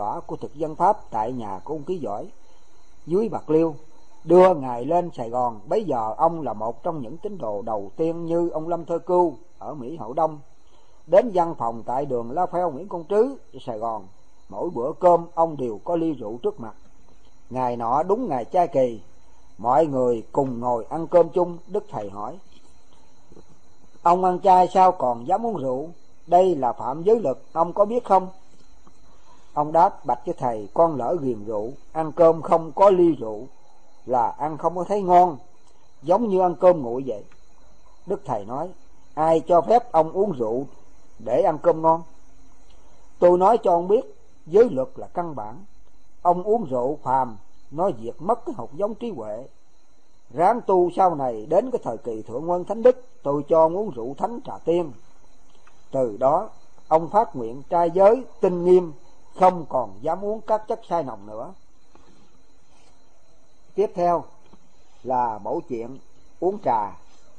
tỏa của thực dân Pháp tại nhà của ông Ký Giỏi dưới Bạc Liêu, đưa ngài lên Sài Gòn. Bấy giờ ông là một trong những tín đồ đầu tiên như ông Lâm Thơ Cưu ở Mỹ Hậu Đông, đến văn phòng tại đường La Pheo Nguyễn Công Trứ Sài Gòn. Mỗi bữa cơm ông đều có ly rượu trước mặt. Ngày nọ đúng ngày Trai Kỳ, mọi người cùng ngồi ăn cơm chung. Đức Thầy hỏi: ông ăn chay sao còn dám uống rượu? Đây là phạm giới luật, ông có biết không? Ông đáp: bạch với thầy, con lỡ ghiền rượu, ăn cơm không có ly rượu là ăn không có thấy ngon, giống như ăn cơm nguội vậy. Đức Thầy nói: ai cho phép ông uống rượu để ăn cơm ngon? Tôi nói cho ông biết, giới luật là căn bản. Ông uống rượu phàm, nó diệt mất cái hột giống trí huệ. Ráng tu sau này, đến cái thời kỳ thượng quân thánh đức, tôi cho ông uống rượu thánh trà tiên. Từ đó ông phát nguyện trai giới tinh nghiêm, không còn dám uống các chất sai nồng nữa. Tiếp theo là mẫu chuyện uống trà.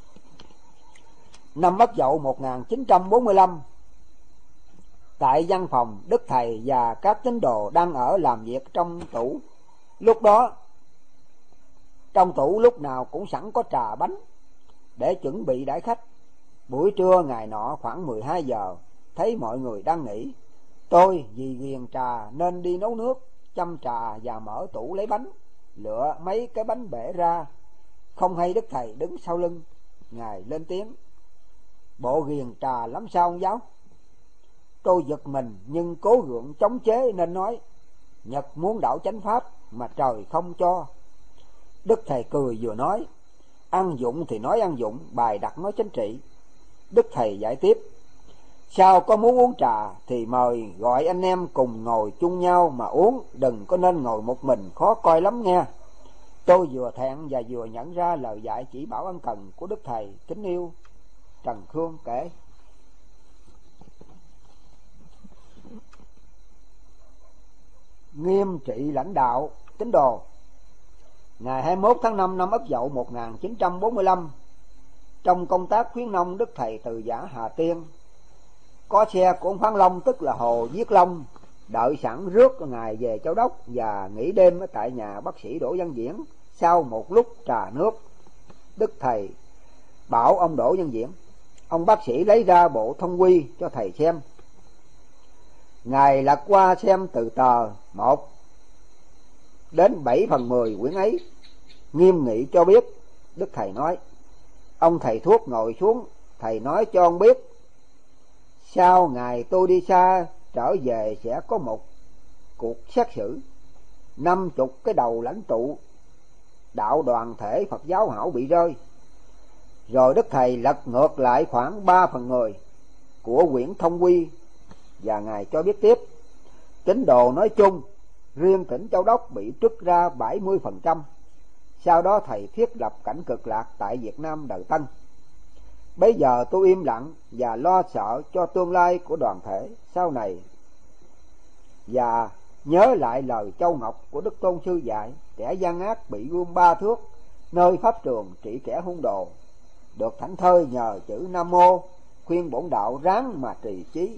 Năm Ất Dậu 1945, tại văn phòng Đức Thầy và các tín đồ đang ở làm việc trong tủ. Lúc đó trong tủ lúc nào cũng sẵn có trà bánh để chuẩn bị đãi khách. Buổi trưa ngày nọ khoảng 12 giờ, thấy mọi người đang nghỉ, tôi vì ghiền trà nên đi nấu nước, châm trà và mở tủ lấy bánh, lựa mấy cái bánh bể ra. Không hay Đức Thầy đứng sau lưng, ngài lên tiếng: bộ ghiền trà lắm sao ông giáo? Tôi giật mình nhưng cố gượng chống chế nên nói: Nhật muốn đạo chánh pháp mà trời không cho. Đức Thầy cười vừa nói: ăn dụng thì nói ăn dụng, bài đặt nói chính trị. Đức Thầy giải tiếp: sao có muốn uống trà thì mời gọi anh em cùng ngồi chung nhau mà uống, đừng có nên ngồi một mình, khó coi lắm nghe. Tôi vừa thẹn và vừa nhận ra lời dạy chỉ bảo ân cần của Đức Thầy kính yêu. Trần Khương kể: nghiêm trị lãnh đạo tín đồ. Ngày 21 tháng 5 năm Ất Dậu 1945, trong công tác khuyến nông, Đức Thầy từ giã Hà Tiên. Có xe của ông Phán Long, tức là Hồ Viết Long, đợi sẵn rước ngài về Châu Đốc và nghỉ đêm ở tại nhà bác sĩ Đỗ Văn Diễn. Sau một lúc trà nước, Đức Thầy bảo ông Đỗ Văn Diễn. Ông bác sĩ lấy ra bộ thông quy cho thầy xem. Ngài lật qua xem từ tờ 1 đến 7/10 quyển ấy, nghiêm nghị cho biết. Đức Thầy nói: ông thầy thuốc ngồi xuống, thầy nói cho ông biết, sau ngày tôi đi xa trở về sẽ có một cuộc xét xử 50 cái đầu lãnh tụ đạo đoàn thể Phật giáo Hảo bị rơi. Rồi Đức Thầy lật ngược lại khoảng 3/10 của quyển thông quy và ngài cho biết tiếp: tín đồ nói chung, riêng tỉnh Châu Đốc bị trút ra 70%. Sau đó thầy thiết lập cảnh cực lạc tại Việt Nam đời Tân. Bây giờ tôi im lặng và lo sợ cho tương lai của đoàn thể sau này, và nhớ lại lời Châu Ngọc của Đức Tôn Sư dạy: kẻ gian ác bị gươm 3 thước, nơi pháp trường trị kẻ hung đồ. Được thảnh thơi nhờ chữ Nam Mô, khuyên bổn đạo ráng mà trì chí.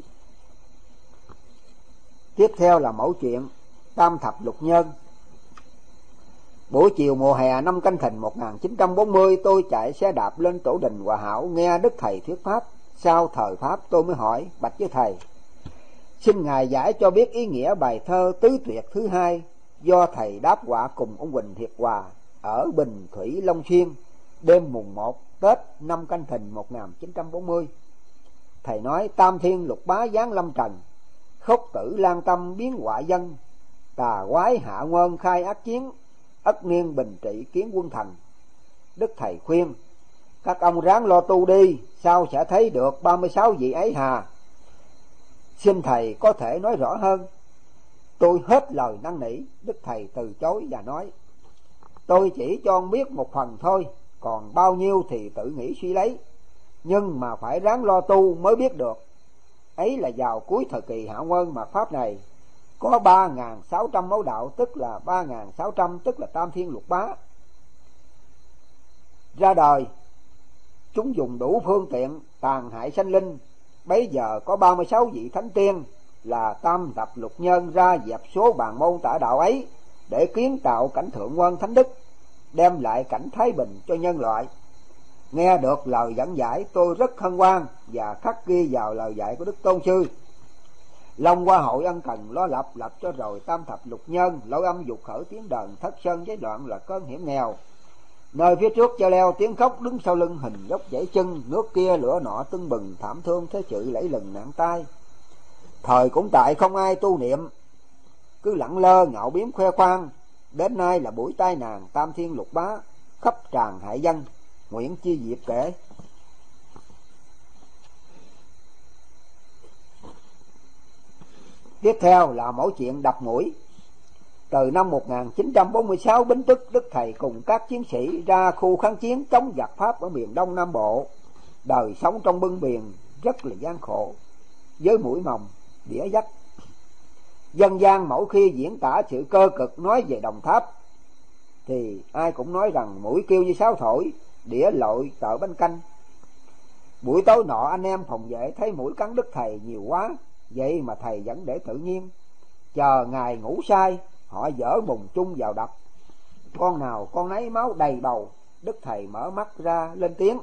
Tiếp theo là mẫu chuyện Tam Thập Lục Nhân. Buổi chiều mùa hè năm Canh Thìn 1940, tôi chạy xe đạp lên tổ đình Hòa Hảo nghe Đức Thầy thuyết pháp. Sau thời pháp tôi mới hỏi: bạch với thầy, xin ngài giải cho biết ý nghĩa bài thơ tứ tuyệt thứ hai do thầy đáp họa cùng ông Huỳnh Thiệt Hòa ở Bình Thủy Long Xuyên đêm mùng 1 Tết năm Canh Thìn 1940. Thầy nói: tam thiên lục bá giáng lâm trần, khốc tử lan tâm biến họa dân, tà quái hạ nguyên khai ác chiến, ất niên bình trị kiến quân thần. Đức Thầy khuyên: các ông ráng lo tu đi, sao sẽ thấy được 36 vị ấy hà? Xin thầy có thể nói rõ hơn. Tôi hết lời năn nỉ. Đức Thầy từ chối và nói: tôi chỉ cho ông biết một phần thôi, còn bao nhiêu thì tự nghĩ suy lấy, nhưng mà phải ráng lo tu mới biết được. Ấy là vào cuối thời kỳ Hạ Nguyên mạt Pháp này, có 3.600 mẫu đạo, tức là 3.600, tức là tam thiên lục bá ra đời. Chúng dùng đủ phương tiện tàn hại sanh linh. Bấy giờ có 36 vị thánh tiên là tam thập lục nhân ra dẹp số bàn môn tả đạo ấy, để kiến tạo cảnh thượng quân thánh đức, đem lại cảnh thái bình cho nhân loại. Nghe được lời dẫn giải, tôi rất hân hoan và khắc ghi vào lời dạy của Đức Tôn Sư. Long Hoa hội ân cần lo lập cho rồi tam thập lục nhân, lối âm dục khởi tiếng đờn, thất sơn giấy loạn là cơn hiểm nghèo. Nơi phía trước cho leo tiếng khóc, đứng sau lưng hình dốc dãy chân, nước kia lửa nọ tưng bừng, thảm thương thế sự lẫy lừng nạn tai. Thời cũng tại không ai tu niệm, cứ lẳng lơ ngạo biếm khoe khoang. Đến nay là buổi tai nạn tam thiên lục bá, khắp tràn hại dân, nguyện chi diệp kể. Tiếp theo là mẫu chuyện đập mũi. Từ năm 1946, Bính Tức Đức Thầy cùng các chiến sĩ ra khu kháng chiến chống giặc Pháp ở miền Đông Nam Bộ. Đời sống trong bưng biển rất là gian khổ, với mũi mồng, đĩa dách. Dân gian mỗi khi diễn tả sự cơ cực nói về Đồng Tháp, thì ai cũng nói rằng mũi kêu như sáo thổi, đĩa lội tợ bánh canh. Buổi tối nọ anh em phòng vệ thấy mũi cắn Đức Thầy nhiều quá, vậy mà thầy vẫn để tự nhiên. Chờ ngày ngủ say, họ dở bùng chung vào đập. Con nào con nấy máu đầy bầu. Đức Thầy mở mắt ra lên tiếng.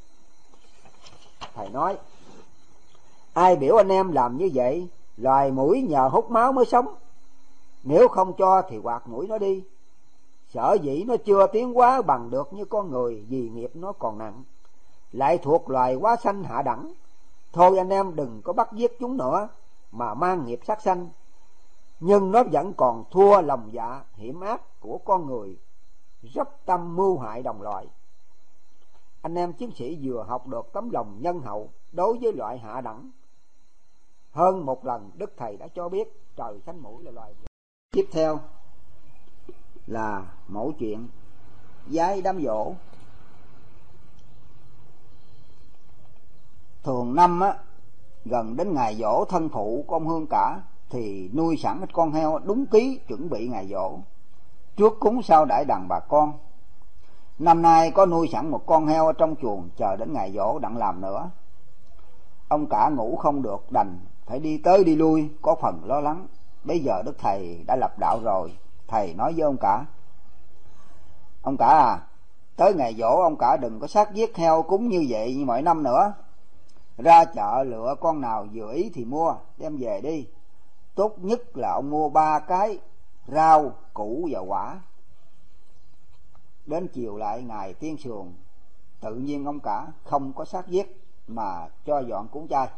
Thầy nói: ai biểu anh em làm như vậy? Loài muỗi nhờ hút máu mới sống, nếu không cho thì quạt mũi nó đi. Sở dĩ nó chưa tiến hóa bằng được như con người, vì nghiệp nó còn nặng, lại thuộc loài quá sanh hạ đẳng. Thôi anh em đừng có bắt giết chúng nữa, mà mang nghiệp sát sanh. Nhưng nó vẫn còn thua lòng dạ hiểm ác của con người, rất tâm mưu hại đồng loại. Anh em chiến sĩ vừa học được tấm lòng nhân hậu đối với loại hạ đẳng. Hơn một lần Đức Thầy đã cho biết trời xanh mũi là loài. Tiếp theo là mẫu chuyện giái đám giỗ. Thường năm gần đến ngày giỗ thân phụ của ông Hương Cả, thì nuôi sẵn ít con heo đúng ký chuẩn bị ngày giỗ, trước cúng sau đãi đàn bà con. Năm nay có nuôi sẵn một con heo ở trong chuồng, chờ đến ngày giỗ đặng làm nữa. Ông Cả ngủ không được, đành phải đi tới đi lui, có phần lo lắng. Bây giờ Đức Thầy đã lập đạo rồi. Thầy nói với ông Cả: ông Cả à, tới ngày giỗ ông Cả đừng có sát giết heo cúng như vậy như mọi năm nữa. Ra chợ lựa con nào vừa ý thì mua, đem về đi. Tốt nhất là ông mua 3 cái rau, củ và quả. Đến chiều lại ngày tiên sườn, tự nhiên ông Cả không có sát giết mà cho dọn cúng chay.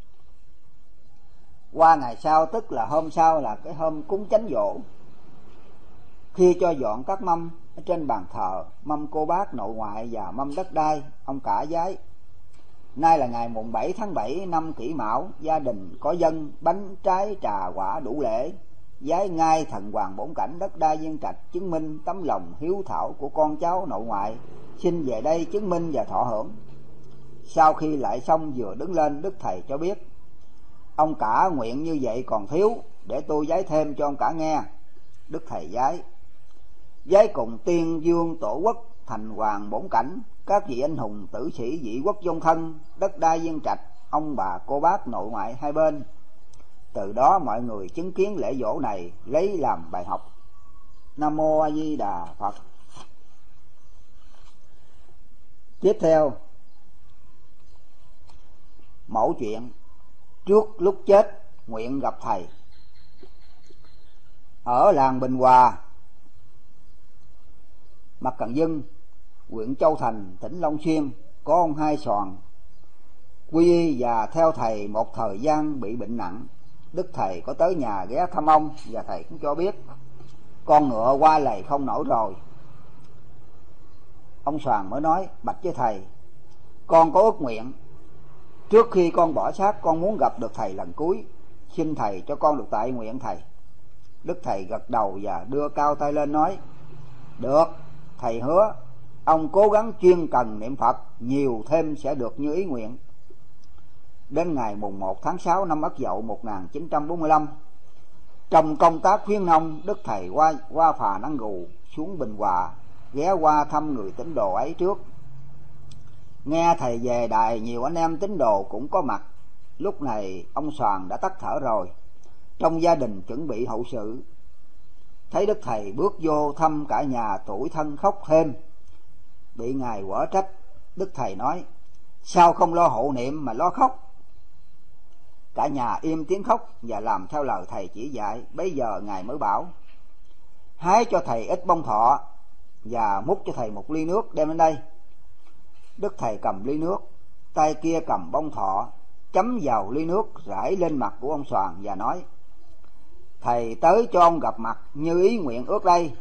Qua ngày sau, tức là hôm sau là cái hôm cúng chánh giỗ, khi cho dọn các mâm ở trên bàn thờ, mâm cô bác nội ngoại và mâm đất đai, ông Cả giái: nay là ngày mùng 7 tháng 7 năm Kỷ Mão, gia đình có dân bánh trái trà quả đủ lễ, giái ngay thần hoàng bổn cảnh đất đai Viên Trạch, chứng minh tấm lòng hiếu thảo của con cháu nội ngoại, xin về đây chứng minh và thọ hưởng. Sau khi lại xong vừa đứng lên, Đức Thầy cho biết: ông Cả nguyện như vậy còn thiếu, để tôi giái thêm cho ông Cả nghe. Đức Thầy giái cùng tiên dương tổ quốc, thành hoàng bổn cảnh, các vị anh hùng tử sĩ vị quốc vong thân, đất đai Viên Trạch, ông bà cô bác nội ngoại hai bên. Từ đó mọi người chứng kiến lễ giỗ này, lấy làm bài học. Nam Mô A Di Đà Phật. Tiếp theo, mẫu chuyện trước lúc chết nguyện gặp Thầy. Ở làng Bình Hòa, Mặt Cần Dưng, huyện Châu Thành, tỉnh Long Xuyên, có ông Hai Soàn quy y và theo Thầy một thời gian bị bệnh nặng. Đức Thầy có tới nhà ghé thăm ông, và Thầy cũng cho biết con ngựa qua lầy không nổi rồi. Ông Soàn mới nói: bạch với Thầy, con có ước nguyện, trước khi con bỏ xác con muốn gặp được Thầy lần cuối, xin Thầy cho con được tại nguyện Thầy. Đức Thầy gật đầu và đưa cao tay lên nói: được, Thầy hứa. Ông cố gắng chuyên cần niệm Phật, nhiều thêm sẽ được như ý nguyện. Đến ngày mùng 1 tháng 6 năm Ất Dậu 1945, trong công tác khuyến nông, Đức Thầy qua phà Năng Gù xuống Bình Hòa, ghé qua thăm người tín đồ ấy trước. Nghe Thầy về đài, nhiều anh em tín đồ cũng có mặt. Lúc này ông Soàn đã tắt thở rồi. trong gia đình chuẩn bị hậu sự. Thấy Đức Thầy bước vô thăm cả nhà, tủi thân khóc thêm. Bị Ngài quở trách. Đức Thầy nói: sao không lo hộ niệm mà lo khóc? Cả nhà im tiếng khóc và làm theo lời Thầy chỉ dạy. Bấy giờ Ngài mới bảo: hái cho Thầy ít bông thọ và múc cho Thầy một ly nước đem lên đây. Đức Thầy cầm ly nước, tay kia cầm bông thọ, chấm vào ly nước rải lên mặt của ông Soàn và nói: Thầy tới cho ông gặp mặt như ý nguyện ước đây.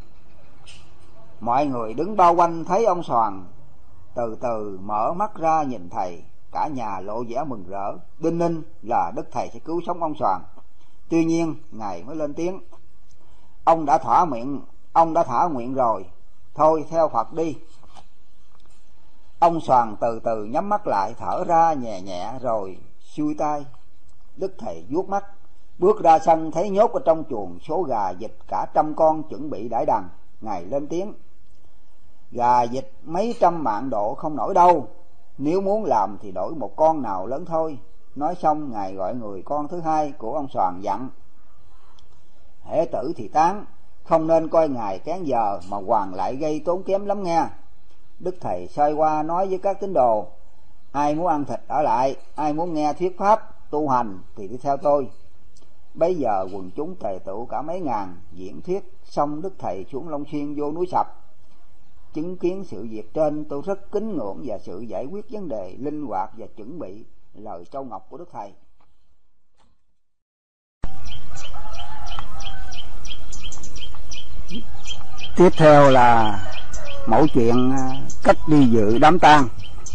Mọi người đứng bao quanh thấy ông Soàn từ từ mở mắt ra nhìn Thầy. Cả nhà lộ vẻ mừng rỡ, đinh ninh là Đức Thầy sẽ cứu sống ông Soàn. Tuy nhiên Ngài mới lên tiếng: Ông đã thỏa nguyện rồi, thôi theo Phật đi. Ông Soàn từ từ nhắm mắt lại, thở ra nhẹ nhẹ rồi xuôi tay. Đức Thầy vuốt mắt, bước ra sân thấy nhốt ở trong chuồng số gà vịt cả 100 con chuẩn bị đãi đằng. Ngài lên tiếng: gà vịt mấy trăm mạng độ không nổi đâu, nếu muốn làm thì đổi một con nào lớn thôi. Nói xong Ngài gọi người con thứ hai của ông Soàn dặn: hễ tử thì tán, không nên coi Ngài kén giờ mà hoàn lại gây tốn kém lắm nghe. Đức Thầy xoay qua nói với các tín đồ: ai muốn ăn thịt ở lại, ai muốn nghe thuyết pháp tu hành thì đi theo tôi. Bấy giờ quần chúng tề tụ cả mấy ngàn. Diễn thuyết xong, Đức Thầy xuống Long Xuyên vô núi Sập. Chứng kiến sự việc trên, tôi rất kính ngưỡng và sự giải quyết vấn đề linh hoạt và chuẩn bị lời châu ngọc của Đức Thầy. Tiếp theo là mẫu chuyện cách đi dự đám tang.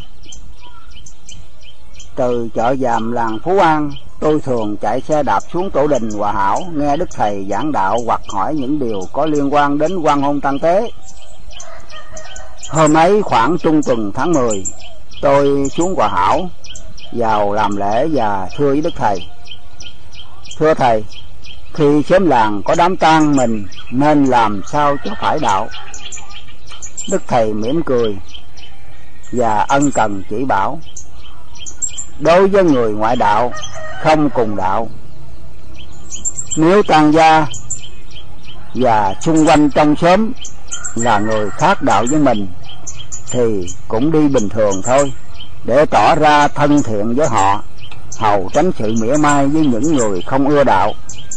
Từ chợ Giàm làng Phú An, tôi thường chạy xe đạp xuống tổ đình Hòa Hảo nghe Đức Thầy giảng đạo hoặc hỏi những điều có liên quan đến quan hôn tang tế. Hôm ấy khoảng trung tuần tháng 10, tôi xuống Hòa Hảo vào làm lễ và thưa với Đức Thầy: thưa Thầy, khi xóm làng có đám tang mình nên làm sao cho phải đạo? Đức Thầy mỉm cười và ân cần chỉ bảo: đối với người ngoại đạo không cùng đạo, nếu tang gia và xung quanh trong xóm là người khác đạo với mình thì cũng đi bình thường thôi, để tỏ ra thân thiện với họ, hầu tránh sự mỉa mai với những người không ưa đạo.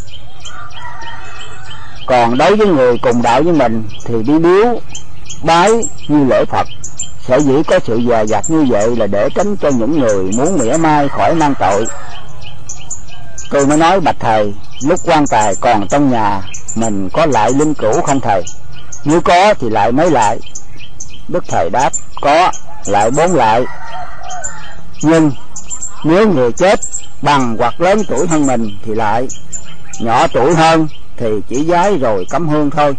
Còn đối với người cùng đạo với mình thì đi biếu bái như lễ Phật. Sở dĩ có sự dè dặt như vậy là để tránh cho những người muốn mỉa mai khỏi mang tội. Tôi mới nói: bạch Thầy, lúc quan tài còn trong nhà mình có lại linh cữu không Thầy? Nếu có thì lại mấy lại? Đức Thầy đáp: có, lại 4 lại. Nhưng nếu người chết bằng hoặc lớn tuổi hơn mình thì lại, nhỏ tuổi hơn thì chỉ vái rồi cắm hương thôi.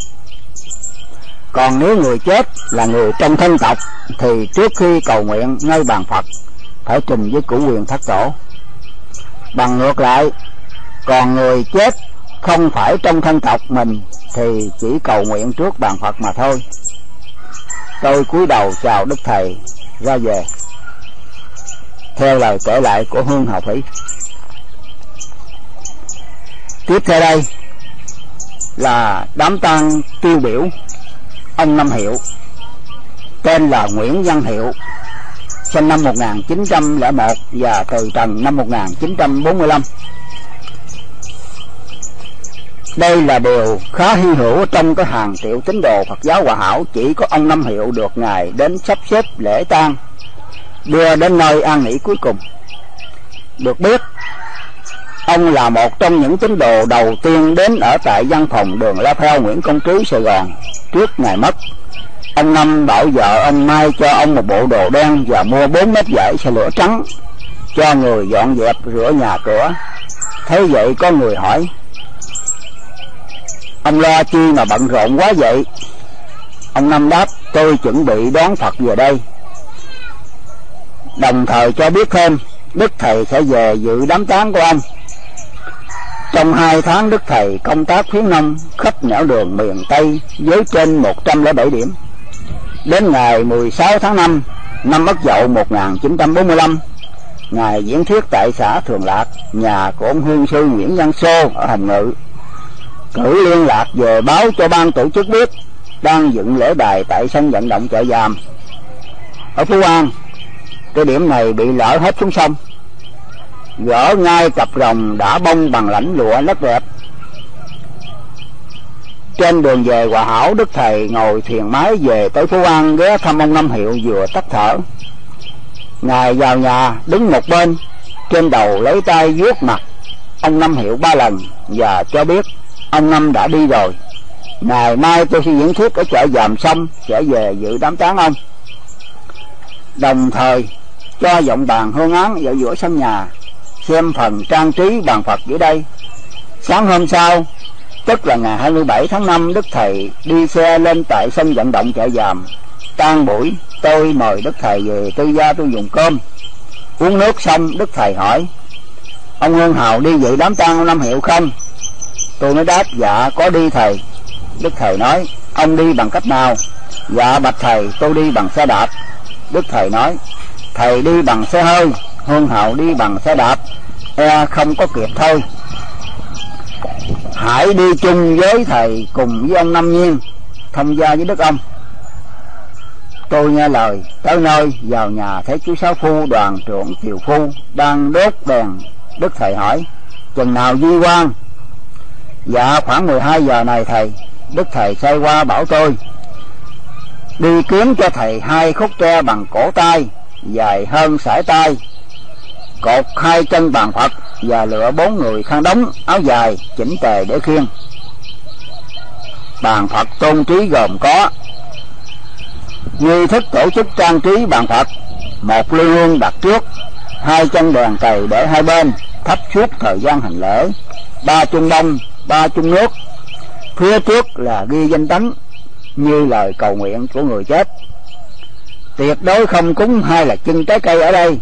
Còn nếu người chết là người trong thân tộc thì trước khi cầu nguyện ngay bàn Phật phải trình với cửu quyền thất tổ. Bằng ngược lại, còn người chết không phải trong thân tộc mình thì chỉ cầu nguyện trước bàn Phật mà thôi. Tôi cúi đầu chào Đức Thầy ra về. Theo lời kể lại của Hương Hào Thủy. Tiếp theo đây là đám tang tiêu biểu ông Năm Hiệu, tên là Nguyễn Văn Hiệu, sinh năm 1901 và từ trần năm 1945. Đây là điều khá hy hữu trong cái hàng triệu tín đồ Phật giáo Hòa Hảo. Chỉ có ông Năm Hiệu được Ngài đến sắp xếp lễ tang, đưa đến nơi an nghỉ cuối cùng. Được biết, ông là một trong những tín đồ đầu tiên đến ở tại văn phòng đường La Pheo, Nguyễn Công Trứ, Sài Gòn trước ngày mất. Ông Năm bảo vợ ông mai cho ông một bộ đồ đen và mua 4 mét vải xe lửa trắng cho người dọn dẹp rửa nhà cửa. Thấy vậy có người hỏi: ông lo chi mà bận rộn quá vậy? Ông Năm đáp: tôi chuẩn bị đón Phật về đây. Đồng thời cho biết thêm Đức Thầy sẽ về dự đám tang của ông. Trong 2 tháng Đức Thầy công tác khuyến nông khắp nẻo đường miền Tây với trên 107 điểm. Đến ngày 16 tháng 5 năm Ất Dậu 1945, Ngài diễn thuyết tại xã Thường Lạc, nhà của ông hương sư Nguyễn Văn Xô ở Hồng Ngự, cử liên lạc về báo cho ban tổ chức biết đang dựng lễ đài tại sân vận động Chợ Giàm ở Phú An. Cái điểm này bị lở hết xuống sông, gỡ ngay cặp rồng đã bông bằng lãnh lụa rất đẹp. Trên đường về Hòa Hảo, Đức Thầy ngồi thuyền máy về tới Phú An, ghé thăm ông Năm Hiệu vừa tắt thở. Ngài vào nhà đứng một bên, trên đầu lấy tay vuốt mặt ông Năm Hiệu 3 lần và cho biết ông Năm đã đi rồi. Ngày mai tôi sẽ diễn thuyết ở Chợ Giàm xong sẽ về dự đám táng ông. Đồng thời cho giọng bàn hương án ở giữa sân nhà, xem phần trang trí bàn Phật dưới đây. Sáng hôm sau, tức là ngày 27 tháng 5, Đức Thầy đi xe lên tại sân vận động Chợ Giàm. Tan buổi, tôi mời Đức Thầy về tư gia tôi dùng cơm. Uống nước xong, Đức Thầy hỏi: ông Hương Hào đi dự đám tang ông Năm Hiệu không? Tôi mới đáp: dạ có đi thầy. Đức Thầy nói: ông đi bằng cách nào? Dạ bạch thầy, tôi đi bằng xe đạp. Đức Thầy nói: thầy đi bằng xe hơi, Hương Hào đi bằng xe đạp, không có kịp thôi. Hãy đi chung với thầy cùng với ông Năm Nhiên thông gia với đức ông. Tôi nghe lời, tới nơi vào nhà thấy chú Sáu Phu đoàn trưởng Tiều Phu đang đốt đèn. Đức Thầy hỏi: chừng nào di quan? Dạ khoảng 12 giờ này thầy. Đức Thầy xoay qua bảo tôi đi kiếm cho thầy 2 khúc tre bằng cổ tay dài hơn sải tay, cột 2 chân bàn Phật và lựa 4 người khăn đóng áo dài chỉnh tề để khiêng. Bàn Phật tôn trí gồm có: nghi thức tổ chức trang trí bàn Phật, 1 ly hương đặt trước, 2 chân đèn cầy để hai bên thắp suốt thời gian hành lễ, 3 chung bông, 3 chung nước. Phía trước là ghi danh tánh như lời cầu nguyện của người chết. Tuyệt đối không cúng hay là chưng trái cây ở đây.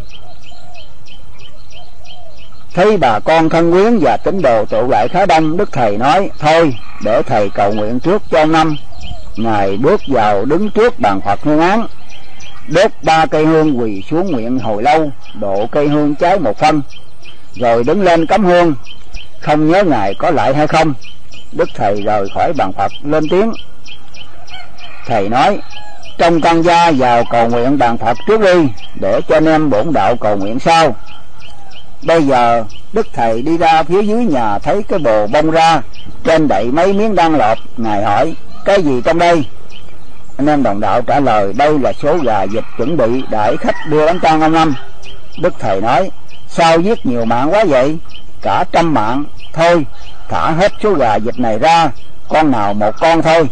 Thấy bà con thân quyến và tín đồ tụ lại khá đông, Đức Thầy nói: thôi để thầy cầu nguyện trước cho ông Năm. Ngài bước vào đứng trước bàn Phật hương án, đốt 3 cây hương, quỳ xuống nguyện hồi lâu, độ cây hương cháy 1 phân, rồi đứng lên cắm hương. Không nhớ Ngài có lại hay không. Đức Thầy rời khỏi bàn Phật lên tiếng. Thầy nói: trong căn gia vào cầu nguyện bàn Phật trước đi, để cho anh em bổn đạo cầu nguyện sau. Bây giờ Đức Thầy đi ra phía dưới nhà, thấy cái bồ bông ra, trên đậy mấy miếng đan lọt. Ngài hỏi: cái gì trong đây? Anh em đồng đạo trả lời: đây là số gà vịt chuẩn bị đãi khách đưa đám tang ông Năm. Đức Thầy nói: sao giết nhiều mạng quá vậy? Cả 100 mạng. Thôi thả hết số gà vịt này ra, con nào 1 con thôi.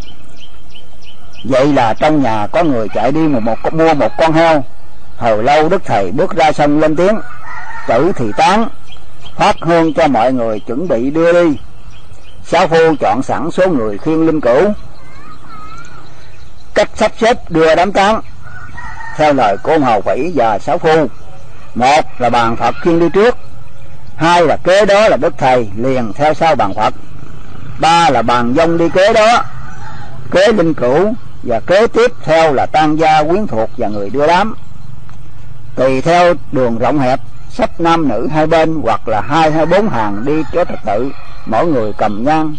Vậy là trong nhà có người chạy đi mua 1 con heo. Hồi lâu Đức Thầy bước ra sân lên tiếng: tử thì tán, phát hương cho mọi người chuẩn bị đưa đi. Sáu Phu chọn sẵn số người khiêng linh cữu. Cách sắp xếp đưa đám tang theo lời của ông Hầu Vĩ và Sáu Phu: 1 là bàn Phật khiêng đi trước, 2 là kế đó là Đức Thầy liền theo sau bàn Phật, 3 là bàn dông đi kế đó, kế linh cữu, và kế tiếp theo là tang gia quyến thuộc và người đưa đám. Tùy theo đường rộng hẹp, sắp nam nữ hai bên, hoặc là 2 hay 4 hàng đi cho trật tự. Mỗi người cầm nhang,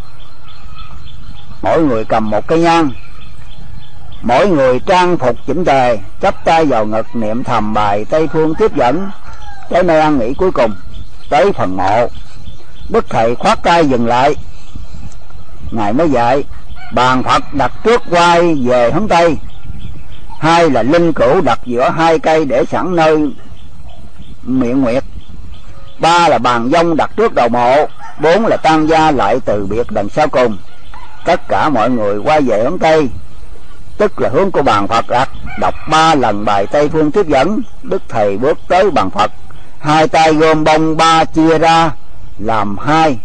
mỗi người cầm 1 cây nhang. Mỗi người trang phục chỉnh tề, chắp tay vào ngực niệm thầm bài Tây Phương tiếp dẫn tới nơi ăn nghỉ cuối cùng, tới phần mộ. Đức Thầy khoát tay dừng lại. Ngài mới dạy: bàn Phật đặt trước quay về hướng Tây, 2 là linh cữu đặt giữa 2 cây để sẵn nơi miệng nguyệt, 3 là bàn dông đặt trước đầu mộ, 4 là tang gia lại từ biệt đằng sau cùng. Tất cả mọi người quay về hướng Tây, tức là hướng của bàn Phật đặt, đọc 3 lần bài Tây Phương tiếp dẫn. Đức Thầy bước tới bàn Phật, 2 tay gom bông 3 chia ra làm 2,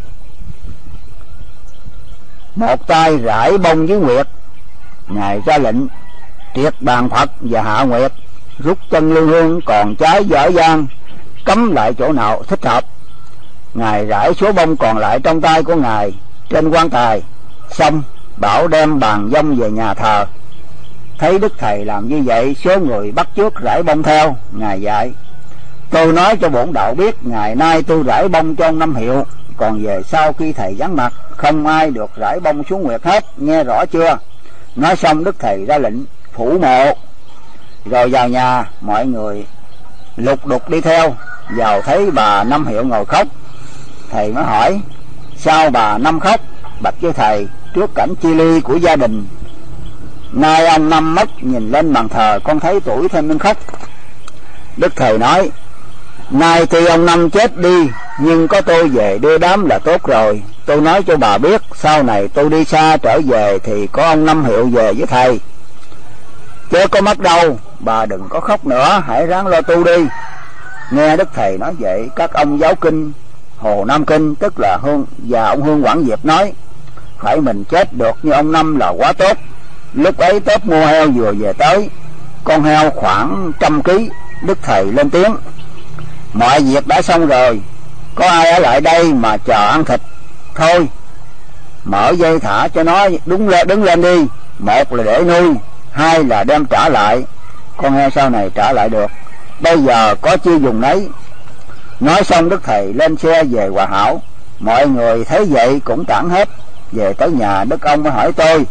1 tay rải bông với nguyệt. Ngài ra lệnh triệt bàn Phật và hạ nguyệt, rút chân lư hương còn trái dở dang, cắm lại chỗ nào thích hợp. Ngài rải số bông còn lại trong tay của Ngài trên quan tài, xong bảo đem bàn dông về nhà thờ. Thấy Đức Thầy làm như vậy, số người bắt chước rải bông theo. Ngài dạy: Tôi nói cho bổn đạo biết, ngày nay tôi rải bông cho ông Năm Hiệu, còn về sau khi thầy vắng mặt, không ai được rải bông xuống nguyệt hết, nghe rõ chưa? Nói xong đức thầy ra lệnh phủ mộ, rồi vào nhà. Mọi người lục đục đi theo, vào thấy bà Năm Hiệu ngồi khóc. Thầy mới hỏi: sao bà Năm khóc? Bạch với thầy: trước cảnh chia ly của gia đình, nay ông Năm mất, nhìn lên bàn thờ con thấy tuổi thêm nên khóc. Đức thầy nói: nay tuy ông Năm chết đi, nhưng có tôi về đưa đám là tốt rồi. Tôi nói cho bà biết, sau này tôi đi xa trở về thì có ông Năm Hiệu về với thầy, chứ có mất đâu. Bà đừng có khóc nữa, hãy ráng lo tu đi. Nghe đức thầy nói vậy, các ông giáo kinh Hồ Nam Kinh, tức là Hương và ông Hương Quảng Diệp nói: phải mình chết được như ông Năm là quá tốt. Lúc ấy Tết mua heo vừa về tới, con heo khoảng 100 kg. Đức thầy lên tiếng: mọi việc đã xong rồi, có ai ở lại đây mà chờ ăn thịt? Thôi mở dây thả cho nó đứng lên đi. Một là để nuôi, hai là đem trả lại. Con heo sau này trả lại được, bây giờ có chi dùng nấy. Nói xong đức thầy lên xe về Hòa Hảo. Mọi người thấy vậy cũng tản hết. Về tới nhà, đức ông mới hỏi tôi: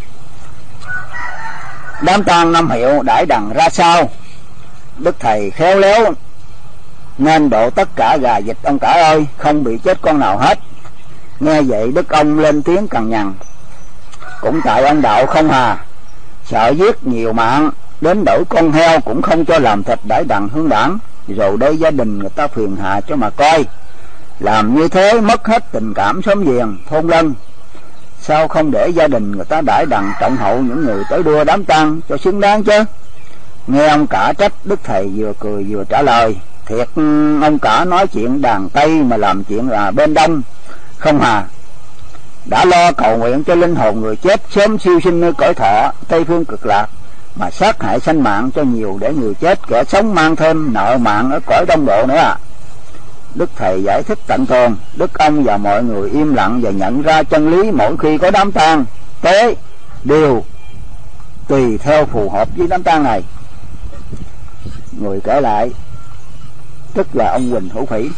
đám tang Năm Hiệu đãi đằng ra sao? Đức thầy khéo léo nên độ tất cả gà vịt ông cả ơi, không bị chết con nào hết. Nghe vậy đức ông lên tiếng cằn nhằn: cũng tại ông đạo không hà, sợ giết nhiều mạng, đến đổi con heo cũng không cho làm thịt đãi đằng hương đảng, rồi đây gia đình người ta phiền hà cho mà coi. Làm như thế mất hết tình cảm xóm giềng thôn lân. Sao không để gia đình người ta đãi đằng trọng hậu những người tới đưa đám tang cho xứng đáng chứ? Nghe ông cả trách, đức thầy vừa cười vừa trả lời: thiệt, ông cả nói chuyện đàn Tây mà làm chuyện là bên Đông không hà. Đã lo cầu nguyện cho linh hồn người chết sớm siêu sinh nơi cõi thọ Tây phương cực lạc, mà sát hại sanh mạng cho nhiều để người chết kẻ sống mang thêm nợ mạng ở cõi Đông Độ nữa à? Đức thầy giải thích tận tường. Đức ông và mọi người im lặng và nhận ra chân lý mỗi khi có đám tang tế đều tùy theo phù hợp với đám tang này. Người kể lại tức là ông Huỳnh Hữu Phỉ.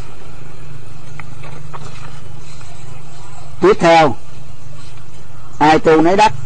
Tiếp theo, ai tu nấy đắc.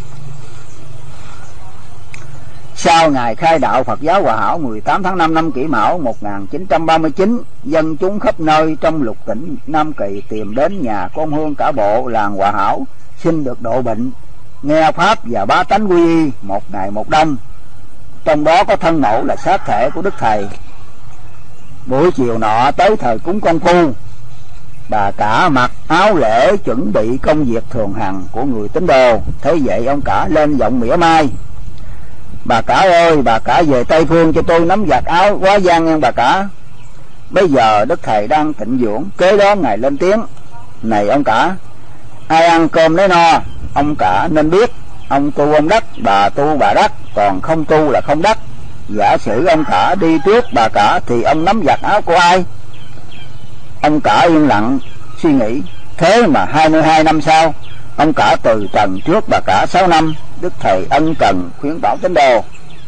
Sau ngày khai đạo Phật giáo Hòa Hảo 18 tháng 5 năm Kỷ Mão 1939, dân chúng khắp nơi trong lục tỉnh Nam Kỳ tìm đến nhà con Hương cả bộ làng Hòa Hảo xin được độ bệnh, nghe pháp và bá tánh quy y một ngày một đông. Trong đó có thân mẫu là xác thể của đức thầy. Buổi chiều nọ tới thời cúng công phu, bà cả mặc áo lễ chuẩn bị công việc thường hằng của người tín đồ. Thế vậy ông cả lên giọng mỉa mai: bà cả ơi, bà cả về Tây Phương cho tôi nắm giặt áo quá gian nghe bà cả. Bây giờ đức thầy đang tịnh dưỡng, kế đó ngài lên tiếng: này ông cả, ai ăn cơm lấy no? Ông cả nên biết, ông tu ông đắc, bà tu bà đắc, còn không tu là không đắc. Giả sử ông cả đi trước bà cả thì ông nắm giặt áo của ai? Ông cả yên lặng suy nghĩ. Thế mà 22 năm sau, ông cả từ trần trước bà cả 6 năm. Đức thầy ân cần khuyến bảo tín đồ: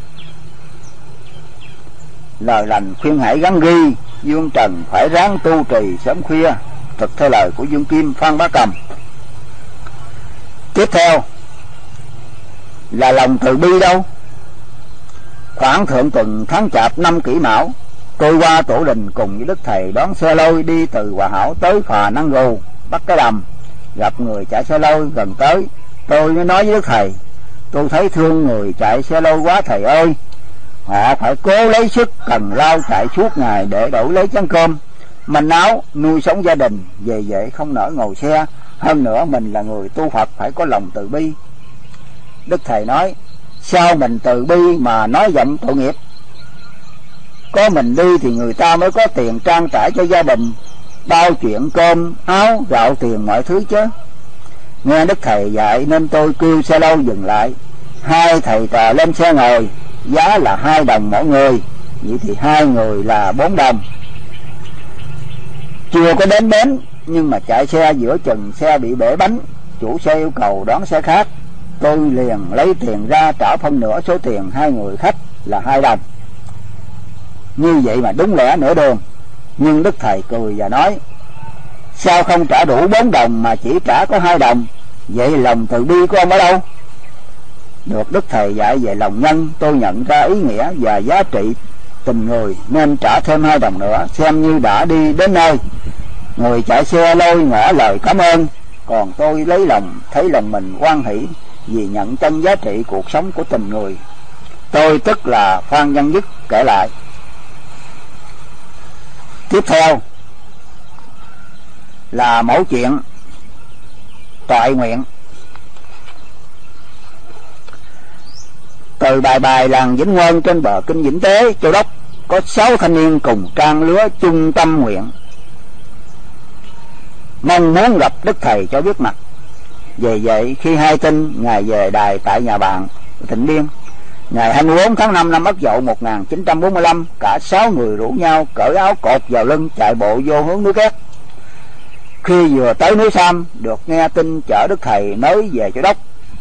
lời lành khuyên hãy gắn ghi, dương trần phải ráng tu trì sớm khuya. Thực theo lời của Dương Kim, Phan Bá Cầm. Tiếp theo là lòng từ bi đâu. Khoảng thượng tuần tháng Chạp năm Kỷ Mão, tôi qua Tổ Đình cùng với đức thầy đón xe lôi đi từ Hòa Hảo tới Phà Năng Gù, Bắc Cái Đầm. Gặp người chạy xe lôi gần tới, tôi mới nói với đức thầy: tôi thấy thương người chạy xe lôi quá thầy ơi, họ phải cố lấy sức cần lao chạy suốt ngày để đổi lấy chén cơm manh áo nuôi sống gia đình, về vậy không nỡ ngồi xe. Hơn nữa mình là người tu Phật phải có lòng từ bi. Đức thầy nói: sao mình từ bi mà nói giọng tội nghiệp? Có mình đi thì người ta mới có tiền trang trải cho gia đình, bao chuyện cơm áo gạo tiền mọi thứ chứ. Nghe đức thầy dạy nên tôi kêu xe lâu dừng lại. Hai thầy trò lên xe ngồi, giá là 2 đồng mỗi người, vậy thì 2 người là 4 đồng. Chưa có đến bến nhưng mà chạy xe giữa chừng xe bị bể bánh, chủ xe yêu cầu đón xe khác. Tôi liền lấy tiền ra trả phân nửa số tiền 2 người khách là 2 đồng. Như vậy mà đúng lẽ nửa đường. Nhưng Đức Thầy cười và nói: sao không trả đủ 4 đồng mà chỉ trả có 2 đồng? Vậy lòng từ bi của ông ở đâu? Được Đức Thầy dạy về lòng nhân, tôi nhận ra ý nghĩa và giá trị tình người, nên trả thêm 2 đồng nữa, xem như đã đi đến nơi. Người chạy xe lôi ngỏ lời cảm ơn, còn tôi thấy lòng mình hoan hỷ vì nhận chân giá trị cuộc sống của tình người. Tôi tức là Phan Văn Dứt kể lại. Tiếp theo là mẫu chuyện toại nguyện. Từ Bài Bài làng Vĩnh Nguyên trên bờ kinh Vĩnh Tế, Châu Đốc, có 6 thanh niên cùng trang lứa chung tâm nguyện, mong muốn gặp Đức Thầy cho biết mặt. Về vậy khi hay tin Ngài về đài tại nhà bạn Tịnh Biên ngày 24 tháng 5 năm Ất Dậu 1945, cả 6 người rủ nhau cởi áo cột vào lưng chạy bộ vô hướng núi Két. Khi vừa tới núi Sam, được nghe tin chở Đức Thầy mới về Châu Đốc.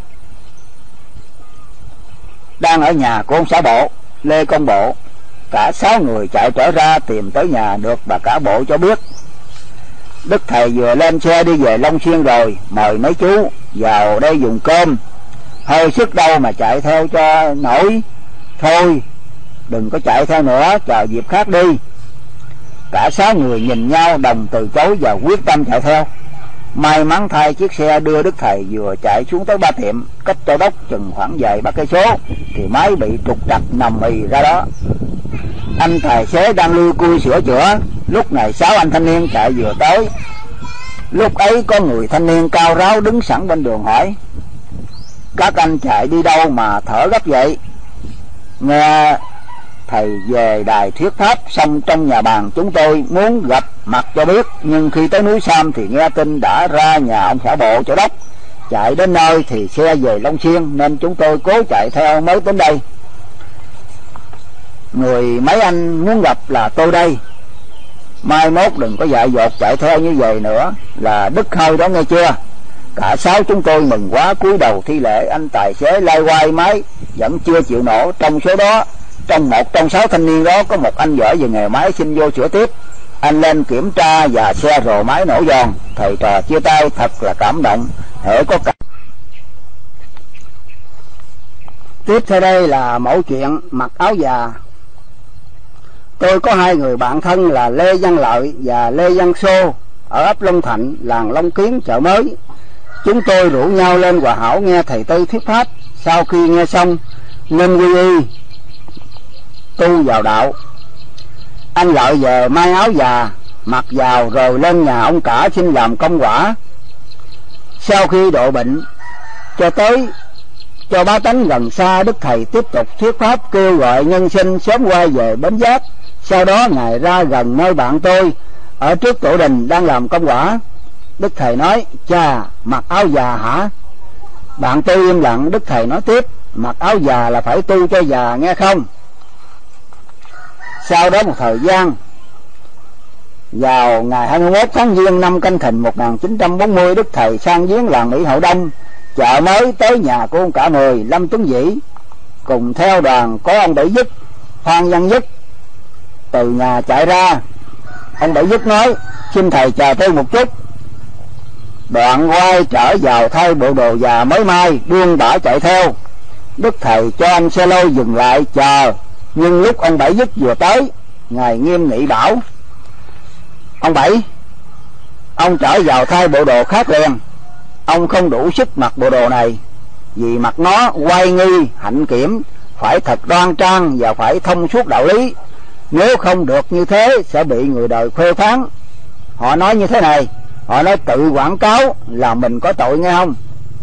Đang ở nhà của ông xã Bộ, Lê Công Bộ, cả 6 người chạy trở ra tìm tới nhà, được bà cả Bộ cho biết Đức Thầy vừa lên xe đi về Long Xuyên rồi, mời mấy chú vào đây dùng cơm. Hơi sức đâu mà chạy theo cho nổi, thôi đừng có chạy theo nữa, chờ dịp khác đi. Cả 6 người nhìn nhau đồng từ chối và quyết tâm chạy theo. May mắn thay chiếc xe đưa Đức Thầy vừa chạy xuống tới Ba Tiệm, cách Châu Đốc chừng khoảng vài ba cây số, thì máy bị trục trặc nằm ì ra đó. Anh tài xế đang lui cui sửa chữa, lúc này 6 anh thanh niên chạy vừa tới. Lúc ấy có người thanh niên cao ráo đứng sẵn bên đường hỏi: các anh chạy đi đâu mà thở gấp vậy? Nghe Thầy về đài thuyết pháp xong trong nhà bàn, chúng tôi muốn gặp mặt cho biết, nhưng khi tới núi Sam thì nghe tin đã ra nhà ông xã Bộ Châu Đốc. Chạy đến nơi thì xe về Long Xuyên, nên chúng tôi cố chạy theo mới đến đây. Người mấy anh muốn gặp là tôi đây. Mai mốt đừng có dại dột chạy theo như vậy nữa là đứt hơi đó, nghe chưa? Cả 6 chúng tôi mừng quá, cúi đầu thi lễ. Anh tài xế lay quay máy vẫn chưa chịu nổ. Trong số đó, trong 1 trong 6 thanh niên đó có một anh giỏi về nghề máy, xin vô sửa tiếp. Anh lên kiểm tra và xe rồ máy nổ giòn. Thầy trò chia tay thật là cảm động. Hễ có cả. Tiếp theo đây là mẫu chuyện mặc áo già. Tôi có 2 người bạn thân là Lê Văn Lợi và Lê Văn Xô ở ấp Long Thạnh, làng Long Kiến, chợ mới. Chúng tôi rủ nhau lên Hòa Hảo nghe thầy Tư thuyết pháp. Sau khi nghe xong nên quy y tu vào đạo. Anh Lợi về may áo già mặc vào rồi lên nhà ông cả xin làm công quả. Sau khi độ bệnh cho bá tánh gần xa, Đức Thầy tiếp tục thuyết pháp kêu gọi nhân sinh sớm quay về Bến Giác. Sau đó Ngài ra gần nơi bạn tôi ở trước tổ đình đang làm công quả. Đức Thầy nói: chà, mặc áo già hả? Bạn tôi im lặng. Đức Thầy nói tiếp: mặc áo già là phải tu cho già, nghe không? Sau đó một thời gian, vào ngày 21 tháng Giêng năm Canh Thìn 1940, Đức Thầy sang viếng làng Mỹ Hậu Đông, chợ mới, tới nhà của ông cả Mười, Lâm Tuấn Vĩ. Cùng theo đoàn có ông Bảy Dứt, Phan Văn Dứt. Từ nhà chạy ra, ông Bảy Dứt nói: xin thầy chờ tôi một chút. Đoạn quay trở vào thay bộ đồ già mới may, buông bả chạy theo. Đức Thầy cho anh xe lôi dừng lại chờ, nhưng lúc ông Bảy Dứt vừa tới, Ngài nghiêm nghị bảo: ông Bảy, ông trở vào thay bộ đồ khác liền. Ông không đủ sức mặc bộ đồ này, vì mặc nó quay nghi hạnh kiểm, phải thật đoan trang và phải thông suốt đạo lý. Nếu không được như thế sẽ bị người đời phê phán. Họ nói như thế này, họ nói tự quảng cáo là mình có tội, nghe không?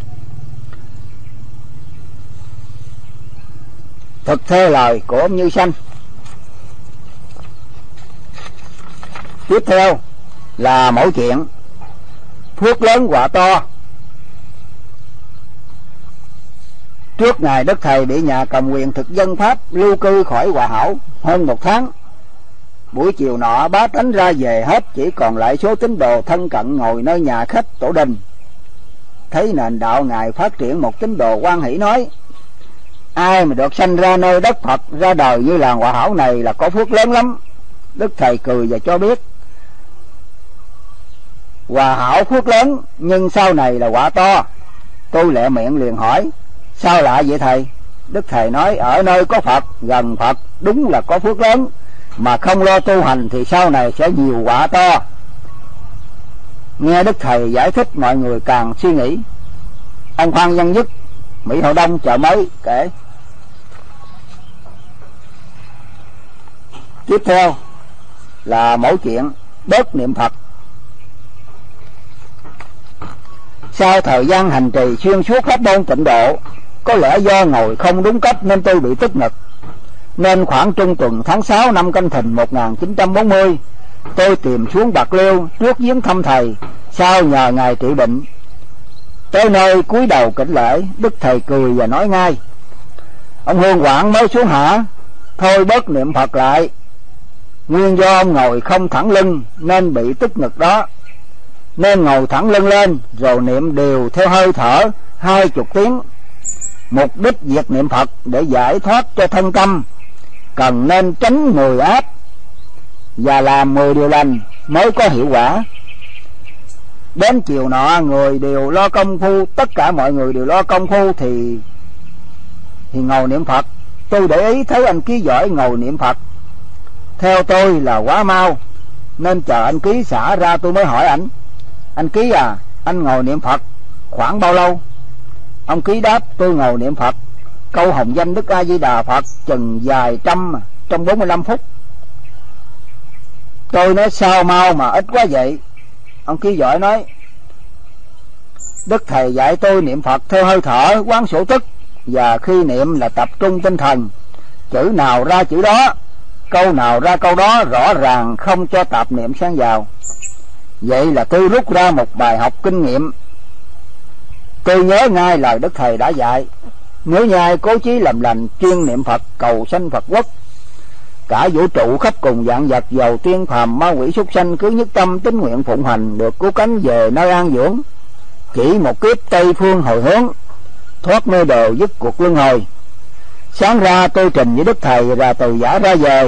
Thực theo lời của ông Như Sanh. Tiếp theo là mẫu chuyện phước lớn quả to. Trước ngày Đức Thầy bị nhà cầm quyền thực dân Pháp lưu cư khỏi Hòa Hảo hơn 1 tháng, buổi chiều nọ bá tánh ra về hết, chỉ còn lại số tín đồ thân cận ngồi nơi nhà khách tổ đình. Thấy nền đạo Ngài phát triển, một tín đồ hoan hỷ nói: ai mà được sanh ra nơi đất Phật, ra đời như làng Hòa Hảo này là có phước lớn lắm. Đức thầy cười và cho biết: Hòa hảo phước lớn, nhưng sau này là quả to. Tôi lẹ miệng liền hỏi: Sao lạ vậy thầy? Đức thầy nói: Ở nơi có Phật, gần Phật, đúng là có phước lớn, mà không lo tu hành thì sau này sẽ nhiều quả to. Nghe Đức thầy giải thích, mọi người càng suy nghĩ. Ông Phan Văn Nhất, Mỹ Hậu Đông, Chợ Mới kể. Tiếp theo là mẫu chuyện bớt niệm Phật. Sau thời gian hành trì xuyên suốt pháp môn Tịnh Độ, có lẽ do ngồi không đúng cách nên tôi bị tức ngực. Nên khoảng trung tuần tháng 6 năm Canh Thìn 1940, tôi tìm xuống Bạc Liêu trước viếng thăm thầy, sau nhờ ngài trị bệnh. Tới nơi cúi đầu kính lễ, Đức thầy cười và nói ngay: Ông Hương Quảng mới xuống hả? Thôi bớt niệm Phật lại. Nguyên do ông ngồi không thẳng lưng nên bị tức ngực đó, nên ngồi thẳng lưng lên rồi niệm đều theo hơi thở 20 tiếng. Mục đích việc niệm Phật để giải thoát cho thân tâm, cần nên tránh 10 ác và làm 10 điều lành mới có hiệu quả. Đến chiều nọ người đều lo công phu, tất cả mọi người đều lo công phu thì ngồi niệm Phật. Tôi để ý thấy anh Ký giỏi ngồi niệm Phật, theo tôi là quá mau, nên chờ anh Ký xả ra tôi mới hỏi ảnh: Anh Ký à, anh ngồi niệm Phật khoảng bao lâu? Ông Ký đáp: Tôi ngồi niệm Phật câu hồng danh Đức A Di Đà Phật chừng vài trăm trong 45 phút. Tôi nói: Sao mau mà ít quá vậy? Ông Ký giỏi nói: Đức thầy dạy tôi niệm Phật theo hơi thở, quán sổ tức, và khi niệm là tập trung tinh thần, chữ nào ra chữ đó, câu nào ra câu đó, rõ ràng không cho tạp niệm xen vào. Vậy là tôi rút ra một bài học kinh nghiệm. Tôi nhớ ngay lời Đức thầy đã dạy: Nếu như ai cố chí làm lành, chuyên niệm Phật cầu sanh Phật quốc, cả vũ trụ khắp cùng vạn vật, dầu tiên phàm ma quỷ súc sanh, cứ nhất tâm tín nguyện phụng hành, được cứu cánh về nơi an dưỡng. Chỉ một kiếp Tây phương hồi hướng, thoát mê đồ, dứt cuộc luân hồi. Sáng ra tôi trình với Đức thầy và từ giả ra về.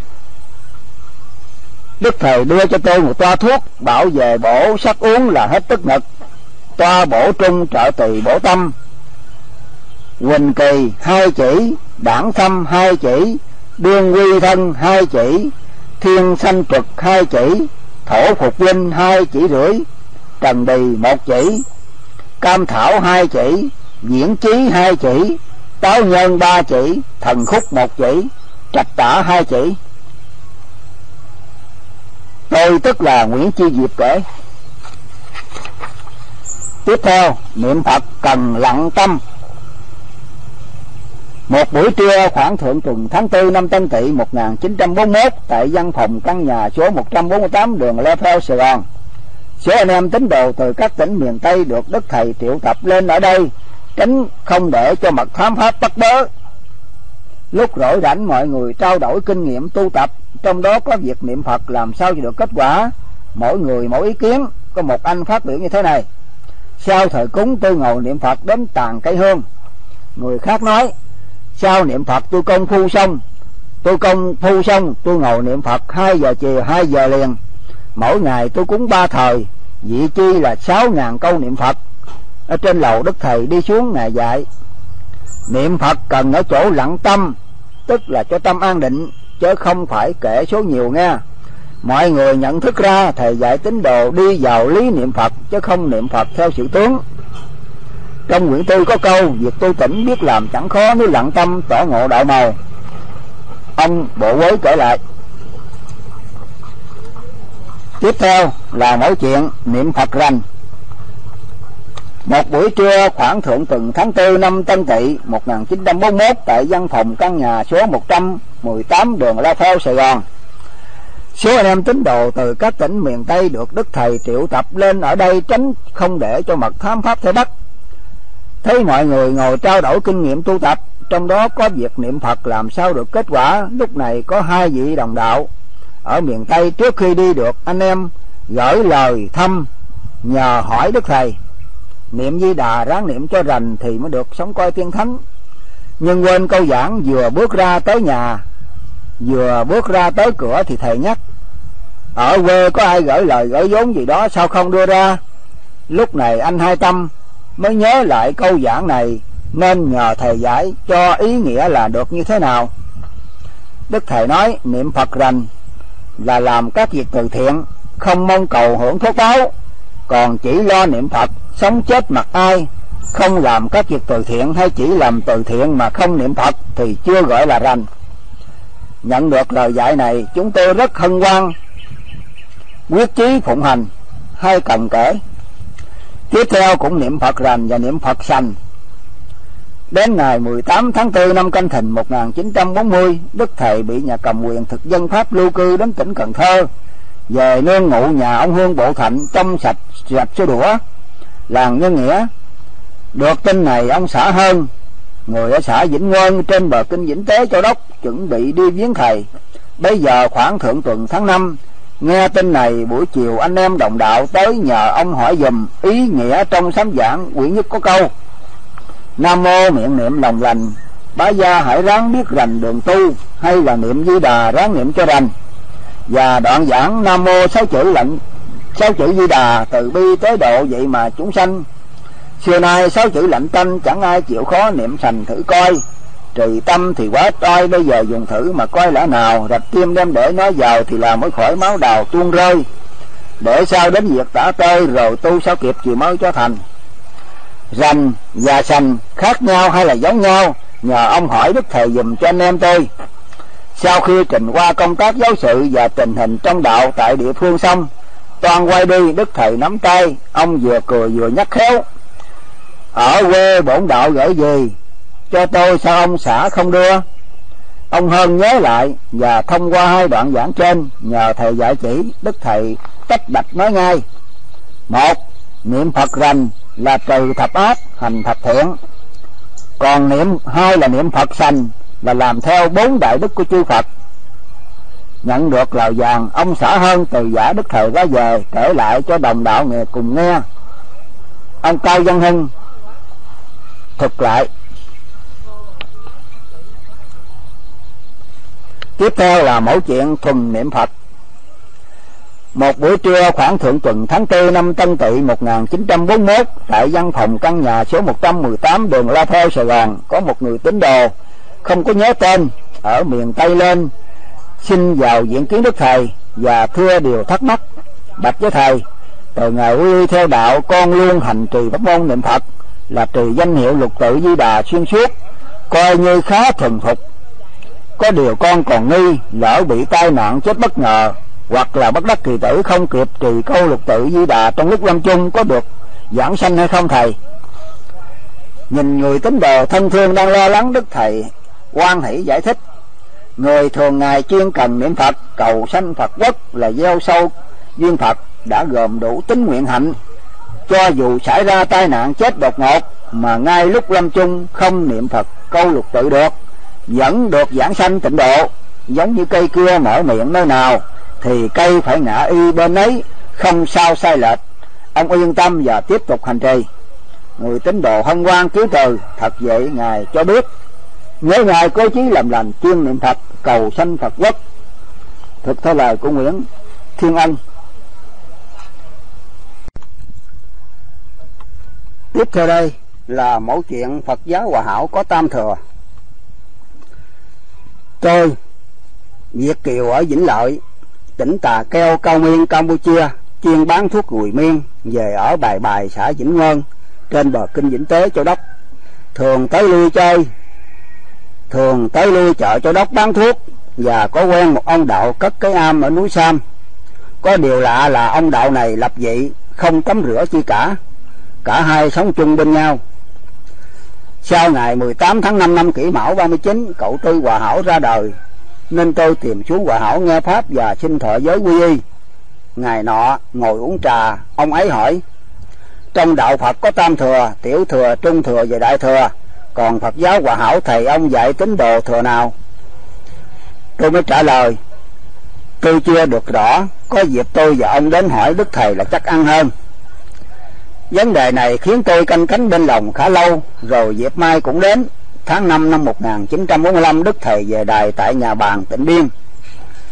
Đức thầy đưa cho tôi một toa thuốc, bảo về bổ sắc uống là hết tức ngực. Toa bổ trung trợ tỳ bổ tâm, Huỳnh Kỳ 2 chỉ, Đảng Thâm 2 chỉ, Đương Quy Thân 2 chỉ, Thiên Sanh Trực 2 chỉ, Thổ Phục Linh 2 chỉ rưỡi, Trần Đì 1 chỉ, Cam Thảo 2 chỉ, Diễn Chí 2 chỉ, Táo Nhân 3 chỉ, Thần Khúc 1 chỉ, Trạch Tả 2 chỉ. Tôi tức là Nguyễn Chi Diệp kể. Tiếp theo, niệm Phật cần lặng tâm. Một buổi trưa khoảng thượng tuần tháng 4 năm Tân Tỵ 1941, tại văn phòng căn nhà số 148 đường Lê Pheo, Sài Gòn, số anh em tín đồ từ các tỉnh miền Tây được Đức thầy triệu tập lên ở đây, tránh không để cho mật thám pháp bắt bớ. Lúc rỗi rảnh mọi người trao đổi kinh nghiệm tu tập, trong đó có việc niệm Phật làm sao cho được kết quả. Mỗi người mỗi ý kiến. Có một anh phát biểu như thế này: Sau thời cúng tôi ngồi niệm Phật đến tàn cây hương. Người khác nói: Sau niệm Phật tôi công phu xong, tôi ngồi niệm Phật 2 giờ chiều 2 giờ liền. Mỗi ngày tôi cúng 3 thời, vị chi là 6.000 câu niệm Phật. Ở trên lầu Đức thầy đi xuống ngài dạy: Niệm Phật cần ở chỗ lặng tâm, tức là cho tâm an định, chứ không phải kể số nhiều nghe. Mọi người nhận thức ra thầy dạy tín đồ đi vào lý niệm Phật, chứ không niệm Phật theo sự tướng. Trong quyển tư có câu: Việc tu tỉnh biết làm chẳng khó, nếu lặng tâm tỏ ngộ đạo màu. Ông Bộ Quế kể lại. Tiếp theo là mẫu chuyện niệm Phật rành. Một buổi trưa khoảng thượng tuần tháng 4 năm Tân Tỵ 1941, tại văn phòng căn nhà số 118 đường La Phao, Sài Gòn, số anh em tín đồ từ các tỉnh miền Tây được Đức thầy triệu tập lên ở đây, tránh không để cho mật thám pháp Tây Bắc. Thấy mọi người ngồi trao đổi kinh nghiệm tu tập, trong đó có việc niệm Phật làm sao được kết quả. Lúc này có 2 vị đồng đạo ở miền Tây, trước khi đi được anh em gửi lời thăm nhờ hỏi Đức thầy: Niệm Di Đà ráng niệm cho rành thì mới được sống coi tiên thánh. Nhưng quên câu giảng, vừa bước ra tới cửa thì thầy nhắc: Ở quê có ai gửi lời gửi vốn gì đó sao không đưa ra? Lúc này anh Hai Tâm mới nhớ lại câu giảng này, nên nhờ thầy giải cho ý nghĩa là được như thế nào. Đức thầy nói niệm Phật rành là làm các việc từ thiện, không mong cầu hưởng phước báo. Còn chỉ lo niệm Phật, sống chết mặc ai, không làm các việc từ thiện hay chỉ làm từ thiện mà không niệm Phật thì chưa gọi là rành. Nhận được lời dạy này, chúng tôi rất hân hoan, quyết chí phụng hành. Hay cần kể tiếp theo cũng niệm Phật rành và niệm Phật sành. Đến ngày 18 tháng 4 năm Canh Thìn 1940, Đức thầy bị nhà cầm quyền thực dân Pháp lưu cư đến tỉnh Cần Thơ, về nương ngụ nhà ông Hương Bộ Thạnh trong sạch xô đũa, làng Nhân Nghĩa. Được tin này, ông xã Hơn, người ở xã Vĩnh Ngân trên bờ kinh Vĩnh Tế Châu Đốc, chuẩn bị đi viếng thầy. Bây giờ khoảng thượng tuần tháng 5, nghe tin này, buổi chiều anh em đồng đạo tới nhờ ông hỏi dùm ý nghĩa trong sám giảng quyển nhất có câu: Nam mô miệng niệm lòng lành, bá gia hãy ráng biết rành đường tu, hay là niệm Di Đà ráng niệm cho rành. Và đoạn giảng Nam mô 6 chữ Di Đà từ bi tới độ, vậy mà chúng sanh xưa nay 6 chữ lạnh tanh chẳng ai chịu khó niệm sành thử coi. Trì tâm thì quá trai, bây giờ dùng thử mà coi lẽ nào. Rạch tim đem để nó vào thì là mới khỏi máu đào tuôn rơi, để sao đến việc tả tơi rồi tu sao kịp chịu mới cho thành. Rành và sành khác nhau hay là giống nhau? Nhờ ông hỏi Đức thầy dùm cho anh em tôi. Sau khi trình qua công tác giáo sự và tình hình trong đạo tại địa phương xong, toàn quay đi, Đức thầy nắm tay ông, vừa cười vừa nhắc khéo: Ở quê bổn đạo gửi gì cho tôi sao ông xã không đưa? Ông Hơn nhớ lại và thông qua 2 đoạn giảng trên, nhờ thầy dạy chỉ, Đức thầy tách bạch nói ngay: 1. Niệm Phật rành là trừ thập ác, hành thập thiện. Còn 2 là niệm Phật sành là làm theo 4 đại đức của chư Phật. Nhận được lời vàng, ông xã Hơn từ giả Đức thầy ra về, kể lại cho đồng đạo nghe cùng nghe. Ông Cao Văn Hưng thực lại. Tiếp theo là mẫu chuyện thuần niệm Phật. Một buổi trưa khoảng thượng tuần tháng 4 năm Tân Tỵ 1941, tại văn phòng căn nhà số 118 đường La Theo, Sài Gòn, có một người tín đồ không có nhớ tên ở miền Tây lên xin vào diện kiến Đức thầy và thưa điều thắc mắc. Bạch với thầy: từ ngày quy y theo đạo, con luôn hành trì pháp môn niệm Phật, là trì danh hiệu lục tự Di Đà xuyên suốt, coi như khá thuần thục. Có điều con còn nghi lỡ bị tai nạn chết bất ngờ, hoặc là bất đắc kỳ tử không kịp trì câu lục tự Di Đà trong lúc lâm chung, có được giảng sanh hay không thầy? Nhìn người tín đồ thân thương đang lo lắng, Đức thầy hoan hỷ giải thích: người thường ngày chuyên cần niệm Phật cầu sanh Phật quốc là gieo sâu duyên Phật, đã gồm đủ tín nguyện hạnh. Cho dù xảy ra tai nạn chết đột ngột mà ngay lúc lâm chung không niệm Phật câu lục tự được, vẫn được giảng sanh tịnh độ. Giống như cây kia mở miệng nơi nào thì cây phải ngã y bên ấy, không sao sai lệch. Ông yên tâm và tiếp tục hành trì. Người tín đồ hân hoan cứu từ: thật vậy ngài cho biết, nhớ ngài cố chí làm lành, chuyên niệm Phật cầu sanh Phật quốc. Thực theo lời của Nguyễn Thiên Ân. Tiếp theo đây là mẫu chuyện Phật giáo Hòa Hảo có Tam Thừa. Tôi, Việt kiều ở Vĩnh Lợi, tỉnh Tà Keo, Cao Miên, Campuchia, chuyên bán thuốc gùi miên, về ở Bài Bài, xã Vĩnh Ngân, trên bờ kinh Vĩnh Tế, Châu Đốc. Thường tới lui chợ Châu Đốc bán thuốc, và có quen một ông đạo cất cái am ở núi Sam. Có điều lạ là ông đạo này lập dị, không tắm rửa chi cả hai sống chung bên nhau. Sau ngày 18 tháng 5 năm Kỷ Mão 39, cậu Tư Hòa Hảo ra đời, nên tôi tìm xuống Hòa Hảo nghe pháp và xin thọ giới quy y. Ngày nọ ngồi uống trà, ông ấy hỏi: trong đạo Phật có Tam Thừa, Tiểu Thừa, Trung Thừa và Đại Thừa, còn Phật giáo Hòa Hảo thầy ông dạy tín đồ thừa nào? Tôi mới trả lời: tôi chưa được rõ, có dịp tôi và ông đến hỏi Đức thầy là chắc ăn hơn. Vấn đề này khiến tôi canh cánh bên lòng khá lâu, rồi dịp mai cũng đến. Tháng 5 năm 1945, Đức thầy về đài tại nhà bàn Tịnh Biên.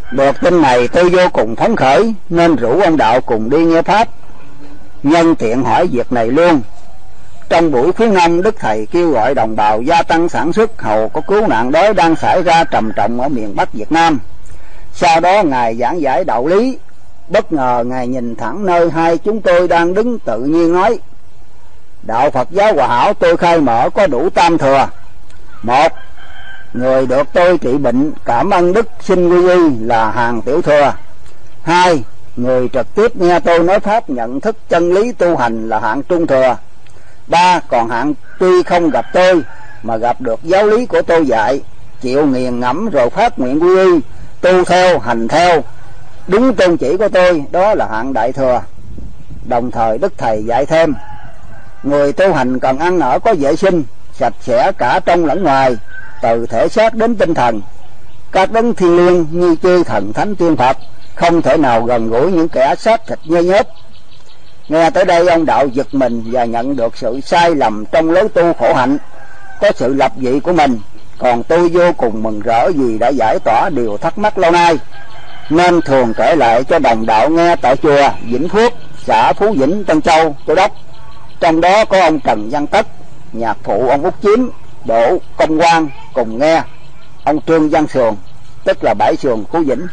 Được tin này tôi vô cùng phấn khởi, nên rủ ông đạo cùng đi nghe pháp. Nhân tiện hỏi việc này luôn. Trong buổi khuyến nông, Đức Thầy kêu gọi đồng bào gia tăng sản xuất hầu có cứu nạn đói đang xảy ra trầm trọng ở miền Bắc Việt Nam. Sau đó Ngài giảng giải đạo lý. Bất ngờ Ngài nhìn thẳng nơi hai chúng tôi đang đứng, tự nhiên nói: đạo Phật giáo Hòa Hảo tôi khai mở có đủ tam thừa. Một, người được tôi trị bệnh cảm ơn đức xin quy y là hàng tiểu thừa. Hai, người trực tiếp nghe tôi nói pháp nhận thức chân lý tu hành là hạng trung thừa. Ba, còn hạng tuy không gặp tôi mà gặp được giáo lý của tôi dạy, chịu nghiền ngẫm rồi phát nguyện quy y, tu theo hành theo đúng tôn chỉ của tôi, đó là hạng đại thừa. Đồng thời Đức Thầy dạy thêm: người tu hành cần ăn ở có vệ sinh, sạch sẽ cả trong lẫn ngoài, từ thể xác đến tinh thần. Các đấng thiêng liêng như chư thần thánh tiên Phật không thể nào gần gũi những kẻ xác thịt nhơ nhớp. Nghe tới đây ông đạo giật mình và nhận được sự sai lầm trong lối tu khổ hạnh, có sự lập dị của mình. Còn tôi vô cùng mừng rỡ vì đã giải tỏa điều thắc mắc lâu nay, nên thường kể lại cho đồng đạo nghe tại chùa Vĩnh Phước, xã Phú Vĩnh, Tân Châu, Châu Đốc. Trong đó có ông Trần Văn Tất, nhạc phụ ông Út Chiếm, Đỗ Công Quang cùng nghe, ông Trương Văn Sườn, tức là Bãi Sườn, Phú Vĩnh.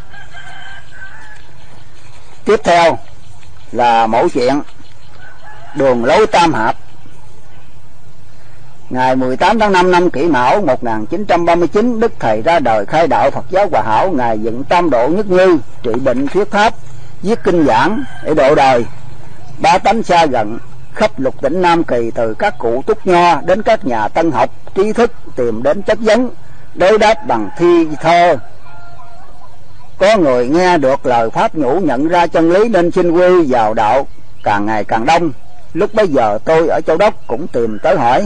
Tiếp theo là mẫu chuyện đường lối tam hợp. Ngày 18 tháng 5 năm Kỷ Mão 1939, Đức Thầy ra đời khai đạo Phật giáo Hòa Hảo. Ngài dựng tam độ nhất như, trị bệnh thuyết pháp, viết kinh giảng để độ đời. Bá tánh xa gần khắp lục tỉnh Nam Kỳ, từ các cụ túc nho đến các nhà tân học trí thức tìm đến chất vấn, đối đáp bằng thi thơ. Có người nghe được lời pháp nhũ nhận ra chân lý nên xin quy vào đạo càng ngày càng đông. Lúc bấy giờ tôi ở Châu Đốc cũng tìm tới hỏi: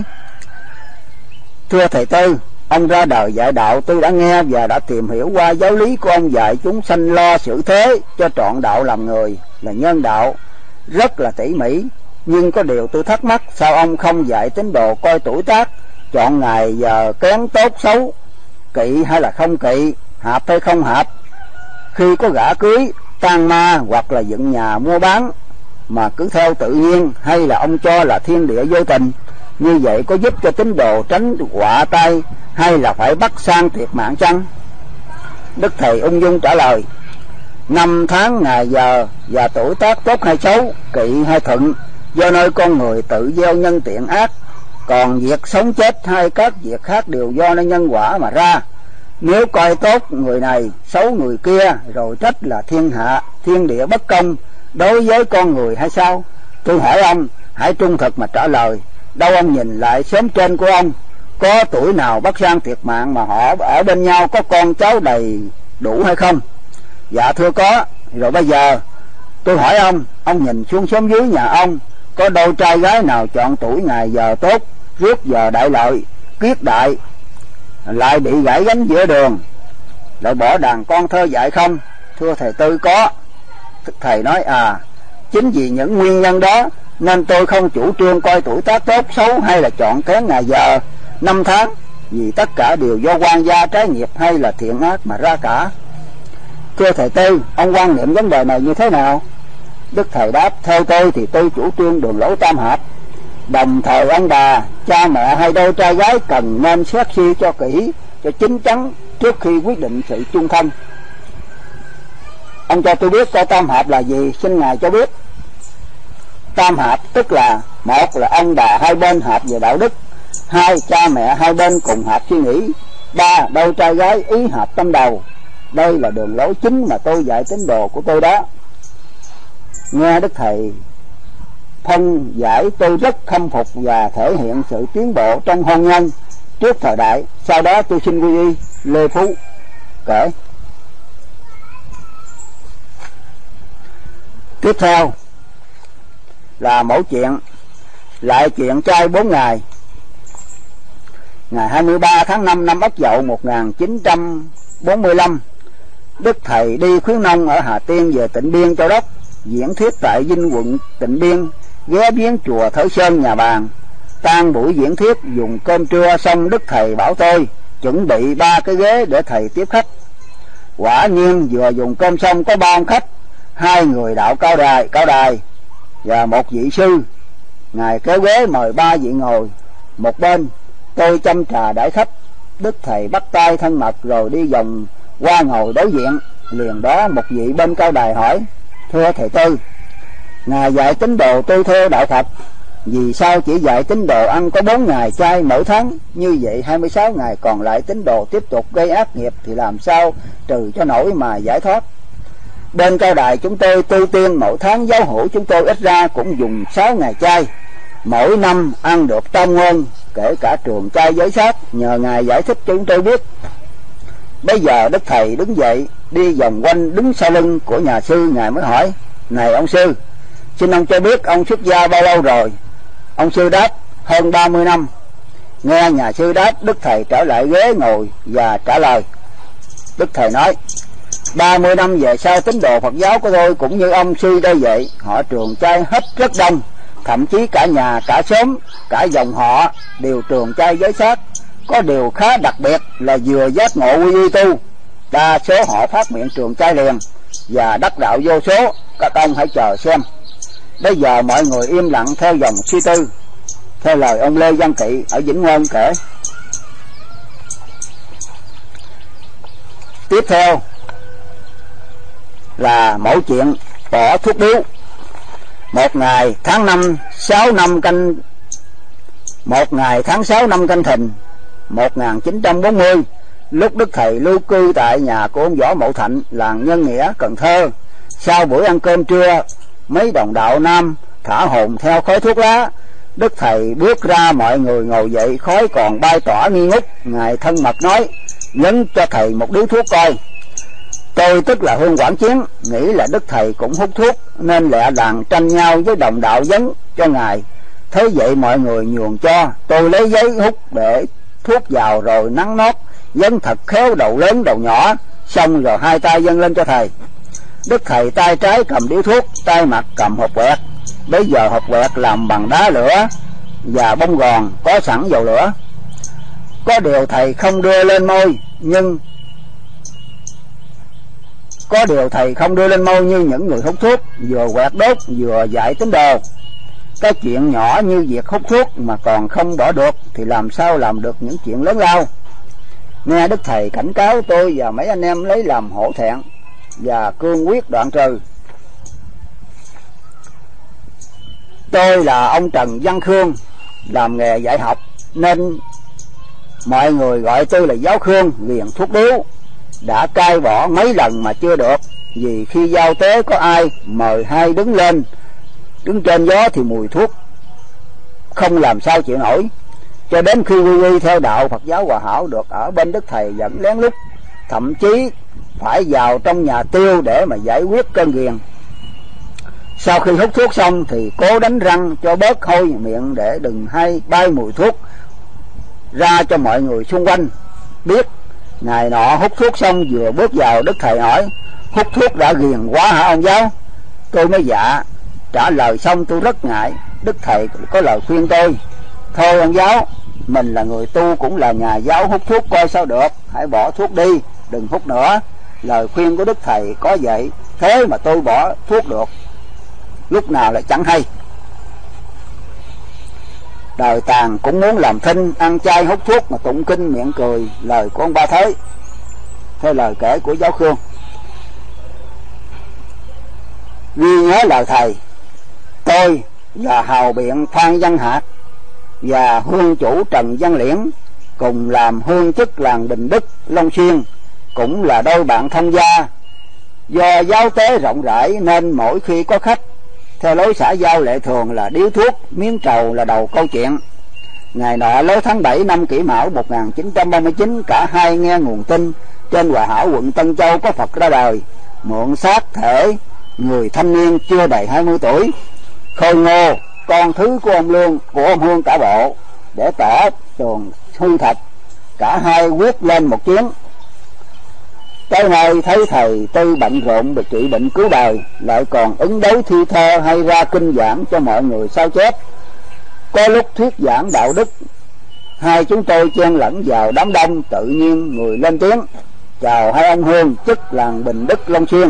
thưa thầy Tư, ông ra đời dạy đạo tôi đã nghe và đã tìm hiểu qua giáo lý của ông dạy chúng sanh lo xử thế cho trọn đạo làm người là nhân đạo rất là tỉ mỉ. Nhưng có điều tôi thắc mắc, sao ông không dạy tín đồ coi tuổi tác, chọn ngày giờ kén tốt xấu, kỵ hay là không kỵ, hợp hay không hợp, khi có gả cưới, tang ma hoặc là dựng nhà mua bán, mà cứ theo tự nhiên, hay là ông cho là thiên địa vô tình? Như vậy có giúp cho tín đồ tránh họa tai, hay là phải bắt sang thiệt mạng chăng? Đức Thầy ung dung trả lời: năm tháng ngày giờ và tuổi tác tốt hay xấu, kỵ hay thuận, do nơi con người tự gieo nhân tiện ác. Còn việc sống chết hay các việc khác đều do nơi nhân quả mà ra. Nếu coi tốt người này, xấu người kia, rồi trách là thiên hạ thiên địa bất công đối với con người hay sao? Tôi hỏi ông hãy trung thực mà trả lời. Đâu ông nhìn lại xóm trên của ông, có tuổi nào bắt sang thiệt mạng mà họ ở bên nhau có con cháu đầy đủ hay không? Dạ thưa có. Rồi bây giờ tôi hỏi ông nhìn xuống xóm dưới nhà ông, có đôi trai gái nào chọn tuổi ngày giờ tốt, rước giờ đại lợi, kiết đại, lại bị gãy gánh giữa đường, lại bỏ đàn con thơ dạy không? Thưa thầy Tư có. Thầy nói: chính vì những nguyên nhân đó nên tôi không chủ trương coi tuổi tác tốt xấu hay là chọn kén ngày giờ năm tháng, vì tất cả đều do quan gia trái nghiệp hay là thiện ác mà ra cả. Thưa thầy Tư, ông quan niệm vấn đề này như thế nào? Đức Thầy đáp: theo tôi thì tôi chủ trương đường lối tam hợp. Đồng thời ông bà, cha mẹ hay đôi trai gái cần nên xét suy cho kỹ, cho chín chắn trước khi quyết định sự chung thân. Ông cho tôi biết coi tam hợp là gì, xin ngài cho biết. Tam hợp tức là: một là ông bà hai bên hợp về đạo đức, hai cha mẹ hai bên cùng hợp suy nghĩ, ba đôi trai gái ý hợp tâm đầu. Đây là đường lối chính mà tôi dạy tín đồ của tôi đó. Nghe Đức Thầy phân giải, tôi rất khâm phục và thể hiện sự tiến bộ trong hôn nhân trước thời đại. Sau đó tôi xin quy y. Lê Phú kể. Tiếp theo là mẫu chuyện lại chuyện trai 4 ngày. Ngày 23 tháng 5 năm Ất Dậu 1945, Đức Thầy đi khuyến nông ở Hà Tiên về Tịnh Biên, Châu Đốc, diễn thuyết tại Vinh quận Tịnh Biên, ghé viếng chùa Thới Sơn nhà bàn. Tan buổi diễn thuyết dùng cơm trưa xong, Đức Thầy bảo tôi chuẩn bị 3 cái ghế để thầy tiếp khách. Quả nhiên vừa dùng cơm xong có 3 ông khách, 2 người đạo cao đài và một vị sư. Ngài kéo ghế mời 3 vị ngồi một bên. Tôi châm trà đãi khách. Đức thầy bắt tay thân mật rồi đi vòng qua ngồi đối diện. Liền đó một vị bên cao đài hỏi: thưa thầy Tư, ngài dạy tín đồ tu theo đạo Phật, vì sao chỉ dạy tín đồ ăn có 4 ngày chay mỗi tháng? Như vậy 26 ngày còn lại tín đồ tiếp tục gây ác nghiệp thì làm sao trừ cho nổi mà giải thoát? Bên cao đài chúng tôi tu tiên mỗi tháng giáo hữu chúng tôi ít ra cũng dùng 6 ngày chay, mỗi năm ăn được tam ngôn, kể cả trường chay giới sát. Nhờ ngài giải thích cho chúng tôi biết. Bây giờ đức thầy đứng dậy đi vòng quanh đứng sau lưng của nhà sư. Ngài mới hỏi: này ông sư, xin ông cho biết ông xuất gia bao lâu rồi? Ông sư đáp: hơn 30 năm. Nghe nhà sư đáp, đức thầy trở lại ghế ngồi và trả lời. Đức thầy nói: 30 năm về sau tín đồ Phật giáo của tôi cũng như ông sư đây vậy. Họ trường chay hết rất đông, thậm chí cả nhà cả xóm cả dòng họ đều trường chay giới sát. Có điều khá đặc biệt là vừa giác ngộ quy y tu, đa số họ phát miệng trường chay liền và đắc đạo vô số. Các ông hãy chờ xem. Bây giờ mọi người im lặng theo dòng suy tư. Theo lời ông Lê Văn Kỵ ở Vĩnh Ngôn kể. Tiếp theo là mẫu chuyện bỏ thuốc điếu. Một ngày tháng 6 năm Canh Thìn 1940, lúc đức thầy lưu cư tại nhà của ông Võ Mậu Thạnh, làng Nhân Nghĩa, Cần Thơ. Sau buổi ăn cơm trưa, mấy đồng đạo nam thả hồn theo khói thuốc lá. Đức thầy bước ra, mọi người ngồi dậy, khói còn bay tỏa nghi ngút. Ngài thân mật nói: nhấn cho thầy một điếu thuốc coi. Tôi tức là Hương Quảng Chiến, nghĩ là đức thầy cũng hút thuốc nên lẹ đàn tranh nhau với đồng đạo dấn cho ngài. Thế vậy mọi người nhường cho. Tôi lấy giấy hút để thuốc vào rồi nắn nót, dấn thật khéo đầu lớn đầu nhỏ, xong rồi 2 tay dâng lên cho thầy. Đức thầy tay trái cầm điếu thuốc, tay mặt cầm hộp quẹt. Bây giờ hộp quẹt làm bằng đá lửa và bông gòn có sẵn dầu lửa. Có điều thầy không đưa lên môi như những người hút thuốc, vừa quẹt đốt vừa dạy tín đồ. Cái chuyện nhỏ như việc hút thuốc mà còn không bỏ được thì làm sao làm được những chuyện lớn lao. Nghe đức thầy cảnh cáo, tôi và mấy anh em lấy làm hổ thẹn và cương quyết đoạn trừ. Tôi là ông Trần Văn Khương, làm nghề dạy học nên mọi người gọi tôi là Giáo Khương, ghiền thuốc điếu. Đã cai bỏ mấy lần mà chưa được, vì khi giao tế có ai mời hai đứng trên gió thì mùi thuốc không làm sao chịu nổi. Cho đến khi quy y theo đạo Phật giáo Hòa Hảo được ở bên đức thầy vẫn lén lút, thậm chí phải vào trong nhà tiêu để mà giải quyết cơn ghiền. Sau khi hút thuốc xong thì cố đánh răng cho bớt hôi miệng để đừng hay bay mùi thuốc ra cho mọi người xung quanh biết. Ngày nọ hút thuốc xong vừa bước vào, đức thầy hỏi: hút thuốc đã ghiền quá hả ông giáo? Tôi mới dạ. Trả lời xong tôi rất ngại. Đức thầy có lời khuyên tôi: thôi ông giáo, mình là người tu cũng là nhà giáo, hút thuốc coi sao được, hãy bỏ thuốc đi, đừng hút nữa. Lời khuyên của đức thầy có vậy, thế mà tôi bỏ thuốc được, lúc nào lại chẳng hay. Đời tàn cũng muốn làm thinh, ăn chay hút thuốc mà tụng kinh miệng cười. Lời của ông Ba Thế theo lời kể của Giáo Khương. Ghi nhớ lời thầy. Tôi là hào biện Phan Văn Hạc và hương chủ Trần Văn Liễn, cùng làm hương chức làng Bình Đức, Long Xuyên, cũng là đôi bạn thông gia. Do giáo tế rộng rãi nên mỗi khi có khách, theo lối xã giao lệ thường là điếu thuốc, miếng trầu là đầu câu chuyện. Ngày nọ lối tháng 7 năm Kỷ Mão 1939, cả hai nghe nguồn tin trên Hòa Hảo quận Tân Châu có Phật ra đời, mượn xác thể người thanh niên chưa đầy 20 tuổi, Khôi Ngô, con thứ của ông Hương cả bộ, để tỏ tường hư thật. Cả hai quyết lên một chuyến. Tới nơi thấy thầy Tư bận rộn về trị bệnh cứu đời, lại còn ứng đấu thi thơ hay ra kinh giảng cho mọi người sao chép. Có lúc thuyết giảng đạo đức, hai chúng tôi chen lẫn vào đám đông, tự nhiên người lên tiếng: chào hai ông Hương chức làng Bình Đức Long Xuyên.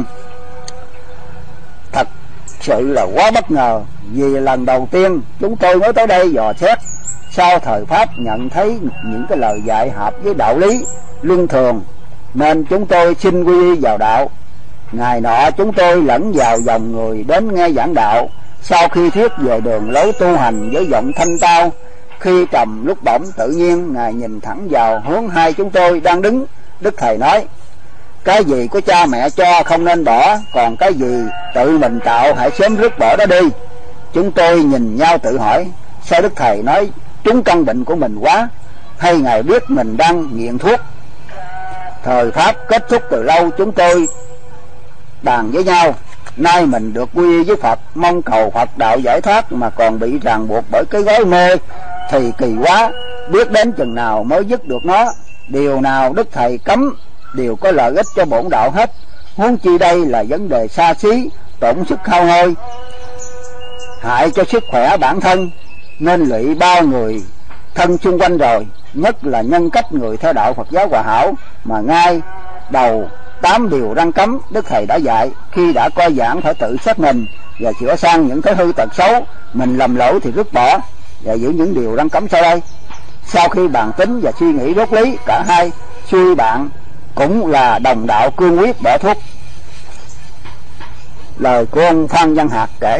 Thật sự là quá bất ngờ, vì lần đầu tiên chúng tôi mới tới đây dò xét, sau thời Pháp nhận thấy những cái lời dạy hợp với đạo lý luân thường, nên chúng tôi xin quy y vào đạo. Ngày nọ chúng tôi lẫn vào dòng người đến nghe giảng đạo, sau khi thuyết về đường lối tu hành với giọng thanh tao, khi trầm lúc bổng, tự nhiên Ngài nhìn thẳng vào hướng hai chúng tôi đang đứng. Đức Thầy nói: cái gì của cha mẹ cho không nên bỏ, còn cái gì tự mình tạo hãy sớm rứt bỏ đó đi. Chúng tôi nhìn nhau tự hỏi, sao Đức Thầy nói trúng căn bệnh của mình quá, hay Ngài biết mình đang nghiện thuốc? Thời Pháp kết thúc từ lâu, chúng tôi bàn với nhau, nay mình được quy y với Phật, mong cầu Phật đạo giải thoát mà còn bị ràng buộc bởi cái gói mê thì kỳ quá, biết đến chừng nào mới dứt được nó. Điều nào Đức Thầy cấm đều có lợi ích cho bổn đạo hết, huống chi đây là vấn đề xa xí, tổn sức hao hôi, hại cho sức khỏe bản thân, nên lụy bao người thân xung quanh rồi, nhất là nhân cách người theo đạo Phật giáo Hòa Hảo mà ngay đầu 8 điều răn cấm Đức Thầy đã dạy. Khi đã coi giảng phải tự xét mình và sửa sang những cái hư tật xấu mình lầm lỗi thì rứt bỏ và giữ những điều răn cấm sau đây. Sau khi bàn tính và suy nghĩ rốt lý, cả hai suy bạn cũng là đồng đạo cương quyết bỏ thuốc. Lời của ông Phan Văn Hạc kể.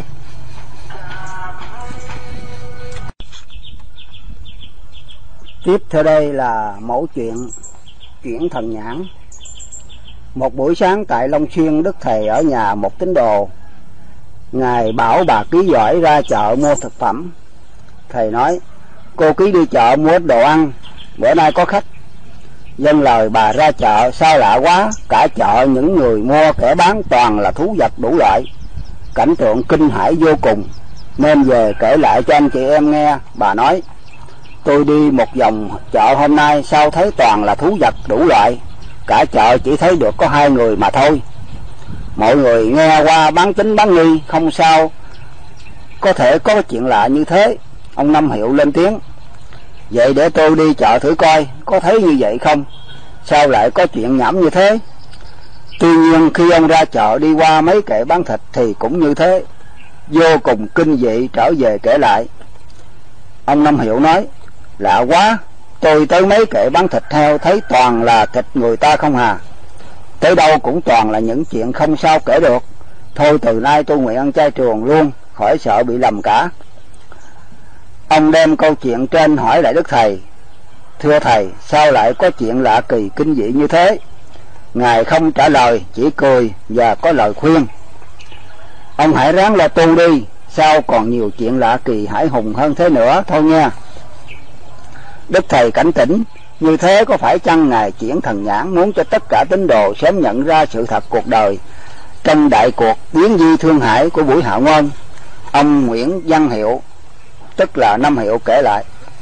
Tiếp theo đây là mẫu chuyện chuyển thần nhãn. Một buổi sáng tại Long Xuyên, Đức Thầy ở nhà một tín đồ. Ngài bảo bà Ký Giỏi ra chợ mua thực phẩm. Thầy nói: cô Ký đi chợ mua ít đồ ăn, bữa nay có khách. Dâng lời bà ra chợ, sao lạ quá, cả chợ những người mua kẻ bán toàn là thú vật đủ loại. Cảnh tượng kinh hãi vô cùng, nên về kể lại cho anh chị em nghe. Bà nói: tôi đi một vòng chợ hôm nay, sao thấy toàn là thú vật đủ loại, cả chợ chỉ thấy được có 2 người mà thôi. Mọi người nghe qua bán tín bán nghi, không sao có thể có chuyện lạ như thế. Ông Năm Hiệu lên tiếng: vậy để tôi đi chợ thử coi, có thấy như vậy không? Sao lại có chuyện nhảm như thế? Tuy nhiên khi ông ra chợ đi qua mấy kệ bán thịt thì cũng như thế, vô cùng kinh dị. Trở về kể lại, ông Năm Hiệu nói: lạ quá, tôi tới mấy kệ bán thịt heo thấy toàn là thịt người ta không hà, tới đâu cũng toàn là những chuyện không sao kể được. Thôi từ nay tôi nguyện ăn chay trường luôn, khỏi sợ bị lầm cả. Ông đem câu chuyện trên hỏi lại Đức Thầy: thưa Thầy, sao lại có chuyện lạ kỳ kinh dị như thế? Ngài không trả lời, chỉ cười và có lời khuyên: ông hãy ráng lo tu đi, sao còn nhiều chuyện lạ kỳ hãi hùng hơn thế nữa thôi nha. Đức Thầy cảnh tỉnh: như thế có phải chăng Ngài chuyển thần nhãn muốn cho tất cả tín đồ sớm nhận ra sự thật cuộc đời trong đại cuộc biến di thương hải của buổi hạ ngôn? Ông Nguyễn Văn Hiệu, tức là Năm Hiệu, kể lại.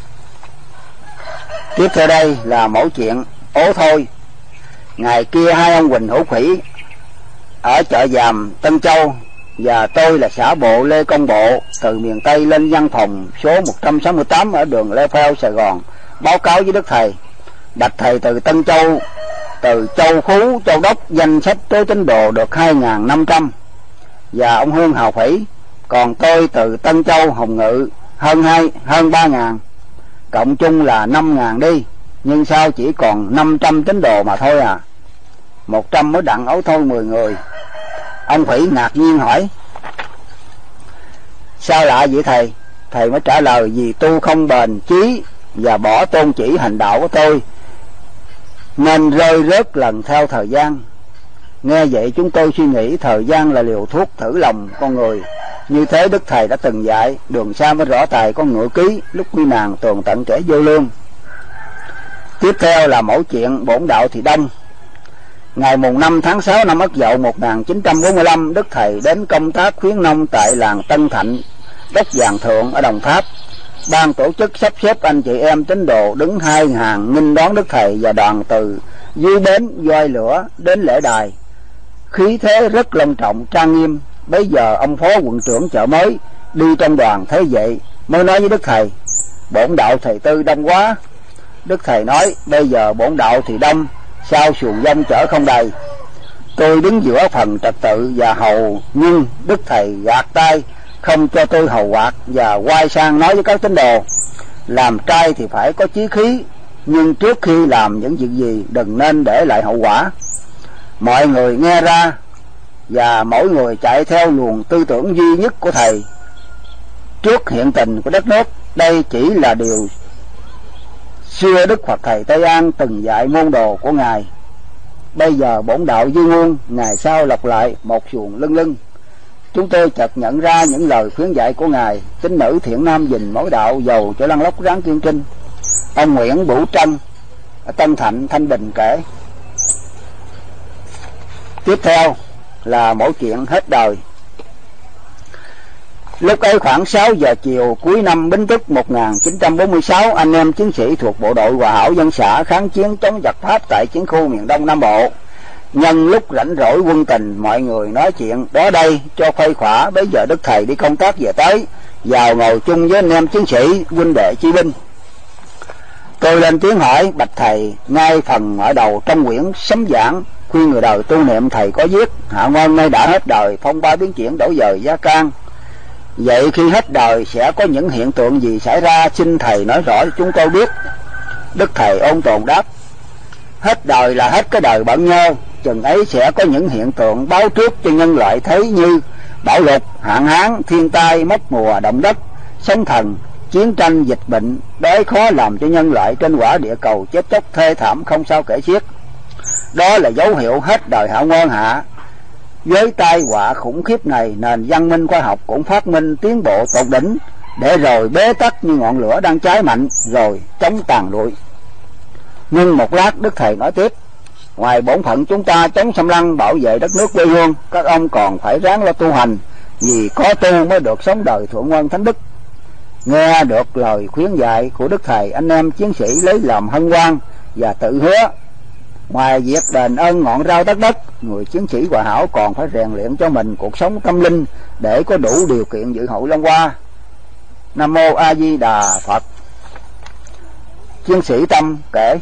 Tiếp theo đây là mẫu chuyện ố thôi. Ngày kia hai ông Huỳnh Hữu Khủy ở chợ Giàm Tân Châu và tôi là xã bộ Lê Công Bộ từ miền Tây lên văn phòng số 168 ở đường Lê Pheo, Sài Gòn, báo cáo với Đức Thầy. Bạch Thầy, từ Tân Châu, từ Châu Phú, Châu Đốc danh sách tới tín đồ được 2.500 và ông Hương Hào Phỉ. Còn tôi từ Tân Châu Hồng Ngự hơn 3.000, cộng chung là 5.000 đi, nhưng sao chỉ còn 500 tín đồ mà thôi à? 100 mới đặng ấu thôi 10 người. Ông Phỉ ngạc nhiên hỏi: sao lạ vậy thầy? Thầy mới trả lời: vì tu không bền chí và bỏ tôn chỉ hành đạo của tôi nên rơi rớt lần theo thời gian. Nghe vậy chúng tôi suy nghĩ thời gian là liều thuốc thử lòng con người. Như thế Đức Thầy đã từng dạy: đường xa mới rõ tài con ngựa ký, lúc quy nàng tường tận kẻ vô lương. Tiếp theo là mẫu chuyện bổn đạo thì đông. Ngày mùng 5 tháng 6 năm Ất Dậu 1945, Đức Thầy đến công tác khuyến nông tại làng Tân Thạnh, Đất Vàng Thượng ở Đồng Tháp. Ban tổ chức sắp xếp anh chị em tín đồ đứng 2 hàng nghênh đón Đức Thầy và đoàn từ dưới bến voi lửa đến lễ đài. Khí thế rất long trọng trang nghiêm. Bấy giờ ông phó quận trưởng chợ mới đi trong đoàn thấy vậy mới nói với Đức Thầy: bổn đạo thầy Tư đông quá. Đức Thầy nói: bây giờ bổn đạo thì đông, sao xuồng dông chở không đầy. Tôi đứng giữa phần trật tự và hầu, nhưng Đức Thầy gạt tay không cho tôi hầu quạt, và quay sang nói với các tín đồ: làm trai thì phải có chí khí, nhưng trước khi làm những việc gì đừng nên để lại hậu quả. Mọi người nghe ra, và mỗi người chạy theo luồng tư tưởng duy nhất của Thầy. Trước hiện tình của đất nước, đây chỉ là điều xưa Đức Phật Thầy Tây An từng dạy môn đồ của Ngài. Bây giờ bổn đạo Duy Nguồn ngày sau lọc lại một xuồng lưng lưng. Chúng tôi chợt nhận ra những lời khuyến dạy của Ngài. Tín nữ thiện nam gìn mối đạo, dầu cho lăn lóc ráng kiên trinh. Ông Nguyễn Bửu Trân ở Tân Thạnh, Thanh Bình kể. Tiếp theo là mẫu chuyện hết đời. Lúc ấy khoảng 6 giờ chiều cuối năm Bính Tuất 1946, anh em chiến sĩ thuộc bộ đội Hòa Hảo Dân xã kháng chiến chống giặc Pháp tại chiến khu miền Đông Nam Bộ. Nhân lúc rảnh rỗi quân tình, mọi người nói chuyện đó đây cho khuây khỏa. Bây giờ Đức Thầy đi công tác về tới, vào ngồi chung với anh em chiến sĩ, huynh đệ chi binh. Tôi lên tiếng hỏi: bạch Thầy, ngay phần mở đầu trong quyển sấm giảng khuyên người đời tu niệm, Thầy có viết hạ ngoan nay đã hết đời, phong ba biến chuyển, đổi dời gia can. Vậy khi hết đời sẽ có những hiện tượng gì xảy ra, xin Thầy nói rõ cho chúng tôi biết. Đức Thầy ôn tồn đáp: hết đời là hết cái đời bận nhơ, chừng ấy sẽ có những hiện tượng báo trước cho nhân loại thấy, như bão lụt, hạn hán, thiên tai, mất mùa, động đất, sóng thần, chiến tranh, dịch bệnh, đói khó làm cho nhân loại trên quả địa cầu chết chóc thê thảm không sao kể xiết. Đó là dấu hiệu hết đời Hạ Ngoan hạ. Với tai họa khủng khiếp này, nền văn minh khoa học cũng phát minh tiến bộ tột đỉnh, để rồi bế tắc như ngọn lửa đang cháy mạnh, rồi chống tàn lụi. Nhưng một lát Đức Thầy nói tiếp: ngoài bổn phận chúng ta chống xâm lăng, bảo vệ đất nước quê hương, các ông còn phải ráng lo tu hành, vì có tu mới được sống đời thượng ngoan thánh đức. Nghe được lời khuyến dạy của Đức Thầy, anh em chiến sĩ lấy làm hân hoan và tự hứa: ngoài việc đền ơn ngọn rau đất đất, người chiến sĩ Hòa Hảo còn phải rèn luyện cho mình cuộc sống tâm linh để có đủ điều kiện dự hội Long Hoa. Nam Mô A Di Đà Phật. Chiến sĩ Tâm kể.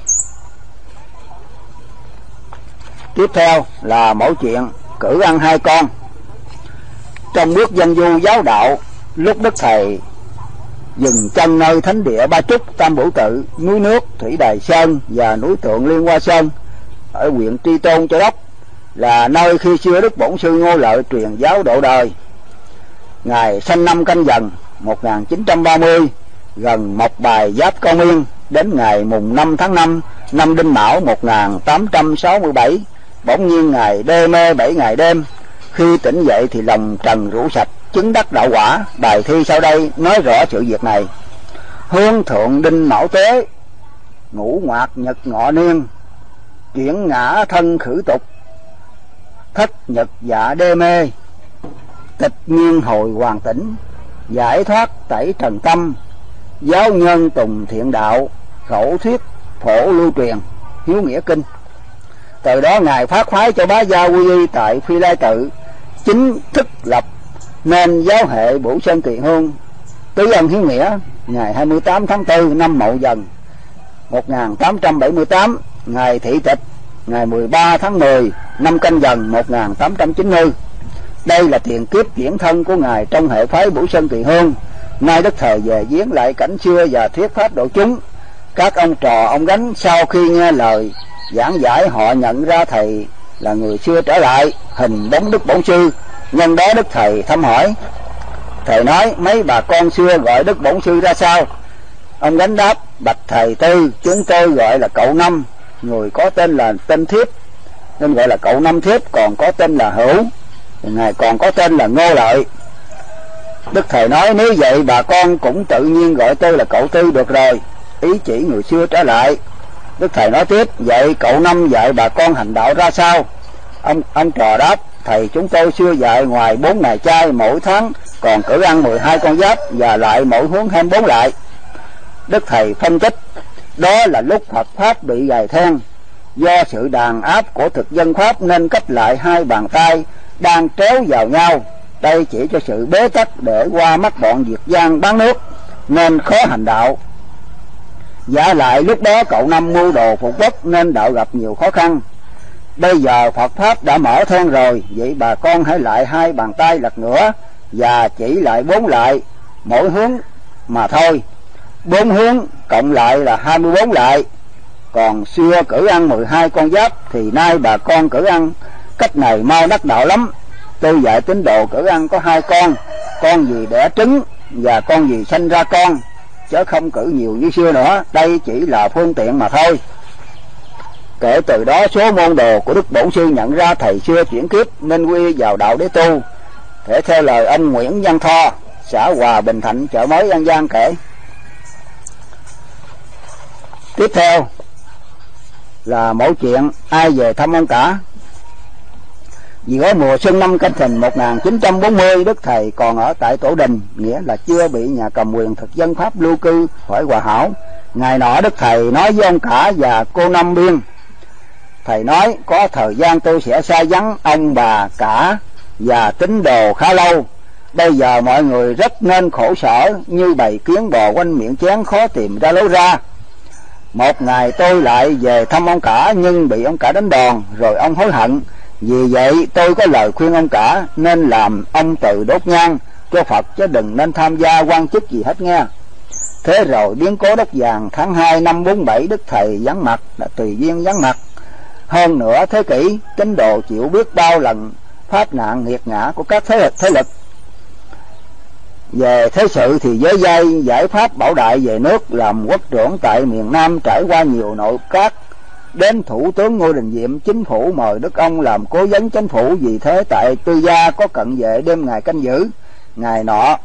Tiếp theo là mẫu chuyện cử ăn hai con. Trong bước dân du giáo đạo, lúc Đức Thầy dừng chân nơi thánh địa Ba Trúc, Tam Bửu Tự, núi Nước, Thủy Đài Sơn và núi Tượng Liên Hoa Sơn ở huyện Tri Tôn, Châu Đốc, là nơi khi xưa Đức Bổn Sư Ngô Lợi truyền giáo độ đời. Ngày sanh năm Canh Dần 1930, gần Mộc Bài Giáp Công Yên, đến ngày mùng 5 tháng 5 năm Đinh Mão 1867, bỗng nhiên Ngài đê mê 7 ngày đêm. Khi tỉnh dậy thì lòng trần rũ sạch, chứng đắc đạo quả. Bài thi sau đây nói rõ sự việc này. Hương thượng Đinh Mão Tế, ngũ ngoạc nhật ngọ niên, chuyển ngã thân khử tục, thất nhật dạ đê mê, tịch nhiên hồi hoàn tỉnh, giải thoát tẩy trần tâm, giáo nhân tùng thiện đạo, khẩu thuyết phổ lưu truyền, hiếu nghĩa kinh. Từ đó Ngài phát khoái cho bá gia quy y tại Phi Lai Tự, chính thức lập nên giáo hệ Bửu Sơn Kỳ Hương tứ ân hiếu nghĩa. Ngày 28 tháng 4 năm Mậu Dần 1878, Ngài thị tịch ngày 13 tháng 10 năm Canh Dần 1890. Đây là tiền kiếp chuyển thân của Ngài trong hệ phái Bửu Sơn Kỳ Hương. Nay Đức Thầy về viếng lại cảnh xưa và thuyết pháp độ chúng. Các ông trò ông Gánh sau khi nghe lời giảng giải, họ nhận ra Thầy là người xưa trở lại, hình bóng Đức Bổn Sư. Nhân đó Đức Thầy thăm hỏi. Thầy nói: mấy bà con xưa gọi Đức Bổn Sư ra sao? Ông Gánh đáp: bạch Thầy Tư, chúng tôi gọi là cậu Năm, người có tên là Tên Thiếp nên gọi là cậu Năm Thiếp, còn có tên là Hữu, Ngài còn có tên là Ngô Lợi. Đức Thầy nói: nếu vậy bà con cũng tự nhiên gọi tôi là cậu Tư được rồi, ý chỉ người xưa trở lại. Đức Thầy nói tiếp: vậy cậu Năm dạy bà con hành đạo ra sao? Ông trò đáp: Thầy chúng tôi xưa dạy ngoài 4 ngày chay mỗi tháng, còn cử ăn 12 con giáp và lại mỗi hướng 24 lại. Đức Thầy phân tích: đó là lúc Phật Pháp bị gài then, do sự đàn áp của thực dân Pháp nên cách lại hai bàn tay đang tréo vào nhau. Đây chỉ cho sự bế tắc để qua mắt bọn Việt Giang bán nước nên khó hành đạo. Giả lại lúc đó cậu Năm mưu đồ phục quốc nên đạo gặp nhiều khó khăn. Bây giờ Phật Pháp đã mở then rồi, vậy bà con hãy lại 2 bàn tay lật ngửa và chỉ lại 4 lại, mỗi hướng mà thôi. 4 hướng cộng lại là 24 lại. Còn xưa cử ăn 12 con giáp thì nay bà con cử ăn cách này mau đắc đạo lắm. Tôi dạy tín đồ cử ăn có 2 con gì đẻ trứng và con gì sanh ra con, chứ không cử nhiều như xưa nữa. Đây chỉ là phương tiện mà thôi. Kể từ đó số môn đồ của Đức Bổn Sư nhận ra thầy xưa chuyển kiếp nên quy vào đạo để tu. Thể theo lời ông Nguyễn Văn Tho, xã Hòa Bình Thạnh, chợ Mới An Giang kể. Tiếp theo là mẫu chuyện ai về thăm ông cả. Giữa mùa xuân năm Canh Thìn 1940, Đức Thầy còn ở tại Tổ Đình, nghĩa là chưa bị nhà cầm quyền thực dân Pháp lưu cư khỏi Hòa Hảo. Ngày nọ Đức Thầy nói với ông cả và cô Năm Biên. Thầy nói có thời gian tôi sẽ xa vắng ông bà cả và tín đồ khá lâu. Bây giờ mọi người rất nên khổ sở, như bầy kiến bò quanh miệng chén khó tìm ra lối ra. Một ngày tôi lại về thăm ông cả nhưng bị ông cả đánh đòn, rồi ông hối hận. Vì vậy tôi có lời khuyên ông cả nên làm ông tự đốt nhang cho Phật, chứ đừng nên tham gia quan chức gì hết nghe. Thế rồi biến cố Đốc Vàng tháng 2 năm 47, Đức Thầy vắng mặt, là tùy duyên vắng mặt. Hơn nửa thế kỷ, tín đồ chịu biết bao lần pháp nạn nghiệt ngã của các thế lực. Về thế sự thì với giai giải pháp Bảo Đại về nước làm quốc trưởng tại miền Nam, trải qua nhiều nội các, đến Thủ tướng Ngô Đình Diệm, chính phủ mời Đức ông làm cố vấn chính phủ. Vì thế tại Tư Gia có cận vệ đêm ngày canh giữ. Ngày nọ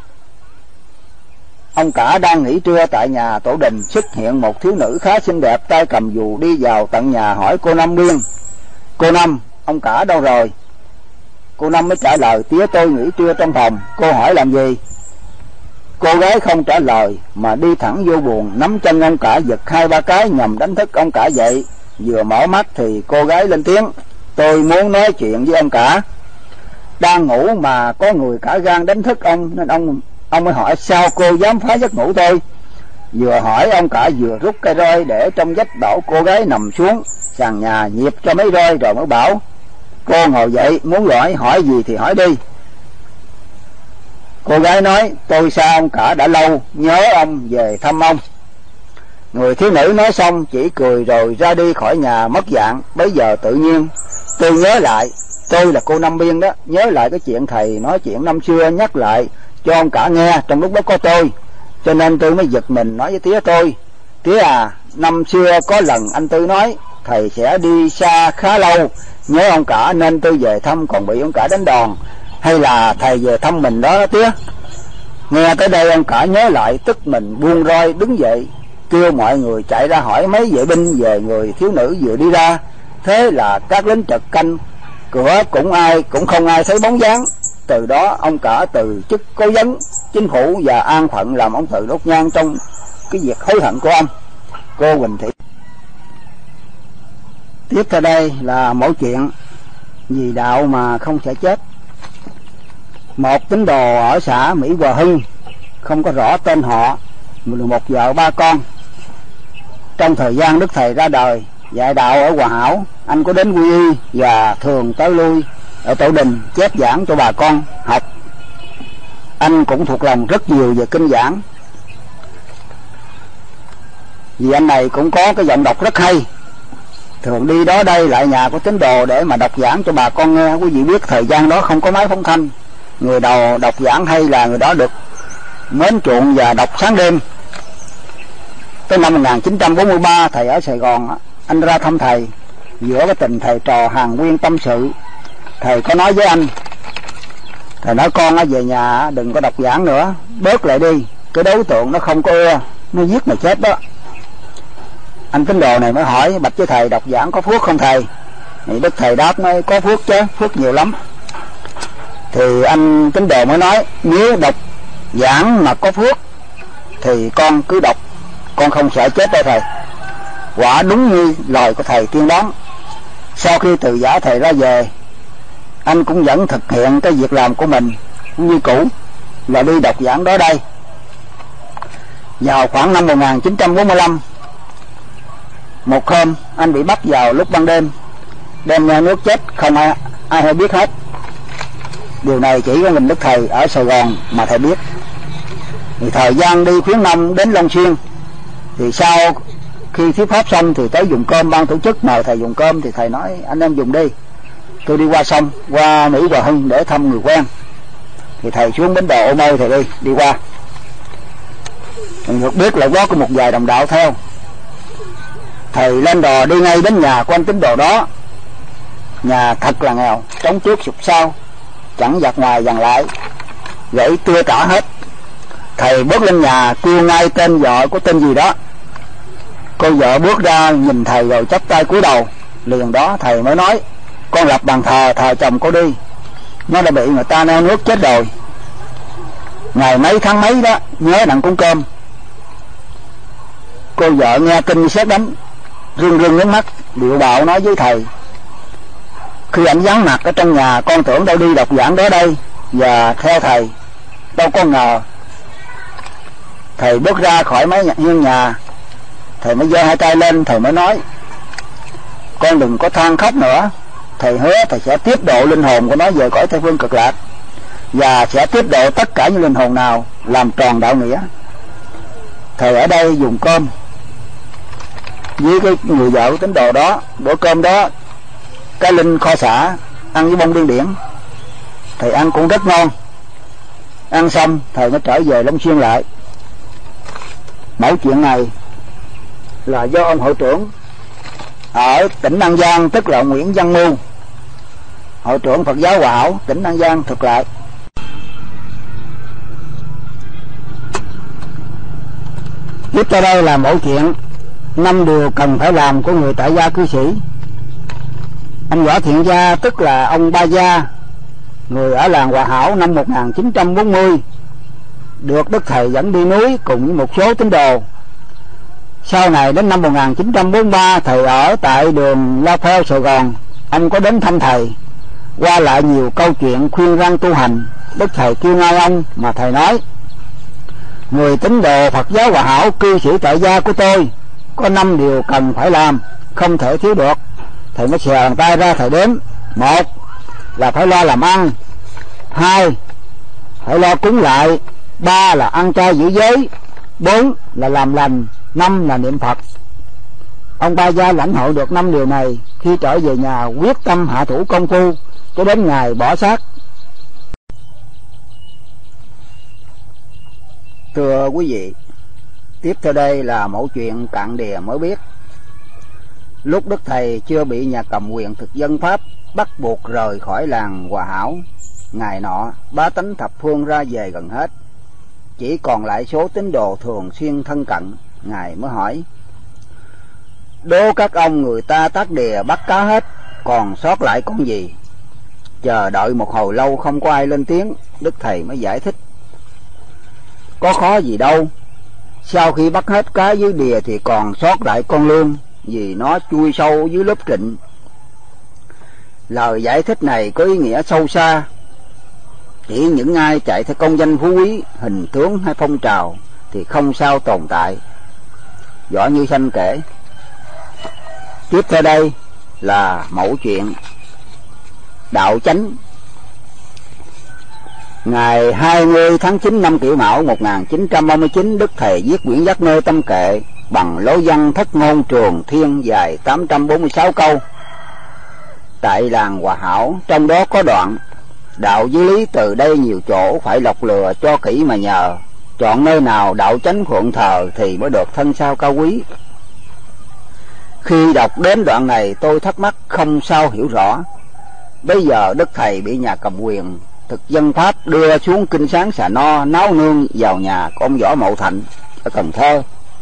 ông cả đang nghỉ trưa tại nhà Tổ Đình, xuất hiện một thiếu nữ khá xinh đẹp, tay cầm dù đi vào tận nhà hỏi cô Năm Biên: cô Năm, ông cả đâu rồi? Cô Năm mới trả lời: tía tôi nghỉ trưa trong phòng. Cô hỏi làm gì? Cô gái không trả lời mà đi thẳng vô buồng, nắm chân ông cả giật 2-3 cái nhằm đánh thức ông cả dậy. Vừa mở mắt thì cô gái lên tiếng: tôi muốn nói chuyện với ông cả. Đang ngủ mà có người cả gan đánh thức ông, nên ông mới hỏi: sao cô dám phá giấc ngủ tôi? Vừa hỏi ông cả vừa rút cây roi để trong vách, bảo cô gái nằm xuống sàn nhà nhịp cho mấy roi, rồi mới bảo: cô ngồi dậy, muốn hỏi gì thì hỏi đi. Cô gái nói: tôi xa ông cả đã lâu, nhớ ông, về thăm ông. Người thiếu nữ nói xong chỉ cười rồi ra đi khỏi nhà mất dạng. Bấy giờ tự nhiên tôi nhớ lại, tôi là cô Năm Biên đó, nhớ lại cái chuyện thầy nói chuyện năm xưa nhắc lại cho ông cả nghe, trong lúc đó có tôi, cho nên tôi mới giật mình nói với tía tôi: tía à, năm xưa có lần anh Tư nói thầy sẽ đi xa khá lâu, nhớ ông cả nên tôi về thăm, còn bị ông cả đánh đòn. Hay là thầy về thăm mình đó tía? Nghe tới đây ông cả nhớ lại, tức mình buông roi đứng dậy, kêu mọi người chạy ra hỏi mấy vệ binh về người thiếu nữ vừa đi ra. Thế là các lính trực canh cửa cũng không ai thấy bóng dáng. Từ đó ông cả từ chức cố vấn chính phủ và an phận làm ông tự đốt nhang trong cái việc hối hận của ông. Cô Quỳnh Thị. Tiếp theo đây là mẫu chuyện vì đạo mà không sẽ chết. Một tín đồ ở xã Mỹ Hòa Hưng, không có rõ tên họ, 11 vợ 3 con. Trong thời gian Đức Thầy ra đời dạy đạo ở Hòa Hảo, anh có đến quy y và thường tới lui ở Tổ Đình chép giảng cho bà con học. Anh cũng thuộc lòng rất nhiều về kinh giảng, vì anh này cũng có cái giọng đọc rất hay. Thường đi đó đây lại nhà của tín đồ để mà đọc giảng cho bà con nghe. Quý vị biết thời gian đó không có máy phóng thanh, người đầu đọc giảng hay là người đó được mến chuộng và đọc sáng đêm. Tới năm 1943 thầy ở Sài Gòn, anh ra thăm thầy. Giữa cái tình thầy trò hàng nguyên tâm sự, thầy có nói với anh, thầy nói: con về nhà đừng có đọc giảng nữa, bớt lại đi, cái đối tượng nó không có ưa, nó giết mày chết đó. Anh tín đồ này mới hỏi: bạch với thầy, đọc giảng có phước không thầy? Thì Đức Thầy đáp nói: có phước chứ, phước nhiều lắm. Thì anh tín đồ mới nói: nếu đọc giảng mà có phước thì con cứ đọc, con không sợ chết đâu thầy. Quả đúng như lời của thầy tiên đoán. Sau khi từ giả thầy ra về, anh cũng vẫn thực hiện cái việc làm của mình như cũ, là đi đọc giảng đó đây. Vào khoảng năm 1945, một hôm anh bị bắt vào lúc ban đêm, đem ra nước chết không ai hay biết hết. Điều này chỉ có mình Đức Thầy ở Sài Gòn mà thầy biết. Thì thời gian đi khuyến nông đến Long Xuyên, thì sau khi thuyết pháp xong thì tới dùng cơm, ban tổ chức mời thầy dùng cơm, thì thầy nói anh em dùng đi. Tôi đi qua sông, qua Mỹ Hòa Hưng để thăm người quen, thì thầy xuống bến đò Ô Môi, thầy đi qua. Mình được biết là có một vài đồng đạo theo. Thầy lên đò đi ngay đến nhà của anh tín đồ đó. Nhà thật là nghèo, trống trước sụp sau, chẳng giặt ngoài dằn lại, gãy tua cả hết. Thầy bước lên nhà kêu ngay tên vợ của tên gì đó. Cô vợ bước ra nhìn thầy rồi chắp tay cúi đầu. Liền đó thầy mới nói: con lập bàn thờ chồng cô đi, nó đã bị người ta neo nước chết rồi. Ngày mấy tháng mấy đó nhớ nặng cúng cơm. Cô vợ nghe tin như sét đánh, rưng rưng nước mắt, điệu bạo nói với thầy: khi ảnh vắng mặt ở trong nhà, con tưởng đâu đi đọc giảng đó đây, và theo thầy, đâu có ngờ. Thầy bước ra khỏi mấy hiên nhà, thầy mới giơ hai tay lên, thầy mới nói: con đừng có than khóc nữa. Thầy hứa thầy sẽ tiếp độ linh hồn của nó về cõi Tây Phương Cực Lạc, và sẽ tiếp độ tất cả những linh hồn nào làm tròn đạo nghĩa. Thầy ở đây dùng cơm với cái người vợ của tín đồ đó. Bữa cơm đó cái linh kho xả ăn với bông điên điển, thầy ăn cũng rất ngon. Ăn xong thầy mới trở về Long Xuyên lại. Mẫu chuyện này là do ông hội trưởng ở tỉnh An Giang, tức là Nguyễn Văn Mưu, hội trưởng Phật giáo Hòa Hảo tỉnh An Giang thuật lại. Tiếp theo đây là mẫu chuyện 5 điều cần phải làm của người tại gia cư sĩ. Anh Võ Thiện Gia, tức là ông Ba Gia, người ở làng Hòa Hảo, năm 1940 được Đức Thầy dẫn đi núi cùng với một số tín đồ. Sau này đến năm 1943, thầy ở tại đường La Pheo, Sài Gòn. Ông có đến thăm thầy, qua lại nhiều câu chuyện khuyên răn tu hành. Đức Thầy kêu ngay ông mà thầy nói: người tín đồ Phật giáo Hòa Hảo, cư sĩ tại gia của tôi, có 5 điều cần phải làm, không thể thiếu được. Thầy mới xòe bàn tay ra, thầy đếm: 1 là phải lo làm ăn, 2 phải lo cúng lại, 3 là ăn chay giữ giới, 4 là làm lành, 5 là niệm Phật. Ông Ba Gia lãnh hội được 5 điều này, khi trở về nhà quyết tâm hạ thủ công phu cho đến ngày bỏ xác. Thưa quý vị, tiếp theo đây là mẫu chuyện cạn đìa mới biết. Lúc Đức Thầy chưa bị nhà cầm quyền thực dân Pháp bắt buộc rời khỏi làng Hòa Hảo, ngày nọ bá tánh thập phương ra về gần hết, chỉ còn lại số tín đồ thường xuyên thân cận. Ngài mới hỏi: đố các ông, người ta tác đìa bắt cá hết, còn sót lại con gì? Chờ đợi một hồi lâu không có ai lên tiếng. Đức Thầy mới giải thích: có khó gì đâu, sau khi bắt hết cá dưới đìa thì còn sót lại con lươn, vì nó chui sâu dưới lớp trịnh. Lời giải thích này có ý nghĩa sâu xa, chỉ những ai chạy theo công danh phú quý, hình tướng hay phong trào thì không sao tồn tại. Võ Như Sanh kể. Tiếp theo đây là mẫu chuyện đạo chánh. Ngày 20 tháng 9 năm Kỷ Mão 1939, Đức Thầy viết quyển Giác Ngơ Tâm Kệ bằng lối văn thất ngôn Trường Thiên dài 846 câu tại làng Hòa Hảo. Trong đó có đoạn: đạo với lý từ đây nhiều chỗ, phải lọc lừa cho kỹ mà nhờ, chọn nơi nào đạo chánh phượng thờ thì mới được thân sao cao quý. Khi đọc đến đoạn này tôi thắc mắc không sao hiểu rõ. Bây giờ Đức Thầy bị nhà cầm quyền thực dân Pháp đưa xuống Kinh Sáng Xà No náo nương vào nhà của ông Võ Mậu Thạnh ở Cần Thơ,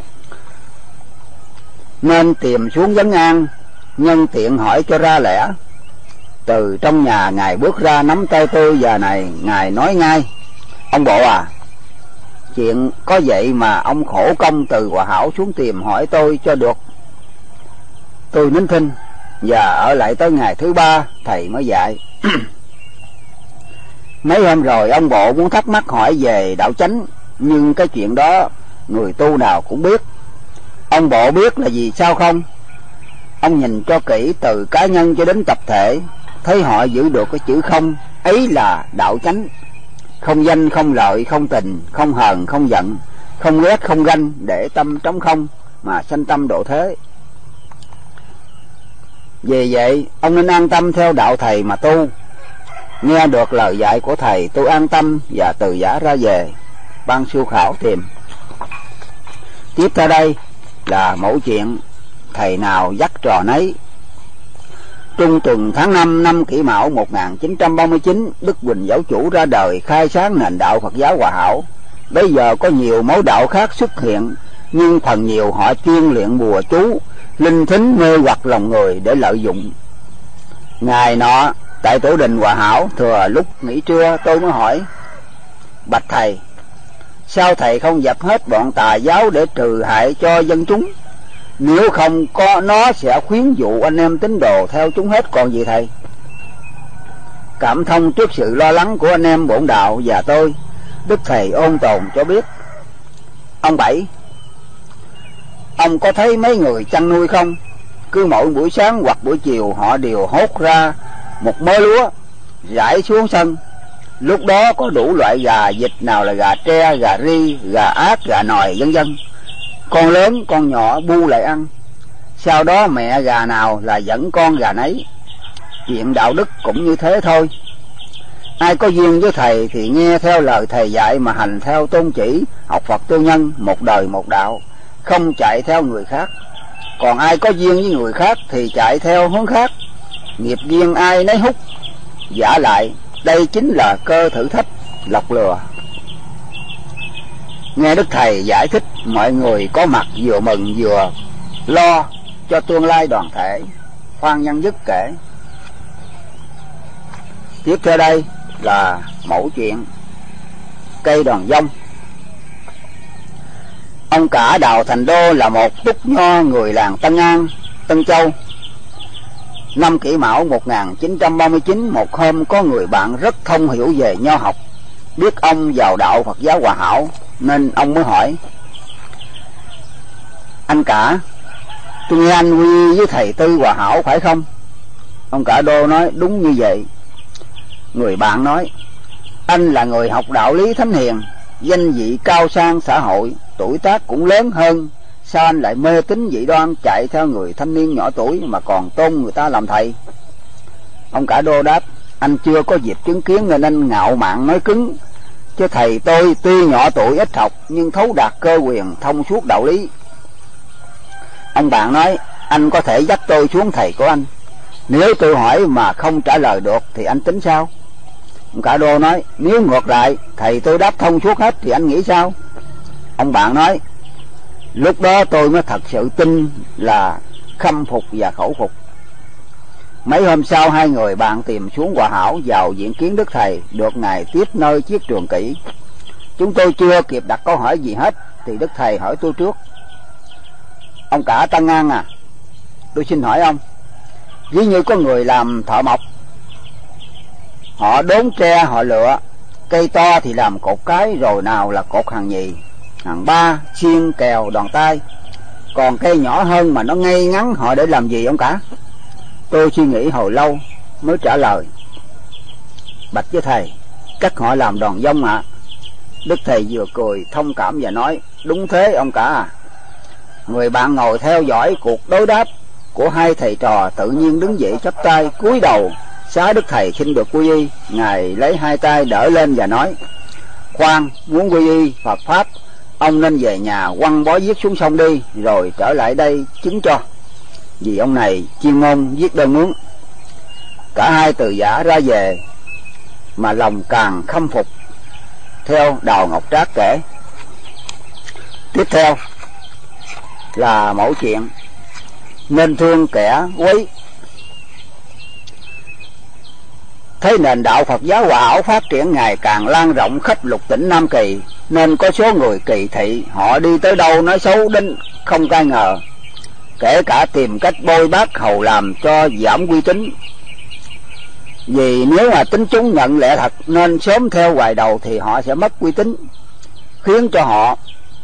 nên tìm xuống vấn an, nhân tiện hỏi cho ra lẽ. Từ trong nhà Ngài bước ra nắm tay tôi và Ngài nói ngay: ông bộ à, chuyện có vậy mà ông khổ công từ Hòa Hảo xuống tìm hỏi tôi cho được. Tôi nín thinh và ở lại tới ngày thứ 3 Thầy mới dạy. Mấy hôm rồi ông bộ muốn thắc mắc hỏi về đạo chánh, nhưng cái chuyện đó người tu nào cũng biết. Ông bộ biết là gì sao không? Ông nhìn cho kỹ từ cá nhân cho đến tập thể, thấy họ giữ được cái chữ không, ấy là đạo chánh. Không danh, không lợi, không tình, không hờn, không giận, không ghét, không ganh, để tâm trống không mà sanh tâm độ thế. Vì vậy, ông nên an tâm theo đạo thầy mà tu. Nghe được lời dạy của thầy, tôi an tâm và từ giả ra về, ban siêu khảo tìm. Tiếp theo đây là mẫu chuyện thầy nào dắt trò nấy. Trung tuần tháng 5 năm Kỷ Mão 1939, Đức Huỳnh Giáo Chủ ra đời khai sáng nền đạo Phật giáo Hòa Hảo. Bây giờ có nhiều mẫu đạo khác xuất hiện, nhưng phần nhiều họ chuyên luyện bùa chú, linh thính mê hoặc lòng người để lợi dụng. Ngày nọ tại tổ đình Hòa Hảo, thừa lúc nghỉ trưa, tôi mới hỏi: bạch thầy, sao thầy không dập hết bọn tà giáo để trừ hại cho dân chúng? Nếu không có nó sẽ khuyến dụ anh em tín đồ theo chúng hết còn gì thầy? Cảm thông trước sự lo lắng của anh em bổn đạo và tôi, Đức Thầy ôn tồn cho biết: ông Bảy, ông có thấy mấy người chăn nuôi không? Cứ mỗi buổi sáng hoặc buổi chiều họ đều hốt ra một mớ lúa rải xuống sân. Lúc đó có đủ loại gà vịt, nào là gà tre, gà ri, gà ác, gà nòi, vân vân. Con lớn con nhỏ bu lại ăn. Sau đó mẹ gà nào là dẫn con gà nấy. Chuyện đạo đức cũng như thế thôi. Ai có duyên với thầy thì nghe theo lời thầy dạy mà hành theo tôn chỉ, học Phật tu nhân, một đời một đạo, không chạy theo người khác. Còn ai có duyên với người khác thì chạy theo hướng khác. Nghiệp duyên ai nấy hút. Giả lại đây chính là cơ thử thách, lọc lừa. Nghe Đức Thầy giải thích, mọi người có mặt vừa mừng vừa lo cho tương lai đoàn thể. Khoan Nhân Dứt kể. Tiếp theo đây là mẫu chuyện cây đòn dông. Ông cả Đào Thành Đô là một túc nho người làng Tân An, Tân Châu. Năm Kỷ Mão 1939, một hôm có người bạn rất thông hiểu về nho học, biết ông vào đạo Phật giáo Hòa Hảo, nên ông mới hỏi: anh cả, tôi nghe anh quy với thầy Tư Hòa Hảo phải không? Ông cả Đô nói: đúng như vậy. Người bạn nói: anh là người học đạo lý thánh hiền, danh vị cao sang xã hội, tuổi tác cũng lớn hơn, sao anh lại mê tín dị đoan, chạy theo người thanh niên nhỏ tuổi mà còn tôn người ta làm thầy? Ông cả Đô đáp: anh chưa có dịp chứng kiến nên anh ngạo mạn nói cứng, chứ thầy tôi tuy nhỏ tuổi ít học nhưng thấu đạt cơ quyền, thông suốt đạo lý. Ông bạn nói: anh có thể dắt tôi xuống thầy của anh, nếu tôi hỏi mà không trả lời được thì anh tính sao? Ông cả Đô nói: nếu ngược lại thầy tôi đáp thông suốt hết thì anh nghĩ sao? Ông bạn nói: lúc đó tôi mới thật sự tin là khâm phục và khẩu phục. Mấy hôm sau, hai người bạn tìm xuống Hòa Hảo vào diện kiến Đức Thầy, được Ngài tiếp nơi chiếc trường kỷ. Chúng tôi chưa kịp đặt câu hỏi gì hết thì Đức Thầy hỏi tôi trước: ông cả Tân An à, tôi xin hỏi ông, ví như có người làm thợ mộc, họ đốn tre, họ lựa cây to thì làm cột cái, rồi nào là cột hàng nhì, hàng ba, xiên, kèo, đòn tay, còn cây nhỏ hơn mà nó ngay ngắn họ để làm gì ông cả? Tôi suy nghĩ hồi lâu mới trả lời: bạch với thầy, các họ làm đòn dông ạ. Đức Thầy vừa cười thông cảm và nói: đúng thế ông cả à. Người bạn ngồi theo dõi cuộc đối đáp của hai thầy trò tự nhiên đứng dậy chắp tay cúi đầu xá Đức Thầy xin được quy y. Ngài lấy hai tay đỡ lên và nói: khoan, muốn quy y Phật pháp, ông nên về nhà quăng bó viết xuống sông đi, rồi trở lại đây chứng cho, vì ông này chuyên môn viết đơn mướn. Cả hai từ giả ra về, mà lòng càng khâm phục. Theo Đào Ngọc Trác kể. Tiếp theo là mẫu chuyện nên thương kẻ quấy. Thấy nền đạo Phật giáo Hòa Hảo phát triển ngày càng lan rộng khắp lục tỉnh Nam Kỳ, nên có số người kỳ thị, họ đi tới đâu nói xấu đến không ai ngờ, kể cả tìm cách bôi bác hầu làm cho giảm uy tín. Vì nếu mà tính chúng nhận lẽ thật nên sớm theo hoài đầu thì họ sẽ mất uy tín, khiến cho họ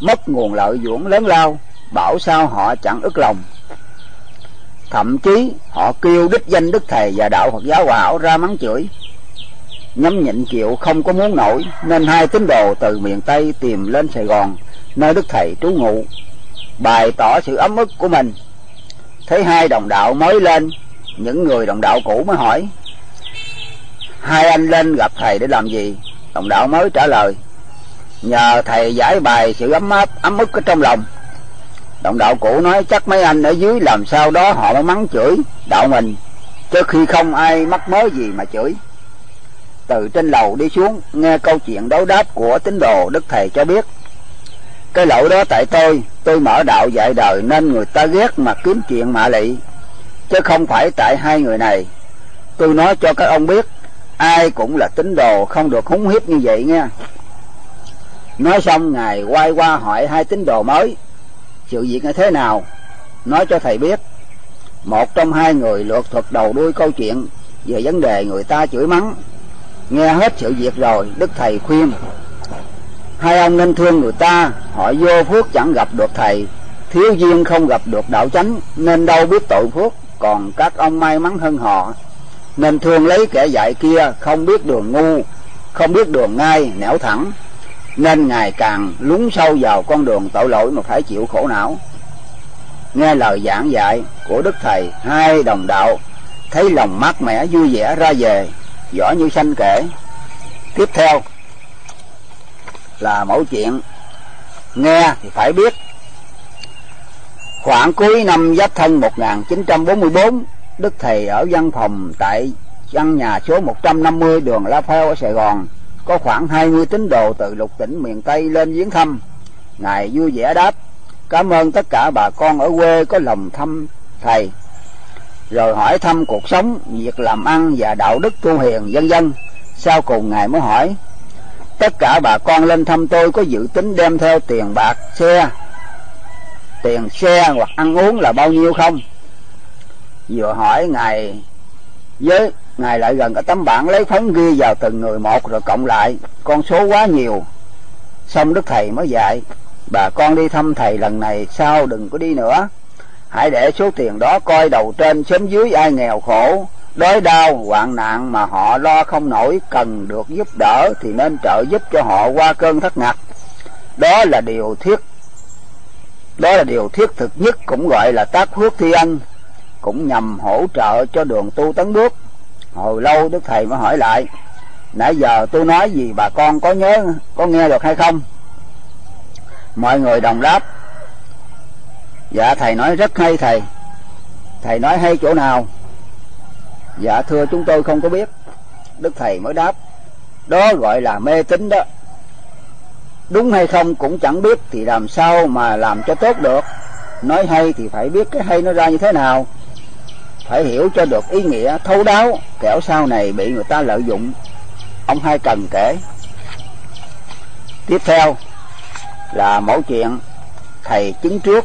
mất nguồn lợi dưỡng lớn lao, bảo sao họ chẳng ức lòng. Thậm chí họ kêu đích danh Đức Thầy và đạo Phật giáo Hòa Hảo ra mắng chửi. Nhắm nhịn chịu không có muốn nổi, nên hai tín đồ từ miền Tây tìm lên Sài Gòn, nơi Đức Thầy trú ngụ, bày tỏ sự ấm ức của mình. Thấy hai đồng đạo mới lên, những người đồng đạo cũ mới hỏi: hai anh lên gặp thầy để làm gì? Đồng đạo mới trả lời: nhờ thầy giải bày sự ấm ức ở trong lòng. Đồng đạo cũ nói: chắc mấy anh ở dưới làm sao đó họ mới mắng chửi đạo mình, chứ khi không ai mắc mớ gì mà chửi. Từ trên lầu đi xuống, nghe câu chuyện đấu đáp của tín đồ, Đức Thầy cho biết: cái lỗi đó tại tôi mở đạo dạy đời nên người ta ghét mà kiếm chuyện mạ lị, chứ không phải tại hai người này. Tôi nói cho các ông biết, ai cũng là tín đồ, không được húng hiếp như vậy nha. Nói xong, Ngài quay qua hỏi hai tín đồ mới sự việc như thế nào, nói cho thầy biết. Một trong hai người lược thuật đầu đuôi câu chuyện về vấn đề người ta chửi mắng. Nghe hết sự việc rồi, Đức Thầy khuyên: hai ông nên thương người ta, họ vô phước chẳng gặp được thầy, thiếu duyên không gặp được đạo chánh, nên đâu biết tội phước. Còn các ông may mắn hơn họ, nên thương lấy kẻ dạy kia, không biết đường ngu, không biết đường ngay nẻo thẳng, nên ngày càng lún sâu vào con đường tội lỗi mà phải chịu khổ não. Nghe lời giảng dạy của Đức Thầy, hai đồng đạo thấy lòng mát mẻ vui vẻ ra về. Võ Như Sanh kể. Tiếp theo là mẫu chuyện nghe thì phải biết. Khoảng cuối năm Giáp Thân 1944, Đức Thầy ở văn phòng tại căn nhà số 150 đường La Pheo ở Sài Gòn. Có khoảng 20 tín đồ từ lục tỉnh miền Tây lên viếng thăm. Ngài vui vẻ đáp: cảm ơn tất cả bà con ở quê có lòng thăm thầy, rồi hỏi thăm cuộc sống, việc làm ăn và đạo đức tu hiền vân vân. Sau cùng Ngài mới hỏi: tất cả bà con lên thăm tôi có dự tính đem theo tiền bạc tiền xe hoặc ăn uống là bao nhiêu không? Vừa hỏi Ngài lại gần cái tấm bảng lấy phấn ghi vào từng người một, rồi cộng lại con số quá nhiều. Xong Đức Thầy mới dạy: bà con đi thăm thầy lần này sau đừng có đi nữa, hãy để số tiền đó coi đầu trên xóm dưới ai nghèo khổ, đói đau, hoạn nạn mà họ lo không nổi, cần được giúp đỡ thì nên trợ giúp cho họ qua cơn thất ngặt. Đó là điều thiết thực nhất, cũng gọi là tác phước thi ân, cũng nhằm hỗ trợ cho đường tu tấn bước. Hồi lâu Đức Thầy mới hỏi lại: nãy giờ tôi nói gì bà con có nghe được hay không? Mọi người đồng đáp: dạ thầy nói rất hay thầy. Thầy nói hay chỗ nào? Dạ thưa chúng tôi không có biết. Đức Thầy mới đáp: đó gọi là mê tín đó. Đúng hay không cũng chẳng biết thì làm sao mà làm cho tốt được. Nói hay thì phải biết cái hay nó ra như thế nào, phải hiểu cho được ý nghĩa thấu đáo, kẻo sau này bị người ta lợi dụng. Ông Hai Cần kể. Tiếp theo là mẫu chuyện thầy chứng trước.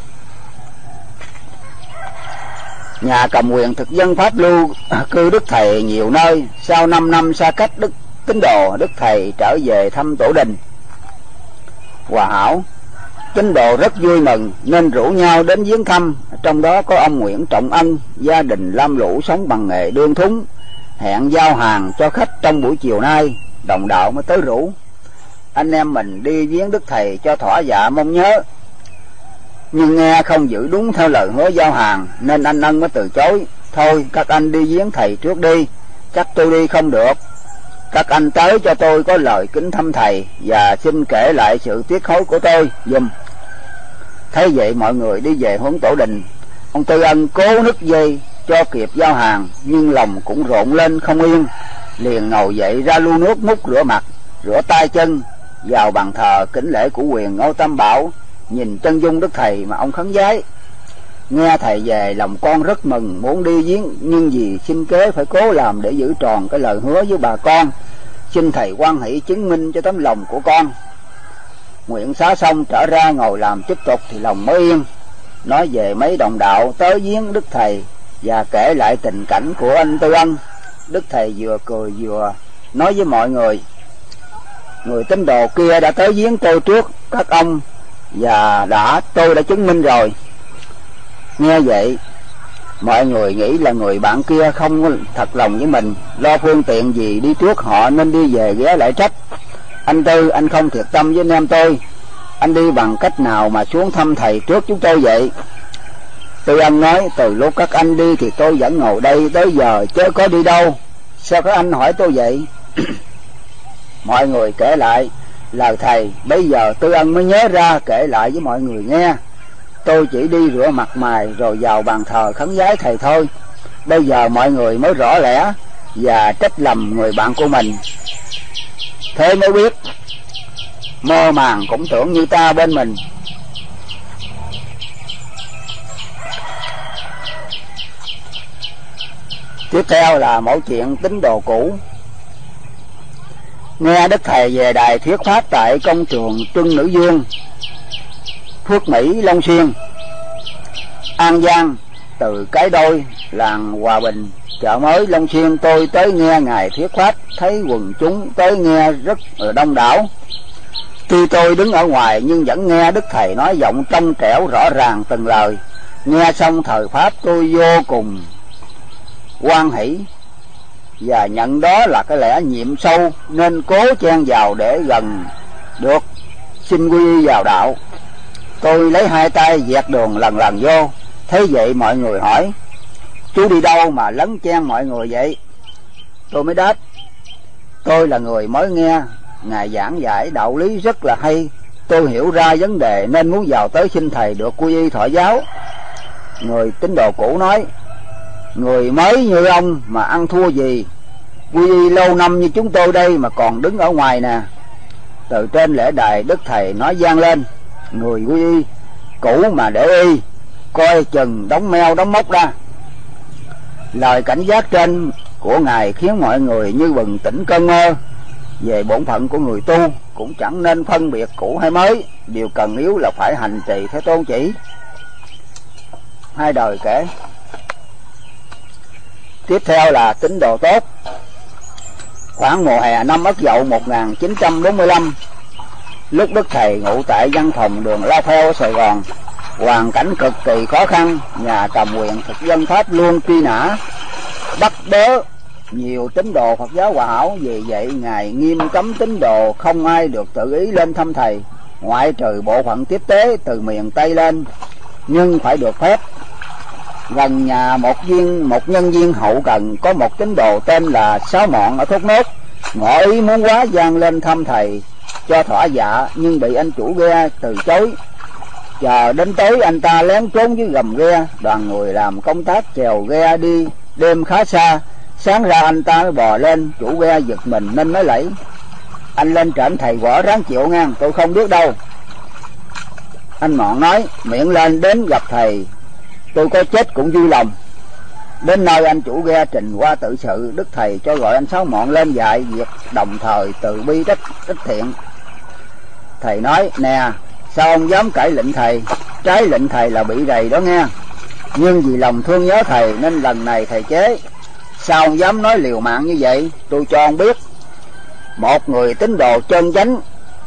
Nhà cầm quyền thực dân Pháp lưu cư Đức Thầy nhiều nơi. Sau 5 năm xa cách tín đồ, Đức Thầy trở về thăm tổ đình Hòa Hảo. Tín đồ rất vui mừng nên rủ nhau đến viếng thăm. Trong đó có ông Nguyễn Trọng Ân, gia đình lam lũ sống bằng nghề đương thúng, hẹn giao hàng cho khách trong buổi chiều nay. Đồng đạo mới tới rủ: anh em mình đi viếng Đức Thầy cho thỏa dạ mong nhớ. Nhưng nghe không giữ đúng theo lời hứa giao hàng, nên anh Ân mới từ chối: thôi các anh đi viếng thầy trước đi, chắc tôi đi không được. Các anh tới cho tôi có lời kính thăm thầy, và xin kể lại sự tiết hối của tôi giùm. Thấy vậy mọi người đi về hướng tổ đình. Ông Tư Ân cố nức dây cho kịp giao hàng, nhưng lòng cũng rộn lên không yên, liền ngồi dậy ra lu nước múc rửa mặt, rửa tay chân, vào bàn thờ kính lễ của quyền Ngô Tam Bảo, nhìn chân dung Đức Thầy mà ông khấn vái. Nghe thầy về, lòng con rất mừng, muốn đi viếng, nhưng vì sinh kế phải cố làm để giữ tròn cái lời hứa với bà con. Xin thầy hoan hỷ chứng minh cho tấm lòng của con. Nguyện xá xong trở ra ngồi làm tiếp tục thì lòng mới yên. Nói về mấy đồng đạo tới viếng Đức Thầy và kể lại tình cảnh của anh Tư Ân. Đức Thầy vừa cười vừa nói với mọi người: người tín đồ kia đã tới viếng tôi trước, các ông và tôi đã chứng minh rồi. Nghe vậy, mọi người nghĩ là người bạn kia không có thật lòng với mình, lo phương tiện gì đi trước họ nên đi về ghé lại trách: anh Tư, anh không thiệt tâm với anh em tôi, anh đi bằng cách nào mà xuống thăm thầy trước chúng tôi vậy? Tư Ân nói: từ lúc các anh đi thì tôi vẫn ngồi đây tới giờ chứ có đi đâu. Sao các anh hỏi tôi vậy? Mọi người kể lại lời thầy. Bây giờ Tư Ân mới nhớ ra kể lại với mọi người nghe. Tôi chỉ đi rửa mặt mày rồi vào bàn thờ khấn vái thầy thôi. Bây giờ mọi người mới rõ lẽ và trách lầm người bạn của mình. Thế mới biết mơ màng cũng tưởng như ta bên mình. Tiếp theo là mẫu chuyện tín đồ cũ. Nghe Đức Thầy về đài thuyết pháp tại công trường Trưng Nữ Dương, Phước Mỹ, Long Xuyên, An Giang. Từ Cái Đôi, làng Hòa Bình, chợ mới Long Xuyên, tôi tới nghe Ngài thuyết pháp, thấy quần chúng tới nghe rất đông đảo. Tuy tôi đứng ở ngoài nhưng vẫn nghe Đức Thầy nói giọng trong trẻo rõ ràng từng lời. Nghe xong thời pháp tôi vô cùng hoan hỷ và nhận đó là cái lẽ nhiệm sâu, nên cố chen vào để gần được xin quy y vào đạo. Tôi lấy hai tay dẹt đường lần lần vô. Thế vậy mọi người hỏi: chú đi đâu mà lấn chen mọi người vậy? Tôi mới đáp: tôi là người mới nghe Ngài giảng giải đạo lý rất là hay, tôi hiểu ra vấn đề nên muốn vào tới xin thầy được quy y thọ giáo. Người tín đồ cũ nói: người mới như ông mà ăn thua gì, quy y lâu năm như chúng tôi đây mà còn đứng ở ngoài nè. Từ trên lễ đài Đức Thầy nói vang lên: người quy y cũ mà để y, coi chừng đóng meo đóng mốc ra. Lời cảnh giác trên của Ngài khiến mọi người như bừng tỉnh cơn mơ. Về bổn phận của người tu cũng chẳng nên phân biệt cũ hay mới, điều cần yếu là phải hành trì theo tôn chỉ. Hai đời kể. Tiếp theo là tín đồ tốt. Khoảng mùa hè năm Ất Dậu 1945, lúc Đức Thầy ngụ tại văn phòng đường La Pheo ở Sài Gòn, hoàn cảnh cực kỳ khó khăn, nhà cầm quyền thực dân Pháp luôn truy nã bắt bớ nhiều tín đồ Phật giáo Hòa Hảo. Vì vậy Ngài nghiêm cấm tín đồ không ai được tự ý lên thăm thầy, ngoại trừ bộ phận tiếp tế từ miền Tây lên, nhưng phải được phép. Gần nhà một nhân viên hậu cần có một tín đồ tên là Sáu Mọn ở Thốt Nốt, ngỏ ý muốn quá gian lên thăm thầy cho thỏa dạ, nhưng bị anh chủ ghe từ chối. Chờ đến tối anh ta lén trốn dưới gầm ghe. Đoàn người làm công tác chèo ghe đi đêm khá xa, sáng ra anh ta mới bò lên. Chủ ghe giật mình nên nói lẫy: anh lên trển thầy quả ráng chịu ngang, tôi không biết đâu. Anh Mọn nói: miệng lên đến gặp thầy, tôi có chết cũng vui lòng. Đến nơi anh chủ ghe trình qua tự sự. Đức Thầy cho gọi anh Sáu Mọn lên dạy việc, đồng thời từ bi trách thiện. Thầy nói: nè, sao ông dám cãi lệnh thầy? Trái lệnh thầy là bị rầy đó nghe. Nhưng vì lòng thương nhớ thầy nên lần này thầy chế. Sao ông dám nói liều mạng như vậy? Tôi cho ông biết, một người tín đồ chân chánh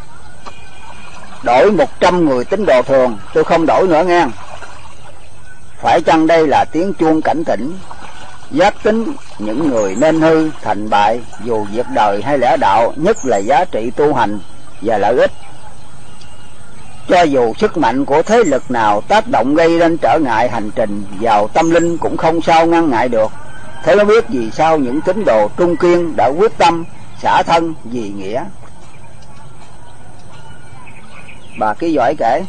đổi 100 người tín đồ thường, tôi không đổi nữa nghe. Phải chăng đây là tiếng chuông cảnh tỉnh, giác tính những người nên hư thành bại, dù việc đời hay lẽ đạo, nhất là giá trị tu hành và lợi ích. Cho dù sức mạnh của thế lực nào tác động gây nên trở ngại hành trình vào tâm linh cũng không sao ngăn ngại được. Thế mới biết vì sao những tín đồ trung kiên đã quyết tâm xả thân vì nghĩa. Bà Ký Giỏi kể: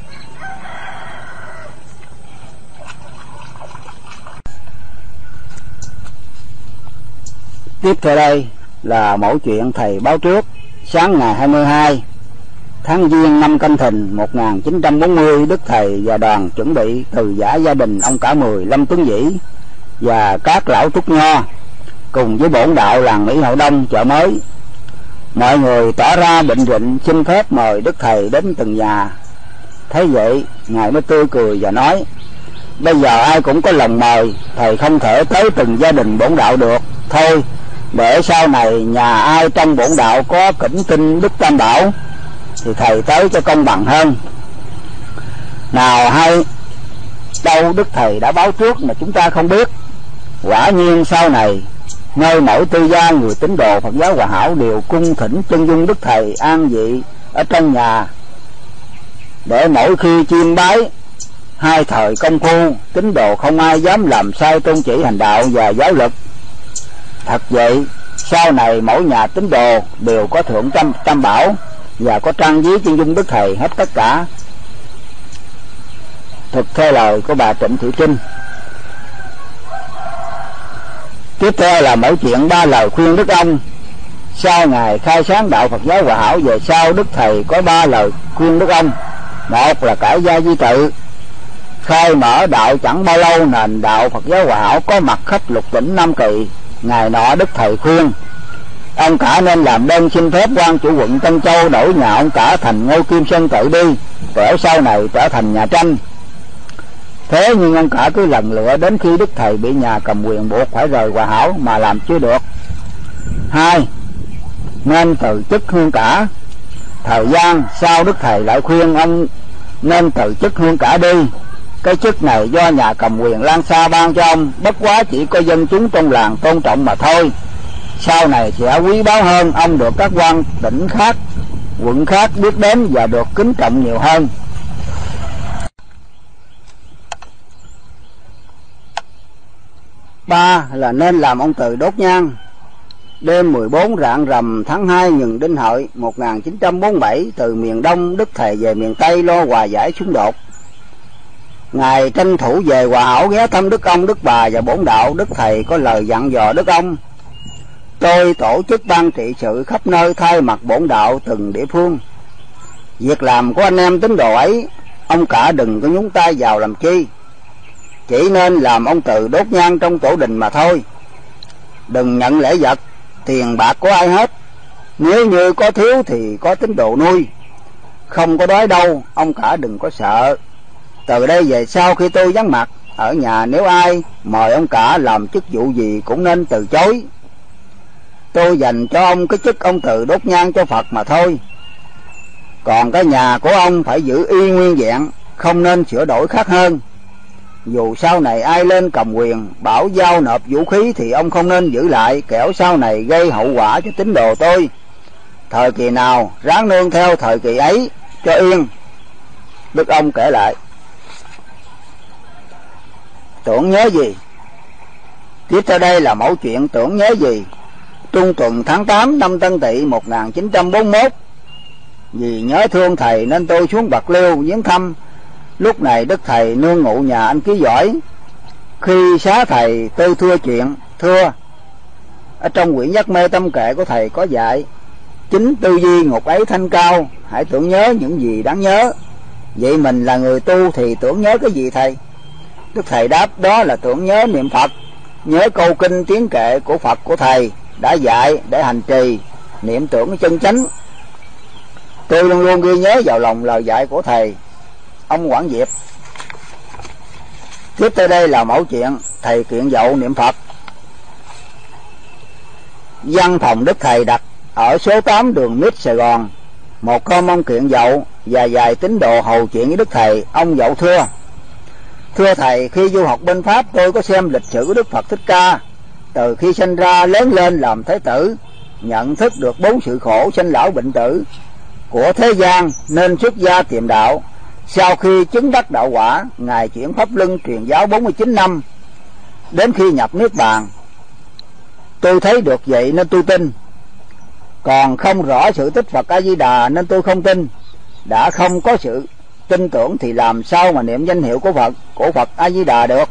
tiếp theo đây là mẫu chuyện thầy báo trước. Sáng ngày 22 tháng Giêng năm Canh Thìn 1940, Đức Thầy và đoàn chuẩn bị từ giã gia đình ông Cả Mười, Lâm Tuấn Vĩ và các lão túc nho cùng với bổn đạo làng Mỹ Hậu Đông, chợ mới. Mọi người tỏ ra bệnh rịnh xin phép mời Đức Thầy đến từng nhà. Thấy vậy Ngài mới tươi cười và nói: bây giờ ai cũng có lòng mời, thầy không thể tới từng gia đình bổn đạo được. Thôi để sau này nhà ai trong bổn đạo có kính tin Đức Tam Bảo thì thầy tới cho công bằng hơn. Nào hay đâu Đức Thầy đã báo trước mà chúng ta không biết. Quả nhiên sau này nơi mỗi tư gia người tín đồ Phật giáo Hòa Hảo đều cung thỉnh chân dung Đức Thầy an vị ở trong nhà, để mỗi khi chiêm bái hai thời công phu, tín đồ không ai dám làm sai tôn chỉ hành đạo và giáo lực. Thật vậy, sau này mỗi nhà tín đồ đều có thượng tam bảo và có trang viết chân dung Đức Thầy hết tất cả. Thực theo lời của bà Trịnh Thị Trinh. Tiếp theo là mẫu chuyện 3 lời khuyên Đức ông. Sau ngày khai sáng đạo Phật giáo Hòa Hảo về sau, Đức Thầy có 3 lời khuyên Đức ông. Một là cải gia di tự. Khai mở đạo chẳng bao lâu, nền đạo Phật giáo Hòa Hảo có mặt khắp lục tỉnh Nam Kỳ. Ngày nọ Đức Thầy khuyên ông cả nên làm đơn xin phép quan chủ quận Tân Châu đổi nhà ông cả thành Ngôi Kim Sơn Tự đi, kẻo sau này trở thành nhà tranh. Thế nhưng ông cả cứ lần lựa đến khi Đức Thầy bị nhà cầm quyền buộc phải rời Hòa Hảo mà làm chưa được. 2. Nên từ chức hương cả. Thời gian sau Đức Thầy lại khuyên ông nên từ chức hương cả đi. Cái chức này do nhà cầm quyền Lan Sa ban cho ông, bất quá chỉ có dân chúng trong làng tôn trọng mà thôi. Sau này sẽ quý báu hơn, ông được các quan tỉnh khác, quận khác biết đến và được kính trọng nhiều hơn. 3 là nên làm ông Từ đốt nhang. Đêm 14 rạng rằm tháng 2 Nhừng Đinh Hợi 1947, từ miền Đông Đức Thầy về miền Tây lo hòa giải xung đột. Ngài tranh thủ về Hòa Hảo ghé thăm Đức ông, Đức bà và bổn đạo. Đức Thầy có lời dặn dò Đức ông: tôi tổ chức ban trị sự khắp nơi thay mặt bổn đạo từng địa phương. Việc làm của anh em tín đồ ấy, ông cả đừng có nhúng tay vào làm chi. Chỉ nên làm ông Từ đốt nhang trong tổ đình mà thôi. Đừng nhận lễ vật, tiền bạc của ai hết. Nếu như có thiếu thì có tín đồ nuôi, không có đói đâu, ông cả đừng có sợ. Từ đây về sau khi tôi vắng mặt ở nhà, nếu ai mời ông cả làm chức vụ gì cũng nên từ chối. Tôi dành cho ông cái chức ông Từ đốt nhang cho Phật mà thôi. Còn cái nhà của ông phải giữ y nguyên vẹn, không nên sửa đổi khác hơn. Dù sau này ai lên cầm quyền bảo giao nộp vũ khí thì ông không nên giữ lại, kẻo sau này gây hậu quả cho tín đồ tôi. Thời kỳ nào ráng nương theo thời kỳ ấy cho yên. Đức ông kể lại. Tưởng nhớ gì? Tiếp theo đây là mẫu chuyện tưởng nhớ gì. Trung tuần tháng 8 năm Tân Tỵ 1941. Vì nhớ thương thầy nên tôi xuống Bạc Liêu viếng thăm. Lúc này Đức Thầy nương ngụ nhà anh Ký Giỏi. Khi xá thầy tôi thưa chuyện, thưa ở trong quyển Giác Mê Tâm Kệ của thầy có dạy: chính tư duy ngục ấy thanh cao, hãy tưởng nhớ những gì đáng nhớ. Vậy mình là người tu thì tưởng nhớ cái gì thầy? Đức Thầy đáp: đó là tưởng nhớ niệm Phật, nhớ câu kinh tiếng kệ của Phật của thầy đã dạy để hành trì niệm tưởng chân chánh. Tôi luôn luôn ghi nhớ vào lòng lời dạy của thầy. Ông Quảng Diệp. Tiếp tới đây là mẫu chuyện thầy kiện dậu niệm Phật. Văn phòng Đức Thầy đặt ở số 8 đường Mít, Sài Gòn. Một hôm ông kiện dậu và vài tín đồ hầu chuyện với Đức Thầy. Ông dậu thưa: thưa thầy, khi du học bên Pháp tôi có xem lịch sử của Đức Phật Thích Ca. Từ khi sinh ra lớn lên làm Thế tử, nhận thức được 4 sự khổ sinh lão bệnh tử của thế gian nên xuất gia tìm đạo. Sau khi chứng đắc đạo quả, Ngài chuyển pháp luân truyền giáo 49 năm, đến khi nhập Niết Bàn. Tôi thấy được vậy nên tôi tin, còn không rõ sự tích Phật A Di Đà nên tôi không tin. Đã không có sự tin tưởng thì làm sao mà niệm danh hiệu của Phật A Di Đà được?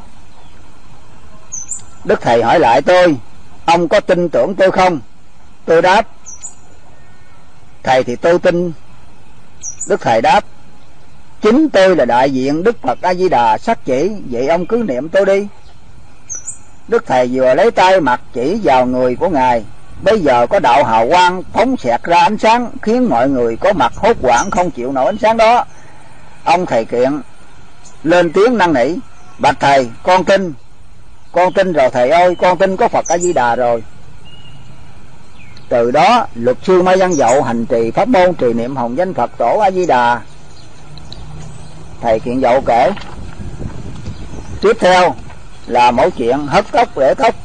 Đức Thầy hỏi lại tôi: ông có tin tưởng tôi không? Tôi đáp: thầy thì tôi tin. Đức Thầy đáp: chính tôi là đại diện Đức Phật A Di Đà sắc chỉ, vậy ông cứ niệm tôi đi. Đức Thầy vừa lấy tay mặt chỉ vào người của Ngài. Bây giờ có đạo hào quang phóng xẹt ra ánh sáng, khiến mọi người có mặt hốt hoảng không chịu nổi ánh sáng đó. Ông thầy kiện lên tiếng năn nỉ: bạch thầy, con tin rồi thầy ơi, con tin có Phật A Di Đà rồi. Từ đó luật sư Mai Văn Dậu hành trì pháp môn trì niệm hồng danh Phật tổ A Di Đà. thầy Kiện Dậu kể. Tiếp theo là mẫu chuyện hớt tóc để tóc.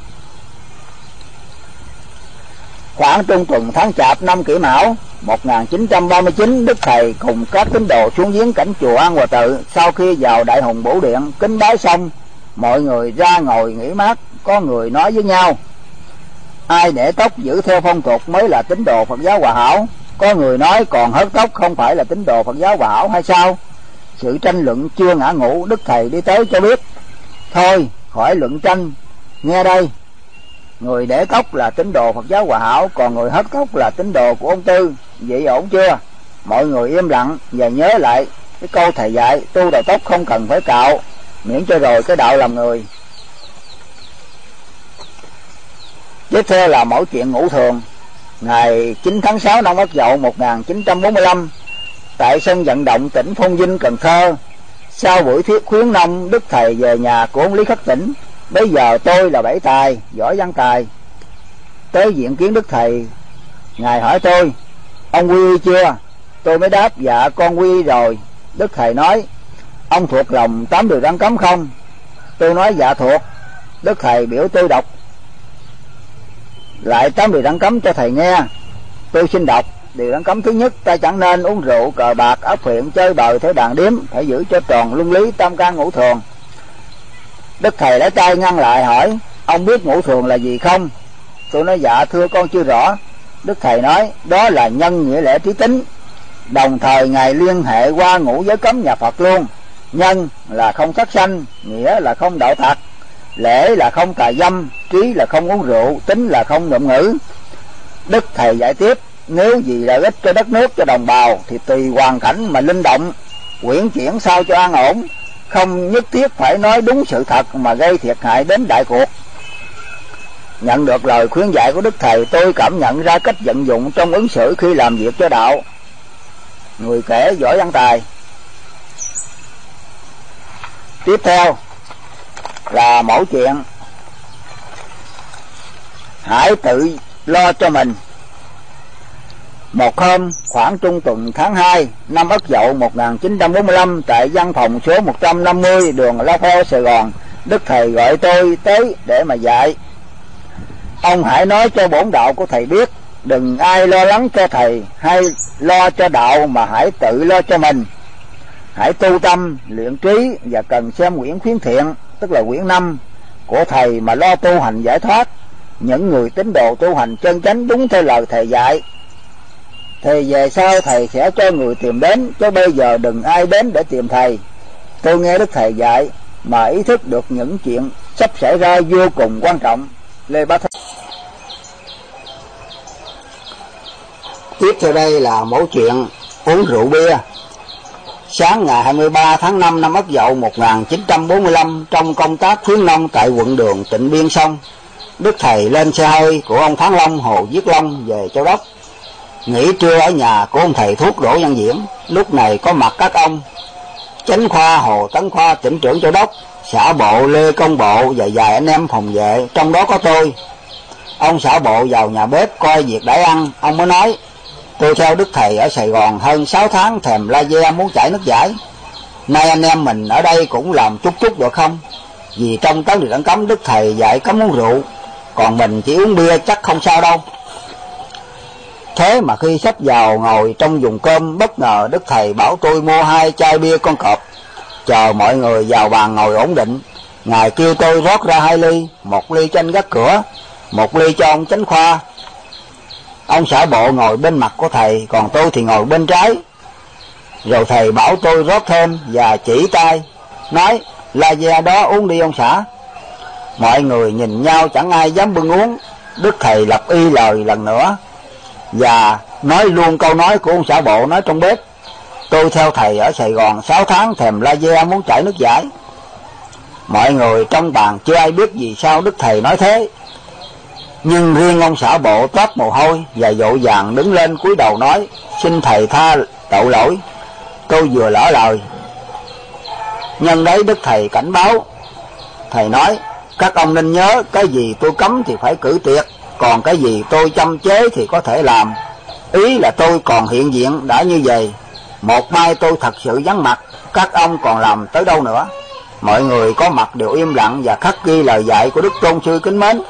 Khoảng trung tuần tháng Chạp năm Kỷ Mão 1939, Đức Thầy cùng các tín đồ xuống giếng cảnh chùa An Hòa Tự. Sau khi vào Đại Hùng Bổ Điện kính bái xong, mọi người ra ngồi nghỉ mát. Có người nói với nhau: ai để tóc giữ theo phong tục mới là tín đồ Phật giáo Hòa Hảo. Có người nói còn hớt tóc không phải là tín đồ Phật giáo Hòa Hảo hay sao? Sự tranh luận chưa ngã ngũ, Đức Thầy đi tới cho biết: thôi khỏi luận tranh, nghe đây, người để tóc là tín đồ Phật giáo Hòa Hảo, còn người hớt tóc là tín đồ của ông Tư. Vậy ổn chưa? Mọi người im lặng và nhớ lại cái câu thầy dạy: tu đầu tóc không cần phải cạo, miễn cho rồi cái đạo làm người. Tiếp theo là mẫu chuyện ngũ thường. Ngày 9 tháng 6 năm Ất Dậu 1945, tại sân vận động tỉnh Phong Vinh, Cần Thơ, sau buổi thuyết khuyến nông, Đức Thầy về nhà của ông Lý Khắc Tỉnh. Bây giờ tôi là Bảy Tài, Võ Văn Tài, tới diện kiến Đức Thầy. Ngài hỏi tôi: ông quy chưa? Tôi mới đáp: dạ con quy rồi. Đức Thầy nói: ông thuộc lòng 8 điều răn cấm không? Tôi nói: dạ thuộc. Đức Thầy biểu tôi đọc lại 8 điều răn cấm cho thầy nghe. Tôi xin đọc. Điều răn cấm thứ nhất: ta chẳng nên uống rượu, cờ bạc, áp phiện, chơi bời, thổi đàn điếm, phải giữ cho tròn luân lý tam can ngũ thường. Đức Thầy lấy tay ngăn lại hỏi: ông biết ngũ thường là gì không? Tôi nói: dạ thưa con chưa rõ. Đức Thầy nói: đó là nhân, nghĩa, lễ, trí, tính. Đồng thời Ngài liên hệ qua ngũ giới cấm nhà Phật luôn. Nhân là không sát sanh, nghĩa là không đạo tặc, lễ là không tà dâm, trí là không uống rượu, tính là không ngụm ngữ. Đức Thầy giải tiếp: nếu gì lợi ích cho đất nước, cho đồng bào thì tùy hoàn cảnh mà linh động, quyển chuyển sao cho an ổn, không nhất thiết phải nói đúng sự thật mà gây thiệt hại đến đại cuộc. Nhận được lời khuyên dạy của Đức Thầy, tôi cảm nhận ra cách vận dụng trong ứng xử khi làm việc cho đạo. Người kể Võ Văn Tài. Tiếp theo là mẫu chuyện hãy tự lo cho mình. Một hôm khoảng trung tuần tháng 2 năm Ất Dậu 1945, tại văn phòng số 150 đường La Phò, Sài Gòn, Đức Thầy gọi tôi tới để mà dạy. Ông hãy nói cho bổn đạo của thầy biết, đừng ai lo lắng cho thầy hay lo cho đạo, mà hãy tự lo cho mình. Hãy tu tâm, luyện trí và cần xem quyển khuyến thiện, tức là quyển 5 của thầy mà lo tu hành giải thoát. Những người tín đồ tu hành chân chánh đúng theo lời thầy dạy thì về sau thầy sẽ cho người tìm đến, chứ bây giờ đừng ai đến để tìm thầy. Tôi nghe Đức Thầy dạy mà ý thức được những chuyện sắp xảy ra vô cùng quan trọng. Lê Bá Thánh. Tiếp theo đây là mẫu chuyện uống rượu bia. Sáng ngày 23 tháng 5 năm Ất Dậu 1945, trong công tác khuyến nông tại quận Đường, Tịnh Biên Sông, Đức Thầy lên xe hơi của ông Thắng Long, Hồ Viết Long về Châu Đốc. Nghỉ trưa ở nhà của ông thầy thuốc Đỗ Văn Diễn. Lúc này có mặt các ông Chánh khoa Hồ Tấn Khoa, tỉnh trưởng Châu Đốc, xã bộ Lê Công Bộ và vài anh em phòng vệ, trong đó có tôi. Ông xã bộ vào nhà bếp coi việc đãi ăn. Ông mới nói: tôi theo Đức Thầy ở Sài Gòn hơn 6 tháng, thèm la ve muốn chảy nước giải. Nay anh em mình ở đây cũng làm chút chút được không? Vì trong các điều cấm Đức Thầy dạy cấm uống rượu, còn mình chỉ uống bia chắc không sao đâu. Thế mà khi sắp vào ngồi trong vùng cơm, bất ngờ Đức Thầy bảo tôi mua 2 chai bia con cọp. Chờ mọi người vào bàn ngồi ổn định, Ngài kêu tôi rót ra 2 ly, 1 ly cho anh gác cửa, 1 ly cho ông Chánh khoa. Ông xã bộ ngồi bên mặt của thầy, còn tôi thì ngồi bên trái. Rồi thầy bảo tôi rót thêm và chỉ tay nói: la ve đó uống đi ông xã. Mọi người nhìn nhau chẳng ai dám bưng uống. Đức Thầy lặp y lời lần nữa và nói luôn câu nói của ông xã bộ nói trong bếp: tôi theo thầy ở Sài Gòn 6 tháng, thèm la ve muốn chảy nước giải. Mọi người trong bàn chưa ai biết vì sao Đức Thầy nói thế, nhưng riêng ông xã bộ toát mồ hôi và vội vàng đứng lên cúi đầu nói: xin thầy tha tội lỗi, tôi vừa lỡ lời. Nhân đấy Đức Thầy cảnh báo. Thầy nói: các ông nên nhớ, cái gì tôi cấm thì phải cử tuyệt, còn cái gì tôi châm chế thì có thể làm. Ý là tôi còn hiện diện đã như vậy, Một mai tôi thật sự vắng mặt, các ông còn làm tới đâu nữa? Mọi người có mặt đều im lặng và khắc ghi lời dạy của Đức Tôn Sư kính mến.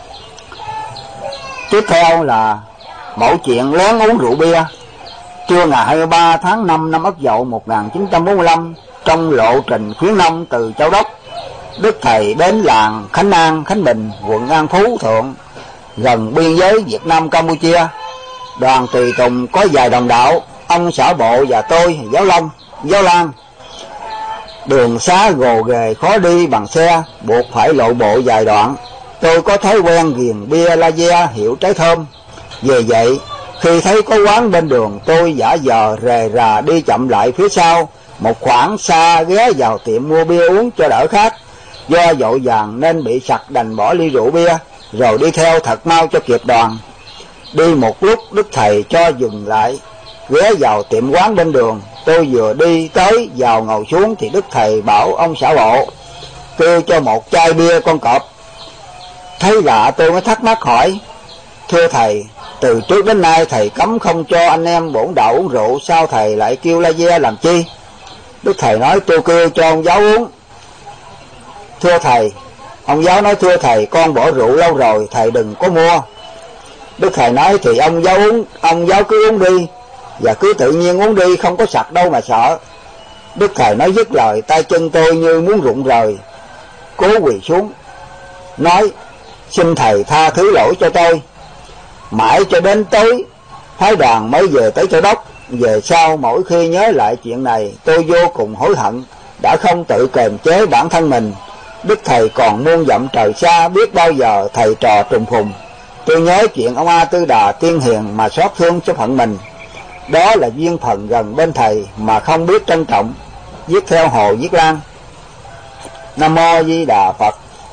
Tiếp theo là mẫu chuyện lén uống rượu bia. Trưa ngày 23 tháng 5 năm Ất Dậu 1945, trong lộ trình khuyến nông từ Châu Đốc, Đức Thầy đến làng Khánh An, Khánh Bình, quận An Phú Thượng, gần biên giới Việt Nam Campuchia. Đoàn tùy tùng có vài đồng đạo, ông xã bộ và tôi, Giáo Lan. Đường xá gồ ghề khó đi bằng xe, buộc phải lội bộ vài đoạn. Tôi có thói quen ghiền bia lager hiệu trái thơm. Vì vậy, khi thấy có quán bên đường, tôi giả vờ rề rà đi chậm lại phía sau một khoảng xa, ghé vào tiệm mua bia uống cho đỡ khát. Do vội vàng nên bị sặc, đành bỏ ly rượu bia rồi đi theo thật mau cho kịp đoàn. Đi một lúc, Đức Thầy cho dừng lại, ghé vào tiệm quán bên đường. Tôi vừa đi tới vào ngồi xuống thì Đức Thầy bảo ông xã bộ kêu cho một chai bia con cọp. Thấy lạ tôi mới thắc mắc hỏi: thưa thầy, từ trước đến nay thầy cấm không cho anh em bổn đạo uống rượu, sao thầy lại kêu lager làm chi? Đức Thầy nói: tôi kêu cho ông giáo uống. Thưa thầy, ông giáo nói: thưa thầy, con bỏ rượu lâu rồi, thầy đừng có mua. Đức Thầy nói: thì ông giáo cứ uống đi, và cứ tự nhiên uống đi, không có sặc đâu mà sợ. Đức Thầy nói dứt lời, tay chân tôi như muốn rụng rời, cố quỳ xuống nói: xin thầy tha thứ lỗi cho tôi. Mãi cho đến tối, phái đoàn mới về tới Châu Đốc. Về sau mỗi khi nhớ lại chuyện này, tôi vô cùng hối hận đã không tự kềm chế bản thân mình. Đức Thầy còn muôn dặm trời xa, biết bao giờ thầy trò trùng phùng. Tôi nhớ chuyện ông A Tư Đà tiên hiền mà xót thương cho phận mình. Đó là duyên phận gần bên thầy mà không biết trân trọng. Viết theo Hồ Viết Lan. Nam Mô A Di Đà Phật.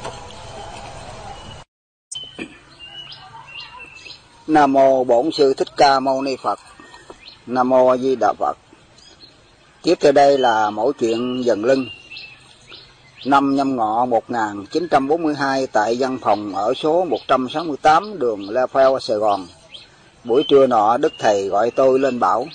Nam Mô Bổn Sư Thích Ca Mâu Ni Phật. Nam Mô A Di Đà Phật. Tiếp theo đây là mẫu chuyện Dần Lưng. Năm Nhâm Ngọ 1942, tại văn phòng ở số 168 đường Lê Pheo, Sài Gòn. Buổi trưa nọ, Đức Thầy gọi tôi lên bảo: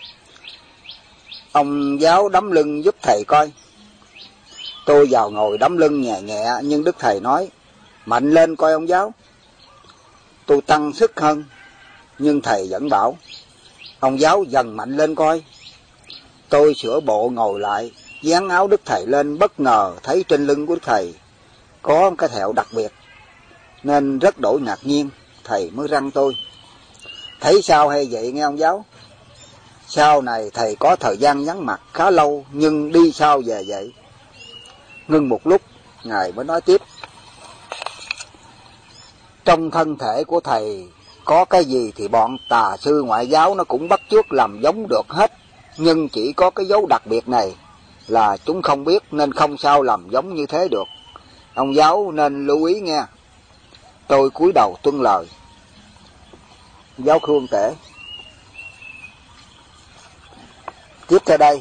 ông giáo đấm lưng giúp thầy coi. Tôi vào ngồi đấm lưng nhẹ nhẹ, nhưng Đức Thầy nói: mạnh lên coi ông giáo. Tôi tăng sức hơn, nhưng thầy vẫn bảo: ông giáo dần mạnh lên coi. Tôi sửa bộ ngồi lại, dán áo Đức Thầy lên, bất ngờ thấy trên lưng của Đức Thầy có cái thẹo đặc biệt, nên rất đổi ngạc nhiên. Thầy mới răn tôi: thấy sao hay vậy nghe ông giáo? Sau này thầy có thời gian vắng mặt khá lâu, nhưng đi sao về vậy? Ngưng một lúc, Ngài mới nói tiếp: trong thân thể của thầy có cái gì thì bọn tà sư ngoại giáo nó cũng bắt chước làm giống được hết, nhưng chỉ có cái dấu đặc biệt này là chúng không biết, nên không sao làm giống như thế được. Ông giáo nên lưu ý nghe. Tôi cúi đầu tuân lời. Giáo Khương kể. Tiếp theo đây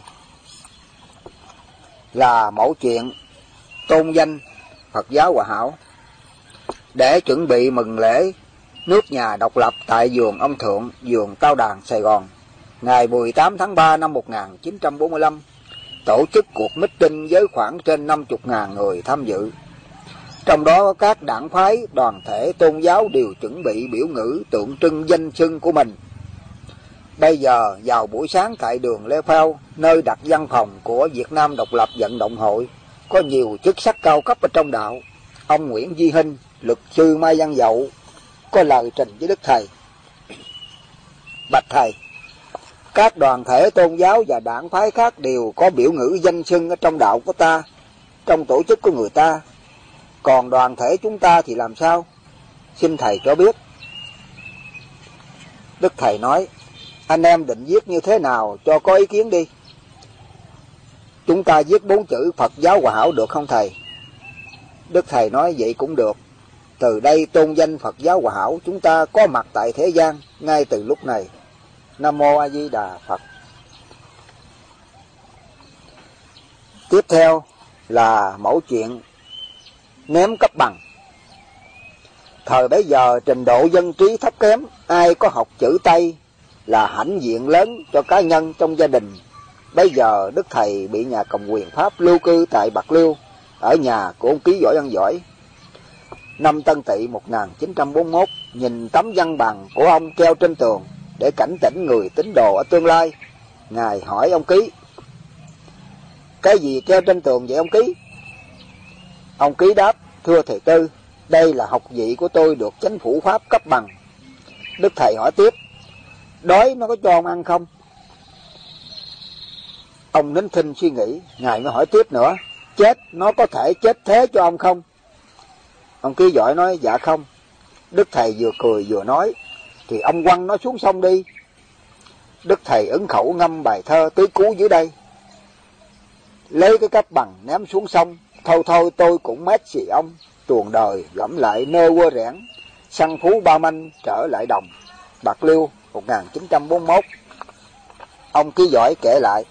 là mẫu chuyện tôn danh Phật giáo Hòa Hảo. Để chuẩn bị mừng lễ nước nhà độc lập tại vườn ông Thượng, vườn Tao Đàn, Sài Gòn, ngày 18 tháng 3 năm 1945, tổ chức cuộc meeting với khoảng trên 50.000 người tham dự. Trong đó các đảng phái, đoàn thể tôn giáo đều chuẩn bị biểu ngữ tượng trưng danh xưng của mình. Bây giờ vào buổi sáng tại đường Lê Phao, nơi đặt văn phòng của Việt Nam Độc lập Vận động Hội, có nhiều chức sắc cao cấp ở trong đạo. Ông Nguyễn Duy Hinh, luật sư Mai Văn Dậu, có lời trình với Đức Thầy: bạch Thầy, các đoàn thể tôn giáo và đảng phái khác đều có biểu ngữ danh xưng ở trong đạo của ta, trong tổ chức của người ta. Còn đoàn thể chúng ta thì làm sao? Xin Thầy cho biết. Đức Thầy nói: anh em định viết như thế nào cho có ý kiến đi. Chúng ta viết 4 chữ Phật giáo Hòa Hảo được không thầy? Đức Thầy nói: vậy cũng được. Từ đây tôn danh Phật giáo Hòa Hảo chúng ta có mặt tại thế gian ngay từ lúc này. Nam Mô A Di Đà Phật. Tiếp theo là mẫu chuyện ném cấp bằng. Thời bấy giờ trình độ dân trí thấp kém, ai có học chữ Tây là hãnh diện lớn cho cá nhân trong gia đình Bây giờ Đức Thầy bị nhà cầm quyền Pháp lưu cư tại Bạc Liêu, ở nhà của ông Ký Giỏi Văn Giỏi. Năm Tân Tỵ 1941, nhìn tấm văn bằng của ông treo trên tường để cảnh tỉnh người tín đồ ở tương lai. Ngài hỏi ông Ký: "Cái gì treo trên tường vậy ông Ký?" Ông Ký đáp: "Thưa thầy Tư, đây là học vị của tôi được chính phủ Pháp cấp bằng." Đức Thầy hỏi tiếp: "Đói nó có cho ông ăn không?" Ông nín thinh suy nghĩ. Ngài mới hỏi tiếp nữa: "Chết nó có thể chết thế cho ông không?" Ông Ký Giỏi nói: "Dạ không." Đức Thầy vừa cười vừa nói: "Thì ông quăng nó xuống sông đi." Đức Thầy ứng khẩu ngâm bài thơ tứ cú dưới đây: "Lấy cái cấp bằng ném xuống sông, thôi thôi tôi cũng mét xì ông. Tuồng đời gẫm lại nơi quơ rẽn, săn phú ba manh trở lại đồng." Bạc Liêu 1941. Ông Ký Giỏi kể lại.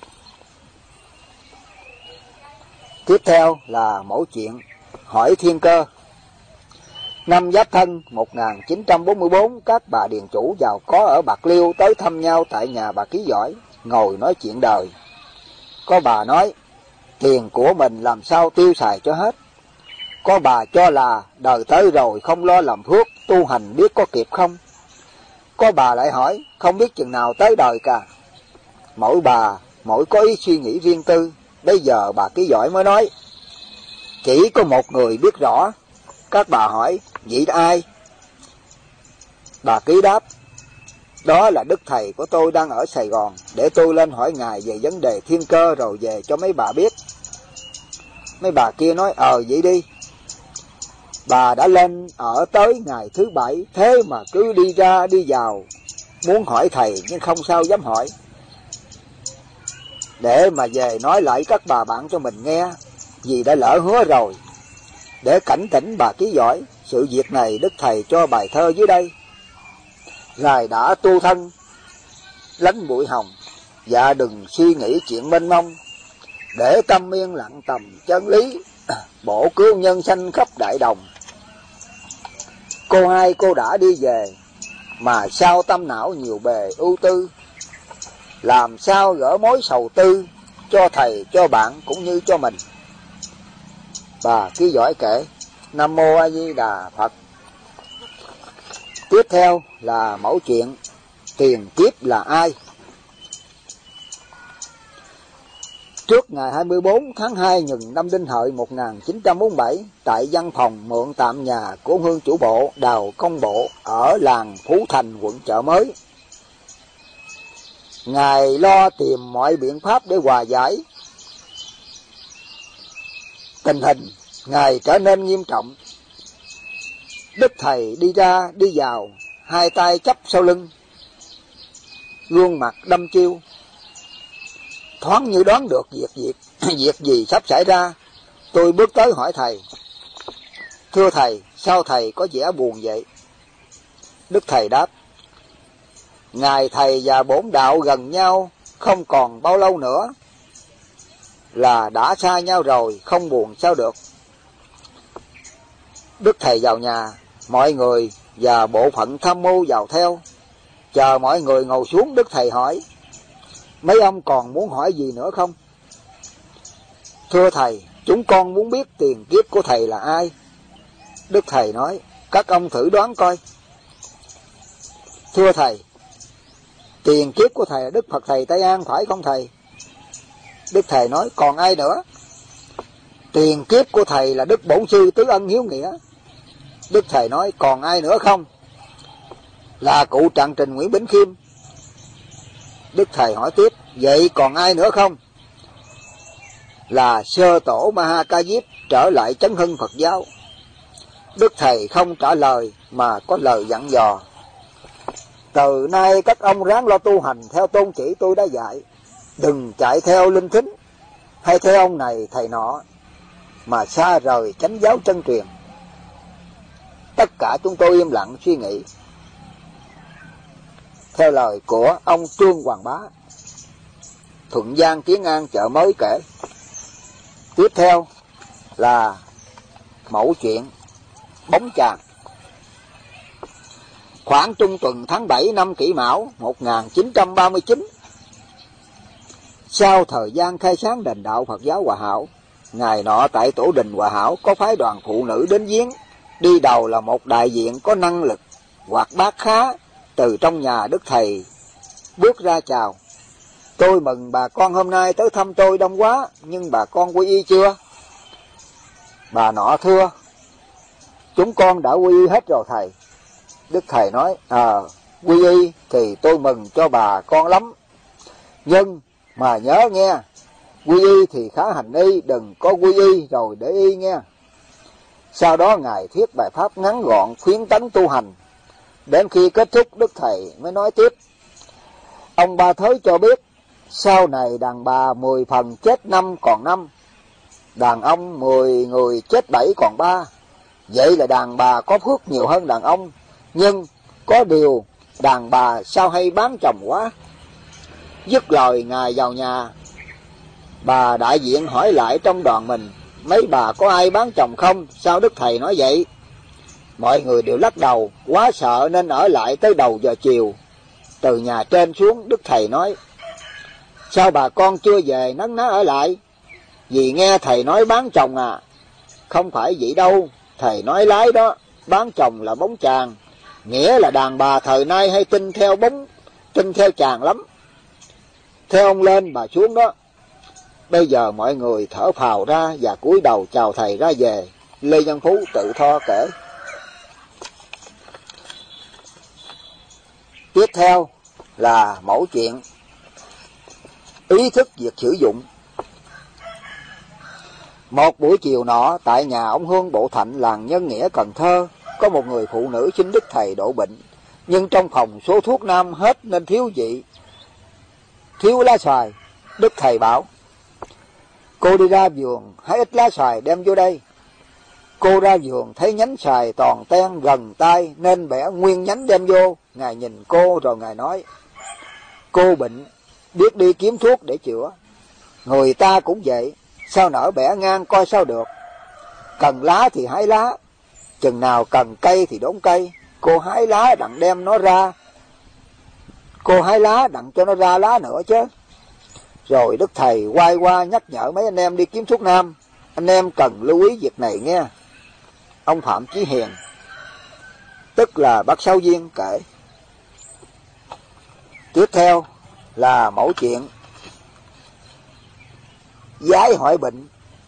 Tiếp theo là mẫu chuyện hỏi thiên cơ. Năm Giáp Thân 1944, các bà điền chủ giàu có ở Bạc Liêu tới thăm nhau tại nhà bà Ký Giỏi, ngồi nói chuyện đời. Có bà nói tiền của mình làm sao tiêu xài cho hết. Có bà cho là đời tới rồi không lo làm phước, tu hành biết có kịp không. Có bà lại hỏi không biết chừng nào tới đời cả. Mỗi bà mỗi có ý suy nghĩ riêng tư. Bây giờ bà Ký Giỏi mới nói chỉ có một người biết rõ. Các bà hỏi vậy là ai? Bà Ký đáp: "Đó là Đức Thầy của tôi đang ở Sài Gòn, để tôi lên hỏi Ngài về vấn đề thiên cơ rồi về cho mấy bà biết." Mấy bà kia nói vậy đi. Bà đã lên ở tới ngày thứ 7, thế mà cứ đi ra đi vào, muốn hỏi thầy nhưng không sao dám hỏi. Để mà về nói lại các bà bạn cho mình nghe, vì đã lỡ hứa rồi. Để cảnh tỉnh bà Ký Giỏi, sự việc này Đức Thầy cho bài thơ dưới đây: "Ngài đã tu thân lánh bụi hồng, dạ đừng suy nghĩ chuyện mênh mông. Để tâm yên lặng tầm chân lý, bổ cứu nhân sanh khắp đại đồng. Cô hai cô đã đi về, mà sao tâm não nhiều bề ưu tư. Làm sao gỡ mối sầu tư, cho thầy cho bạn cũng như cho mình." Bà Ký Giỏi kể: Nam Mô A Di Đà Phật. Tiếp theo là mẫu chuyện tiền kiếp là ai. Trước ngày 24 tháng 2 Nhuần năm Đinh Hợi 1947, tại văn phòng mượn tạm nhà của Hương chủ bộ Đào Công Bộ ở làng Phú Thành, quận Chợ Mới, Ngài lo tìm mọi biện pháp để hòa giải. Tình hình Ngài trở nên nghiêm trọng. Đức Thầy đi ra đi vào, hai tay chắp sau lưng, gương mặt đăm chiêu. Thoáng như đoán được việc gì sắp xảy ra, tôi bước tới hỏi thầy: "Thưa thầy, sao thầy có vẻ buồn vậy?" Đức Thầy đáp: "Ngài thầy và bổn đạo gần nhau không còn bao lâu nữa, là đã xa nhau rồi, không buồn sao được." Đức Thầy vào nhà, mọi người và bộ phận tham mưu vào theo. Chờ mọi người ngồi xuống, Đức Thầy hỏi: "Mấy ông còn muốn hỏi gì nữa không?" "Thưa thầy, chúng con muốn biết tiền kiếp của thầy là ai." Đức Thầy nói: "Các ông thử đoán coi." "Thưa thầy, tiền kiếp của thầy là Đức Phật Thầy Tây An, phải không thầy?" Đức Thầy nói: "Còn ai nữa?" "Tiền kiếp của thầy là Đức Bổn Sư Tứ Ân Hiếu Nghĩa." Đức Thầy nói: "Còn ai nữa không?" "Là cụ Trạng Trình Nguyễn Bỉnh Khiêm." Đức Thầy hỏi tiếp: "Vậy còn ai nữa không?" "Là Sơ Tổ Ma Ha Ca Diếp trở lại Chấn Hưng Phật giáo." Đức Thầy không trả lời mà có lời dặn dò: "Từ nay các ông ráng lo tu hành theo tôn chỉ tôi đã dạy, đừng chạy theo linh thính hay theo ông này thầy nọ, mà xa rời chánh giáo chân truyền." Tất cả chúng tôi im lặng suy nghĩ. Theo lời của ông Trương Hoàng Bá, Thuận Giang Kiến An, Chợ Mới kể. Tiếp theo là mẫu chuyện bóng chàm. Khoảng trung tuần tháng 7 năm Kỷ Mão 1939, Sau thời gian khai sáng đền đạo Phật giáo Hòa Hảo, ngày nọ tại tổ đình Hòa Hảo có phái đoàn phụ nữ đến viếng. Đi đầu là một đại diện có năng lực, hoạt bát khá, từ trong nhà Đức Thầy bước ra chào. Tôi mừng bà con hôm nay tới thăm tôi đông quá, nhưng bà con quy y chưa? Bà nọ thưa, chúng con đã quy y hết rồi thầy. Đức Thầy nói, quy y thì tôi mừng cho bà con lắm. Nhưng mà nhớ nghe, quy y thì khá hành y, đừng có quy y rồi để y nghe. Sau đó Ngài thuyết bài pháp ngắn gọn khuyến tấn tu hành. Đến khi kết thúc, Đức Thầy mới nói tiếp. Ông Ba Thới cho biết, sau này đàn bà 10 phần chết 5 còn 5, đàn ông 10 người chết 7 còn 3. Vậy là đàn bà có phước nhiều hơn đàn ông, nhưng có điều đàn bà sao hay bán chồng quá. Dứt lời Ngài vào nhà. Bà đại diện hỏi lại trong đoàn mình, mấy bà có ai bán chồng không? Sao Đức Thầy nói vậy? Mọi người đều lắc đầu, quá sợ nên ở lại tới đầu giờ chiều. Từ nhà trên xuống, Đức Thầy nói, sao bà con chưa về nấn ná ở lại? Vì nghe Thầy nói bán chồng à? Không phải vậy đâu, Thầy nói lái đó, bán chồng là bóng chàng, nghĩa là đàn bà thời nay hay tin theo chàng lắm. Theo ông lên bà xuống đó. Bây giờ mọi người thở phào ra và cúi đầu chào Thầy ra về. Lê Văn Phú tự tho kể. Tiếp theo là mẫu chuyện ý thức việc sử dụng. Một buổi chiều nọ, tại nhà ông Hương Bộ Thạnh, làng Nhân Nghĩa, Cần Thơ, có một người phụ nữ xin Đức Thầy độ bệnh, nhưng trong phòng số thuốc nam hết nên thiếu lá xoài. Đức Thầy bảo, cô đi ra vườn hái ít lá xoài đem vô đây. Cô ra vườn thấy nhánh xoài toàn ten gần tay nên bẻ nguyên nhánh đem vô. Ngài nhìn cô rồi Ngài nói, cô bệnh, biết đi kiếm thuốc để chữa. Người ta cũng vậy, sao nỡ bẻ ngang coi sao được. Cần lá thì hái lá, chừng nào cần cây thì đốn cây. Cô hái lá đặng đem nó ra, cô hái lá đặng cho nó ra lá nữa chứ. Rồi Đức Thầy quay qua nhắc nhở mấy anh em đi kiếm thuốc nam. Anh em cần lưu ý việc này nghe. Ông Phạm Chí Hiền, tức là bác Sáu Viên, kể. Tiếp theo là mẫu chuyện giái hỏi bệnh.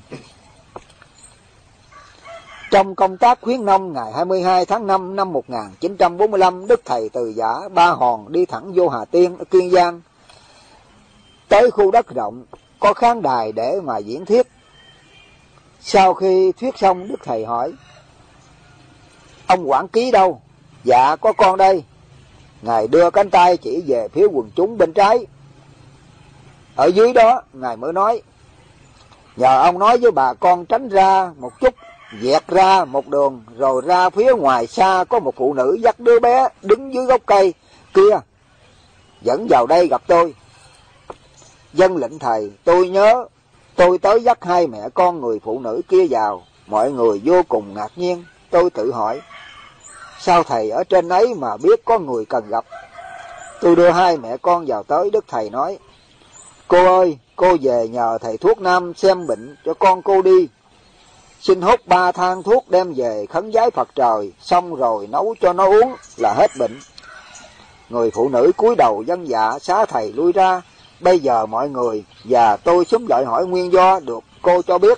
Trong công tác khuyến nông ngày 22 tháng 5 năm 1945, Đức Thầy từ Giả Ba Hòn đi thẳng vô Hà Tiên ở Kiên Giang. Tới khu đất rộng có khán đài để mà diễn thuyết. Sau khi thuyết xong, Đức Thầy hỏi, ông quản ký đâu? Dạ có con đây. Ngài đưa cánh tay chỉ về phía quần chúng bên trái. Ở dưới đó Ngài mới nói, nhờ ông nói với bà con tránh ra một chút, dẹt ra một đường, rồi ra phía ngoài xa có một phụ nữ dắt đứa bé đứng dưới gốc cây kia, dẫn vào đây gặp tôi. Dân lệnh Thầy, tôi nhớ. Tôi tới dắt hai mẹ con người phụ nữ kia vào. Mọi người vô cùng ngạc nhiên. Tôi tự hỏi, sao Thầy ở trên ấy mà biết có người cần gặp? Tôi đưa hai mẹ con vào tới. Đức Thầy nói, cô ơi, cô về nhờ thầy thuốc nam xem bệnh cho con cô đi. Xin hút 3 thang thuốc đem về khấn vái Phật trời, xong rồi nấu cho nó uống là hết bệnh. Người phụ nữ cúi đầu vâng dạ, xá Thầy lui ra. Bây giờ mọi người và tôi xúm lại hỏi nguyên do, được cô cho biết.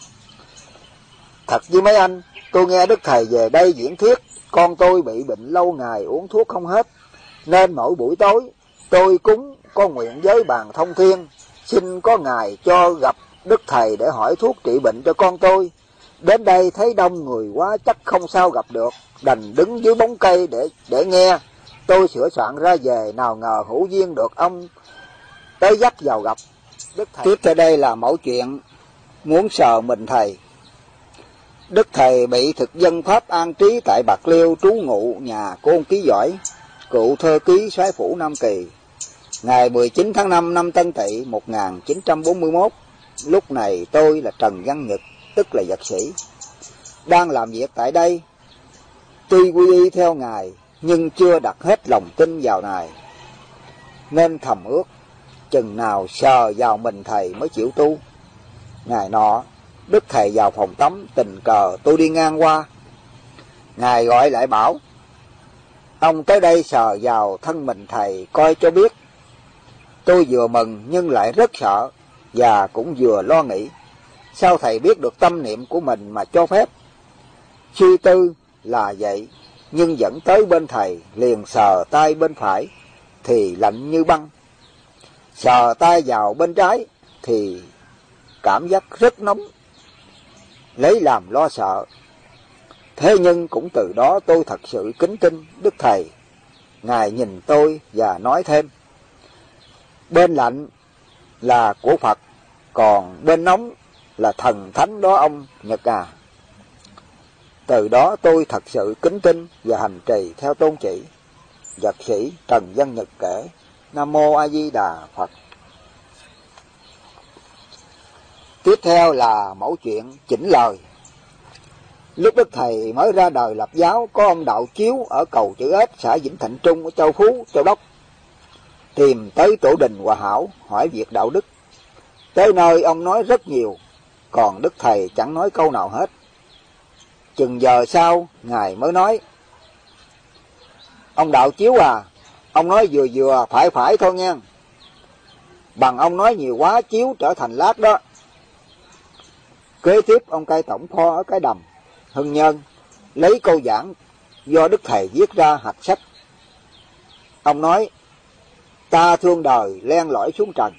Thật với mấy anh, tôi nghe Đức Thầy về đây diễn thuyết, con tôi bị bệnh lâu ngày uống thuốc không hết, nên mỗi buổi tối tôi cúng có nguyện với bàn thông thiên, xin có Ngài cho gặp Đức Thầy để hỏi thuốc trị bệnh cho con tôi. Đến đây thấy đông người quá chắc không sao gặp được, đành đứng dưới bóng cây để nghe. Tôi sửa soạn ra về, nào ngờ hữu duyên được ông tới dắt vào gặp Đức Thầy. Tiếp theo đây là mẫu chuyện muốn sờ mình Thầy. Đức Thầy bị thực dân Pháp an trí tại Bạc Liêu, trú ngụ nhà Côn Ký Giỏi, cựu thơ ký soái phủ Nam Kỳ. Ngày 19 tháng 5 năm Tân Tỵ 1941, lúc này tôi là Trần Văn Nhật, tức là Vật Sĩ, đang làm việc tại đây. Tuy quy y theo Ngài, nhưng chưa đặt hết lòng tin vào Ngài, nên thầm ước chừng nào sờ vào mình thầy mới chịu tu. Ngày nọ, Đức Thầy vào phòng tắm, tình cờ tôi đi ngang qua. Ngài gọi lại bảo, ông tới đây sờ vào thân mình thầy coi cho biết. Tôi vừa mừng nhưng lại rất sợ, và cũng vừa lo nghĩ, sao thầy biết được tâm niệm của mình mà cho phép? Suy tư là vậy, nhưng dẫn tới bên thầy, liền sờ tay bên phải thì lạnh như băng, sờ tay vào bên trái thì cảm giác rất nóng, lấy làm lo sợ. Thế nhưng cũng từ đó tôi thật sự kính tin Đức Thầy. Ngài nhìn tôi và nói thêm, bên lạnh là của Phật, còn bên nóng là thần thánh đó ông Nhật à. Từ đó tôi thật sự kính tin và hành trì theo tôn chỉ. Nhật sĩ Trần Văn Nhật kể. Nam Mô A Di Đà Phật. Tiếp theo là mẫu chuyện chỉnh lời. Lúc Đức Thầy mới ra đời lập giáo, có ông Đạo Chiếu ở cầu Chữ Ếch, xã Vĩnh Thạnh Trung, ở Châu Phú, Châu Đốc, tìm tới tổ đình Hòa Hảo hỏi việc đạo đức. Tới nơi ông nói rất nhiều, còn Đức Thầy chẳng nói câu nào hết. Chừng giờ sau, Ngài mới nói, ông Đạo Chiếu à, ông nói vừa vừa phải thôi nghe. Bằng ông nói nhiều quá, chiếu trở thành lát đó. Kế tiếp ông cai tổng kho ở cái đầm Hưng Nhân lấy câu giảng do Đức Thầy viết ra hạch sách. Ông nói, ta thương đời len lỏi xuống trần.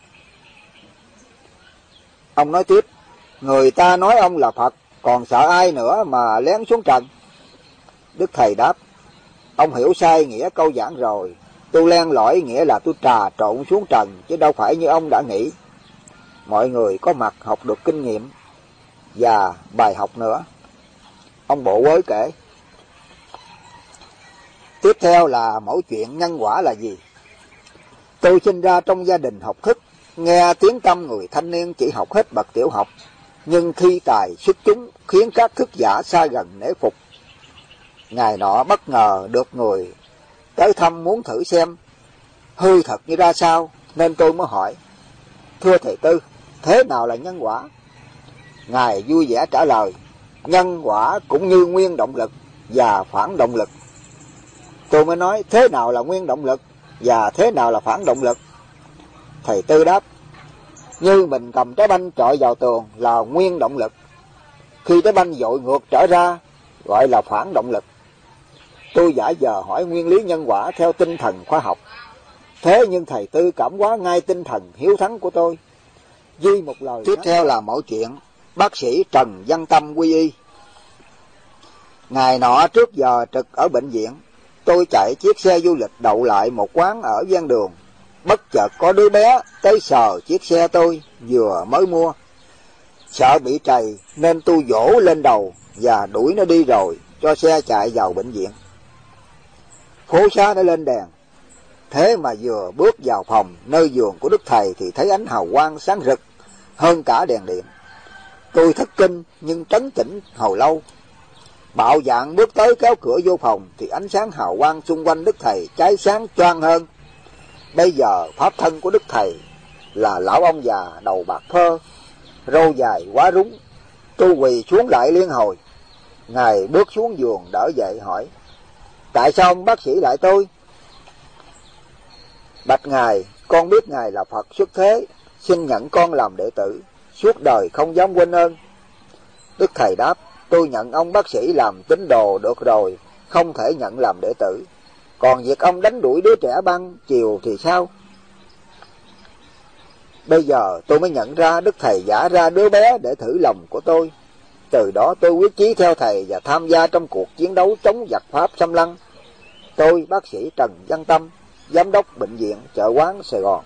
Ông nói tiếp, người ta nói ông là Phật, còn sợ ai nữa mà lén xuống trần? Đức Thầy đáp, ông hiểu sai nghĩa câu giảng rồi. Tôi len lỏi nghĩa là tôi trà trộn xuống trần, chứ đâu phải như ông đã nghĩ. Mọi người có mặt học được kinh nghiệm và bài học nữa. Ông Bộ Quới kể. Tiếp theo là mẫu chuyện nhân quả là gì. Tôi sinh ra trong gia đình học thức, nghe tiếng tăm người thanh niên chỉ học hết bậc tiểu học, nhưng thi tài xuất chúng khiến các thức giả xa gần nể phục. Ngày nọ bất ngờ được người tới thăm muốn thử xem hư thật như ra sao, nên tôi mới hỏi, thưa thầy Tư, thế nào là nhân quả? Ngài vui vẻ trả lời, nhân quả cũng như nguyên động lực và phản động lực. Tôi mới nói, thế nào là nguyên động lực và thế nào là phản động lực? Thầy Tư đáp, như mình cầm trái banh chọi vào tường là nguyên động lực, khi trái banh dội ngược trở ra gọi là phản động lực. Tôi giả vờ hỏi nguyên lý nhân quả theo tinh thần khoa học, thế nhưng thầy Tư cảm hóa ngay tinh thần hiếu thắng của tôi. Ghi một lời. Tiếp theo là mẫu chuyện bác sĩ Trần Văn Tâm quy y. Ngày nọ trước giờ trực ở bệnh viện, tôi chạy chiếc xe du lịch đậu lại một quán ở ven đường. Bất chợt có đứa bé tới sờ chiếc xe tôi vừa mới mua. Sợ bị trầy nên tôi vỗ lên đầu và đuổi nó đi rồi cho xe chạy vào bệnh viện. Phố xá đã lên đèn, thế mà vừa bước vào phòng nơi giường của Đức Thầy thì thấy ánh hào quang sáng rực hơn cả đèn điện. Tôi thất kinh nhưng trấn tĩnh hồi lâu. Bạo dạn bước tới kéo cửa vô phòng thì ánh sáng hào quang xung quanh Đức Thầy cháy sáng choang hơn. Bây giờ pháp thân của Đức Thầy là lão ông già đầu bạc phơ, râu dài quá rúng. Tôi quỳ xuống lại liên hồi. Ngài bước xuống giường đỡ dậy hỏi, tại sao ông bác sĩ lại tôi? Bạch Ngài, con biết Ngài là Phật xuất thế, xin nhận con làm đệ tử, suốt đời không dám quên ơn. Đức Thầy đáp, tôi nhận ông bác sĩ làm tín đồ được rồi, không thể nhận làm đệ tử. Còn việc ông đánh đuổi đứa trẻ ban chiều thì sao? Bây giờ tôi mới nhận ra Đức Thầy giả ra đứa bé để thử lòng của tôi. Từ đó tôi quyết chí theo Thầy và tham gia trong cuộc chiến đấu chống giặc Pháp xâm lăng. Tôi bác sĩ Trần Văn Tâm, giám đốc bệnh viện Chợ Quán, Sài Gòn.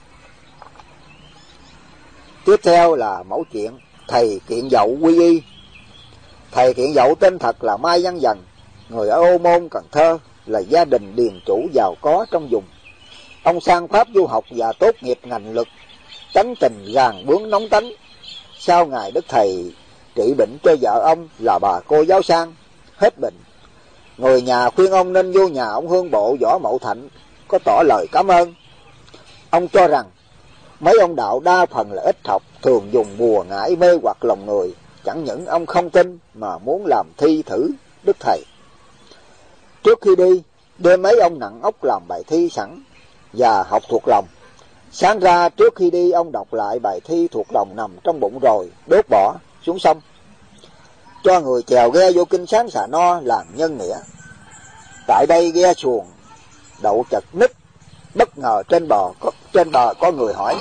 Tiếp theo là mẫu chuyện thầy Kiện Dậu quy y. Thầy Kiện Dậu tên thật là Mai Văn Dần, người ở Ô Môn, Cần Thơ, là gia đình điền chủ giàu có trong vùng. Ông sang Pháp du học và tốt nghiệp ngành luật, tánh tình gàn bướng nóng tánh. Sau ngày Đức Thầy trị bệnh cho vợ ông là bà cô giáo Sang, hết bệnh. Người nhà khuyên ông nên vô nhà ông Hương Bộ Võ Mậu Thạnh có tỏ lời cảm ơn. Ông cho rằng Mấy ông đạo đa phần là ít học, thường dùng bùa ngải mê hoặc lòng người. Chẳng những ông không tin mà muốn làm thi thử đức thầy. Trước khi đi, đêm mấy ông nặng ốc làm bài thi sẵn và học thuộc lòng. Sáng ra trước khi đi, ông đọc lại bài thi thuộc lòng nằm trong bụng rồi đốt bỏ xuống sông, cho người chèo ghe vô kinh sáng xà no làm nhân nghĩa. Tại đây ghe xuồng đậu chật ních, bất ngờ trên bờ có người hỏi: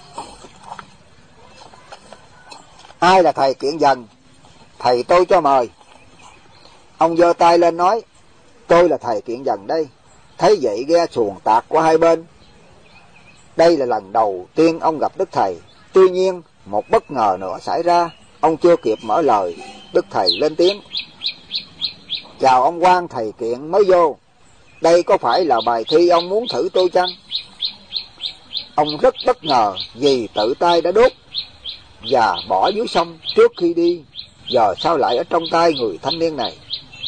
ai là thầy Kiện Dần? Thầy tôi cho mời. Ông giơ tay lên nói: tôi là thầy Kiện Dần đây. Thấy vậy ghe xuồng tạt qua hai bên. Đây là lần đầu tiên ông gặp đức thầy. Tuy nhiên một bất ngờ nữa xảy ra. Ông chưa kịp mở lời, đức thầy lên tiếng: chào ông Quan, thầy Kiện mới vô. Đây có phải là bài thi ông muốn thử tôi chăng? Ông rất bất ngờ vì tự tay đã đốt và bỏ dưới sông trước khi đi, giờ sao lại ở trong tay người thanh niên này?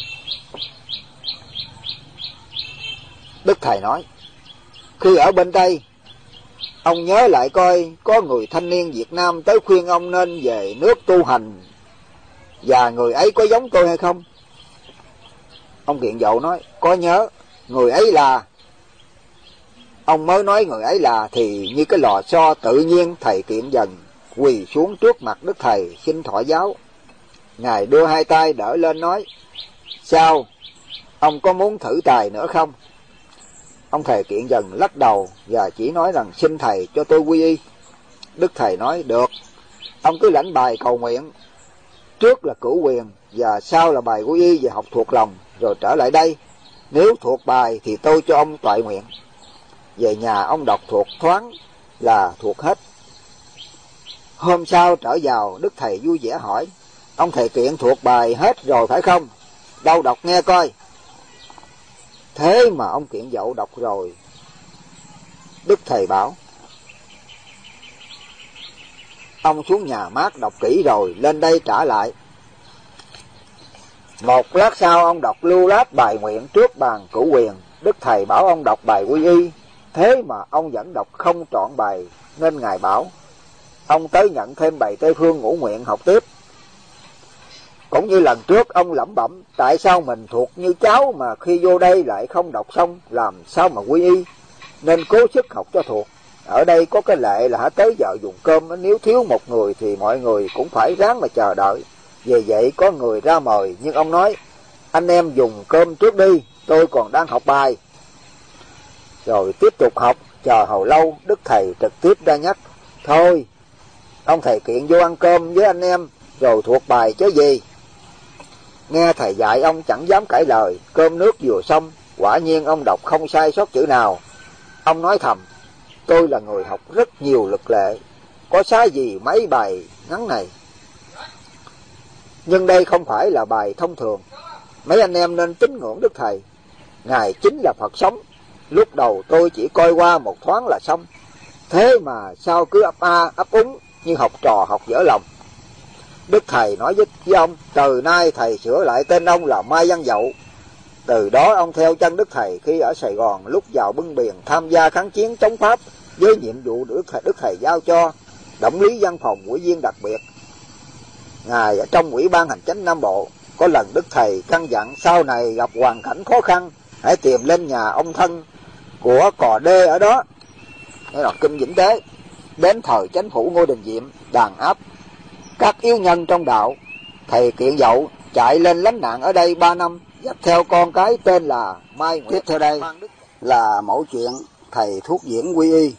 Đức thầy nói: khi ở bên đây, ông nhớ lại coi có người thanh niên Việt Nam tới khuyên ông nên về nước tu hành, và người ấy có giống tôi hay không? Ông Kiện Dậu nói: có nhớ. Người ấy là... Ông mới nói người ấy là thì như cái lò xo tự nhiên thầy Kiện Dần quỳ xuống trước mặt đức thầy xin thọ giáo. Ngài đưa hai tay đỡ lên nói: sao, ông có muốn thử tài nữa không? Ông thầy Kiện Dần lắc đầu và chỉ nói rằng xin thầy cho tôi quy y. Đức thầy nói: được, ông cứ lãnh bài cầu nguyện. Trước là cửu quyền và sau là bài quy y và học thuộc lòng, rồi trở lại đây. Nếu thuộc bài thì tôi cho ông toại nguyện. Về nhà ông đọc thuộc thoáng là thuộc hết. Hôm sau trở vào, đức thầy vui vẻ hỏi: ông thầy Kiện thuộc bài hết rồi phải không? Đâu đọc nghe coi. Thế mà ông Kiện Dậu đọc rồi. Đức thầy bảo: ông xuống nhà mát đọc kỹ rồi, lên đây trả lại. Một lát sau ông đọc lưu loát bài nguyện trước bàn cửu quyền. Đức thầy bảo ông đọc bài quy y. Thế mà ông vẫn đọc không trọn bài, nên ngài bảo ông tới nhận thêm bài Tây Phương Ngũ Nguyện học tiếp. Cũng như lần trước ông lẩm bẩm: tại sao mình thuộc như cháu mà khi vô đây lại không đọc xong, làm sao mà quy y, nên cố sức học cho thuộc. Ở đây có cái lệ là tới giờ dùng cơm, nếu thiếu một người thì mọi người cũng phải ráng mà chờ đợi. Vì vậy có người ra mời, nhưng ông nói: anh em dùng cơm trước đi, tôi còn đang học bài. Rồi tiếp tục học. Chờ hồi lâu, đức thầy trực tiếp ra nhắc: thôi, ông thầy Kiện vô ăn cơm với anh em rồi thuộc bài chứ gì. Nghe thầy dạy ông chẳng dám cãi lời. Cơm nước vừa xong, quả nhiên ông đọc không sai sót chữ nào. Ông nói thầm: tôi là người học rất nhiều luật lệ, có xá gì mấy bài ngắn này. Nhưng đây không phải là bài thông thường. Mấy anh em nên tín ngưỡng đức thầy. Ngài chính là Phật sống. Lúc đầu tôi chỉ coi qua một thoáng là xong. Thế mà sao cứ ấp a ấp úng như học trò học dở lòng. Đức thầy nói với ông: từ nay thầy sửa lại tên ông là Mai Văn Dậu. Từ đó ông theo chân đức thầy khi ở Sài Gòn, lúc vào bưng biển tham gia kháng chiến chống Pháp với nhiệm vụ đức thầy giao cho Động lý văn phòng ủy viên đặc biệt. Ngài ở trong Ủy ban Hành chánh Nam Bộ. Có lần đức thầy căn dặn sau này gặp hoàn cảnh khó khăn, hãy tìm lên nhà ông thân của Cò Đê ở đó, đây là Kinh Vĩnh Tế. Đến thời Chánh phủ Ngô Đình Diệm đàn áp các yếu nhân trong đạo, thầy Kiện Dậu chạy lên lánh nạn ở đây 3 năm, dắt theo con cái tên là Mai Nguyệt. Tiếp theo đây là mẫu chuyện thầy thuốc diễn quy y.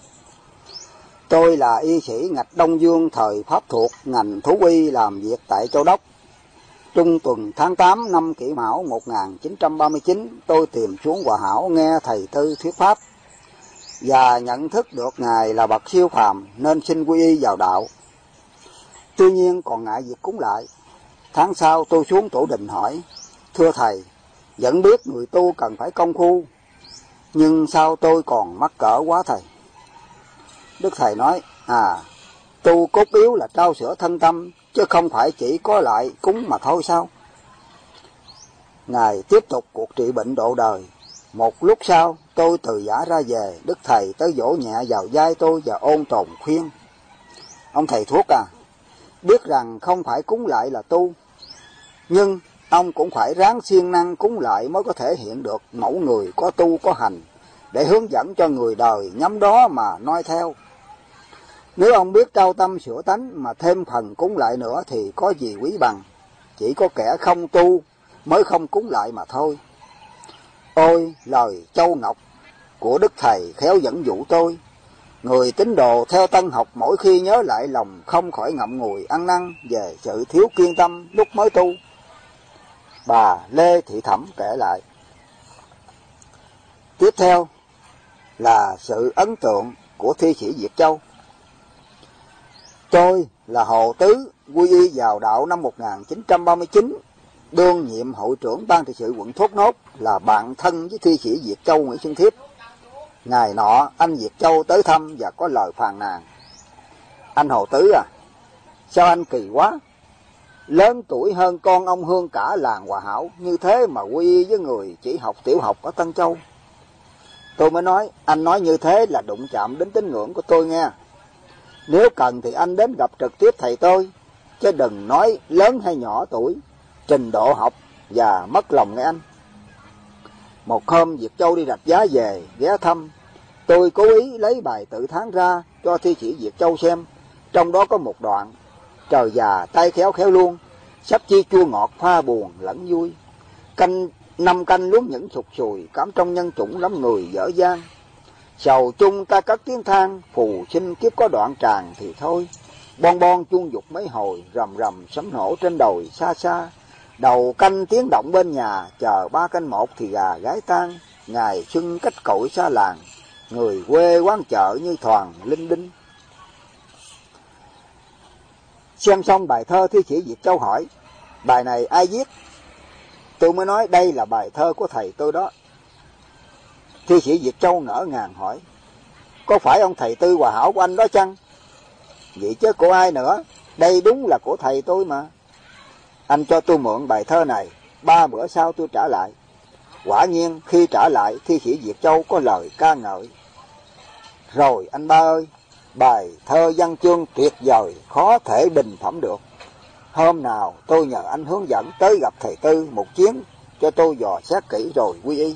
Tôi là y sĩ ngạch Đông Dương thời Pháp thuộc, ngành thú y, làm việc tại Châu Đốc. Trung tuần tháng 8 năm Kỷ Mão 1939, tôi tìm xuống Hòa Hảo nghe thầy Tư thuyết pháp và nhận thức được Ngài là bậc siêu phàm nên xin quy y vào đạo. Tuy nhiên còn ngại việc cúng lại. Tháng sau tôi xuống tổ đình hỏi: thưa thầy, vẫn biết người tu cần phải công phu, nhưng sao tôi còn mắc cỡ quá thầy? Đức thầy nói: tu cốt yếu là trao sữa thân tâm, chứ không phải chỉ có lại cúng mà thôi sao? Ngài tiếp tục cuộc trị bệnh độ đời. Một lúc sau, tôi từ giã ra về, Đức Thầy tới vỗ nhẹ vào vai tôi và ôn tồn khuyên. Ông thầy thuốc à, biết rằng không phải cúng lại là tu, nhưng ông cũng phải ráng siêng năng cúng lại mới có thể hiện được mẫu người có tu có hành, để hướng dẫn cho người đời nhắm đó mà noi theo. Nếu ông biết trao tâm sửa tánh mà thêm phần cúng lại nữa thì có gì quý bằng, chỉ có kẻ không tu mới không cúng lại mà thôi. Ôi lời châu ngọc của Đức Thầy khéo dẫn dụ tôi. Người tín đồ theo tân học mỗi khi nhớ lại lòng không khỏi ngậm ngùi ăn năn về sự thiếu kiên tâm lúc mới tu. Bà Lê Thị Thẩm kể lại. Tiếp theo là sự ấn tượng của thi sĩ Việt Châu. Tôi là Hồ Tứ, quy y vào đạo năm 1939, đương nhiệm hội trưởng ban trị sự quận Thốt Nốt, là bạn thân với thi sĩ Việt Châu Nguyễn Xuân Thiếp. Ngày nọ anh Việt Châu tới thăm và có lời phàn nàn. Anh Hồ Tứ à, sao anh kỳ quá, lớn tuổi hơn con ông Hương cả làng Hòa Hảo, như thế mà quy y với người chỉ học tiểu học ở Tân Châu. Tôi mới nói, anh nói như thế là đụng chạm đến tín ngưỡng của tôi nghe. Nếu cần thì anh đến gặp trực tiếp thầy tôi, chứ đừng nói lớn hay nhỏ tuổi, trình độ học và mất lòng nghe anh. Một hôm Việt Châu đi rạch giá về, ghé thăm. Tôi cố ý lấy bài tự tháng ra cho thi sĩ Việt Châu xem. Trong đó có một đoạn: trời già tay khéo khéo luôn, sắp chi chua ngọt pha buồn lẫn vui. Năm canh luống những sụt sùi, cảm trong nhân chủng lắm người dở dang. Sầu chung ta cất tiếng than, phù sinh kiếp có đoạn tràn thì thôi. Bon bon chuông dục mấy hồi, rầm rầm sấm nổ trên đồi xa xa. Đầu canh tiếng động bên nhà, chờ 3 canh 1 thì gà gái tan. Ngày xuân cách cội xa làng, người quê quán chợ như thoàn linh đinh. Xem xong bài thơ, thi sĩ Việt Châu hỏi, bài này ai viết? Tôi mới nói đây là bài thơ của thầy tôi đó. Thi sĩ Việt Châu ngỡ ngàng hỏi, có phải ông thầy Tư Hòa Hảo của anh đó chăng? Vậy chứ của ai nữa, đây đúng là của thầy tôi mà. Anh cho tôi mượn bài thơ này, 3 bữa sau tôi trả lại. Quả nhiên khi trả lại, thi sĩ Việt Châu có lời ca ngợi. Rồi anh ba ơi, bài thơ văn chương tuyệt vời, khó thể bình phẩm được. Hôm nào tôi nhờ anh hướng dẫn tới gặp thầy Tư một chuyến, cho tôi dò xét kỹ rồi quy y.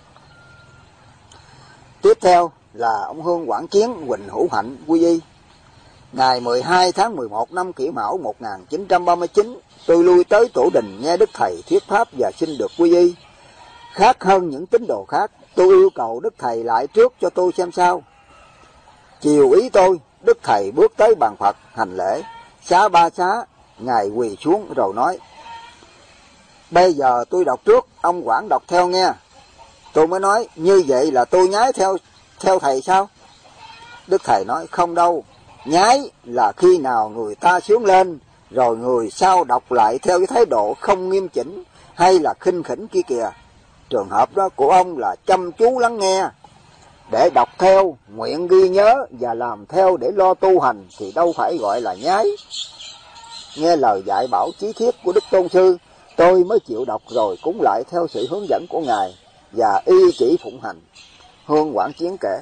Tiếp theo là ông Hương Quảng Chiến, Huỳnh Hữu Hạnh quy y. Ngày 12 tháng 11 năm Kỷ Mão 1939, tôi lui tới tổ đình nghe Đức Thầy thuyết pháp và xin được quy y. Khác hơn những tín đồ khác, tôi yêu cầu Đức Thầy lại trước cho tôi xem sao. Chiều ý tôi, Đức Thầy bước tới bàn Phật hành lễ, xá 3 xá, Ngài quỳ xuống rồi nói, bây giờ tôi đọc trước, ông Quảng đọc theo nghe. Tôi mới nói, như vậy là tôi nhái theo thầy sao? Đức Thầy nói, không đâu, nhái là khi nào người ta sướng lên, rồi người sau đọc lại theo cái thái độ không nghiêm chỉnh, hay là khinh khỉnh kia kìa. Trường hợp đó của ông là chăm chú lắng nghe, để đọc theo, nguyện ghi nhớ và làm theo để lo tu hành thì đâu phải gọi là nhái. Nghe lời dạy bảo chí thiết của Đức Tôn Sư, tôi mới chịu đọc rồi cúng lại theo sự hướng dẫn của Ngài và y chỉ phụng hành. Hương Quảng Chiến kể.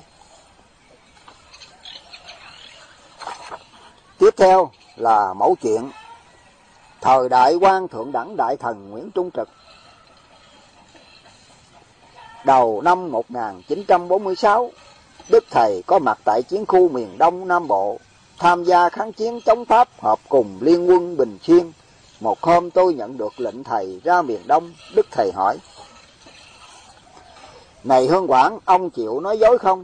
Tiếp theo là mẫu chuyện thời đại quan thượng đẳng đại thần Nguyễn Trung Trực. Đầu năm 1946, Đức Thầy có mặt tại chiến khu miền Đông Nam Bộ, tham gia kháng chiến chống Pháp hợp cùng Liên quân Bình Xuyên. Một hôm tôi nhận được lệnh Thầy ra miền Đông. Đức Thầy hỏi, này Hương Quảng, ông chịu nói dối không?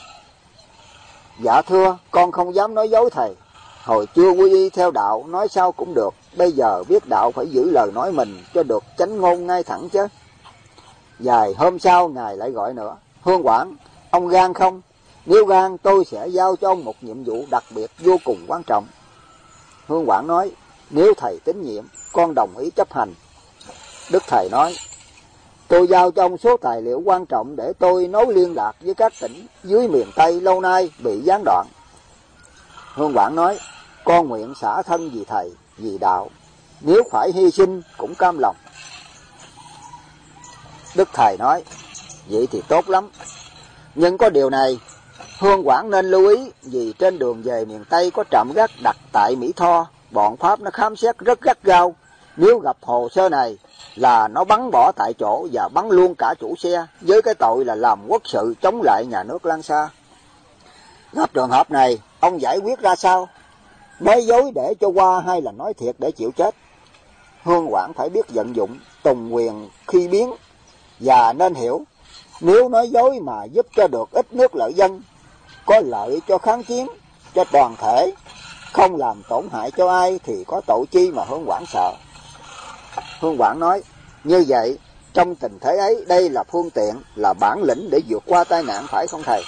Dạ thưa, con không dám nói dối thầy. Hồi chưa quy y theo đạo, nói sao cũng được. Bây giờ biết đạo phải giữ lời nói mình cho được chánh ngôn ngay thẳng chứ. Vài hôm sau Ngài lại gọi nữa, Hương Quảng, ông gan không? Nếu gan, tôi sẽ giao cho ông một nhiệm vụ đặc biệt vô cùng quan trọng. Hương Quảng nói, nếu thầy tín nhiệm, con đồng ý chấp hành. Đức Thầy nói, tôi giao cho ông số tài liệu quan trọng để tôi nối liên lạc với các tỉnh dưới miền Tây lâu nay bị gián đoạn. Hương Quảng nói, con nguyện xả thân vì thầy, vì đạo, nếu phải hy sinh cũng cam lòng. Đức Thầy nói, Vậy thì tốt lắm. Nhưng có điều này, Hương Quảng nên lưu ý, vì trên đường về miền Tây có trạm gác đặt tại Mỹ Tho, bọn Pháp nó khám xét rất gắt gao. Nếu gặp hồ sơ này là nó bắn bỏ tại chỗ và bắn luôn cả chủ xe, với cái tội là làm quốc sự chống lại nhà nước Lan Sa. Gặp trường hợp này, ông giải quyết ra sao? Nói dối để cho qua hay là nói thiệt để chịu chết? Hương Quảng phải biết vận dụng tùng quyền khi biến, và nên hiểu, nếu nói dối mà giúp cho được ít nước lợi dân, có lợi cho kháng chiến, cho toàn thể, không làm tổn hại cho ai, thì có tội chi mà Hương Quảng sợ. Hương Quảng nói, như vậy, trong tình thế ấy, đây là phương tiện, là bản lĩnh để vượt qua tai nạn, phải không thầy?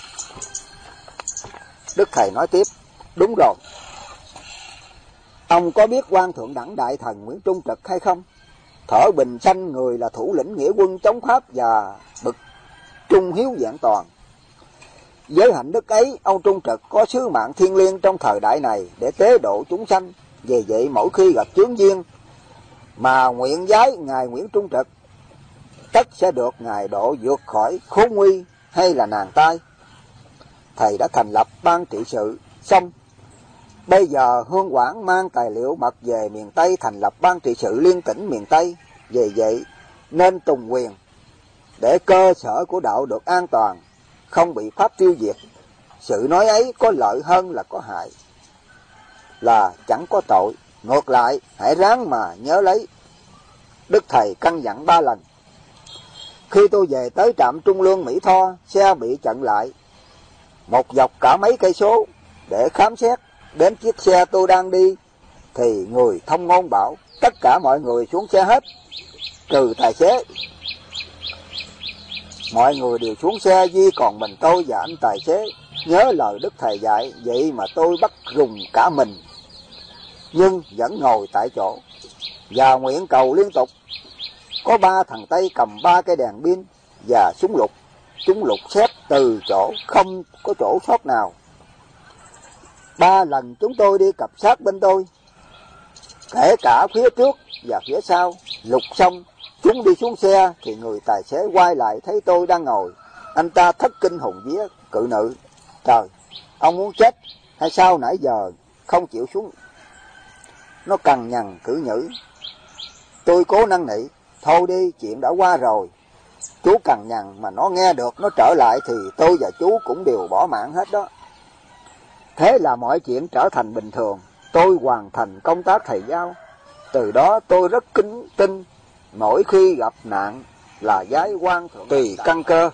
Đức thầy nói tiếp, đúng rồi. Ông có biết quan thượng đẳng đại thần Nguyễn Trung Trực hay không? Thở Bình Xanh, người là thủ lĩnh nghĩa quân chống Pháp và bậc trung hiếu vẹn toàn. Với hạnh đức ấy, ông Trung Trực có sứ mạng thiêng liêng trong thời đại này để tế độ chúng sanh. Vì vậy mỗi khi gặp chướng duyên mà nguyện giái ngài Nguyễn Trung Trực, tất sẽ được ngài độ vượt khỏi khốn nguy hay là nạn tai. Thầy đã thành lập ban trị sự xong. Bây giờ Hương Quảng mang tài liệu mật về miền Tây thành lập ban trị sự liên tỉnh miền Tây. Vì vậy nên tùng quyền để cơ sở của đạo được an toàn, không bị Pháp tiêu diệt. Sự nói ấy có lợi hơn là có hại, là chẳng có tội. Ngược lại, hãy ráng mà nhớ lấy. Đức thầy căn dặn 3 lần. Khi tôi về tới trạm Trung Lương Mỹ Tho, xe bị chặn lại một dọc cả mấy cây số để khám xét. Đến chiếc xe tôi đang đi thì người thông ngôn bảo tất cả mọi người xuống xe hết, trừ tài xế. Mọi người đều xuống xe, duy còn mình tôi và anh tài xế. Nhớ lời Đức thầy dạy, vậy mà tôi bắt rùng cả mình, nhưng vẫn ngồi tại chỗ và nguyện cầu liên tục. Có 3 thằng Tây cầm 3 cây đèn pin và súng lục. Chúng lục xét từ chỗ, không có chỗ sót nào. 3 lần chúng tôi đi cập sát bên tôi, kể cả phía trước và phía sau. Lục xong, chúng đi xuống xe thì người tài xế quay lại thấy tôi đang ngồi. Anh ta thất kinh hồn vía, cự nữ: trời, ông muốn chết hay sao nãy giờ không chịu xuống? Nó cằn nhằn cử nhữ. Tôi cố năn nỉ: thôi đi, chuyện đã qua rồi. Chú cằn nhằn mà nó nghe được, nó trở lại thì tôi và chú cũng đều bỏ mạng hết đó. Thế là mọi chuyện trở thành bình thường. Tôi hoàn thành công tác thầy giáo. Từ đó tôi rất kính tin, mỗi khi gặp nạn là giái quan thượng tùy căn cơ.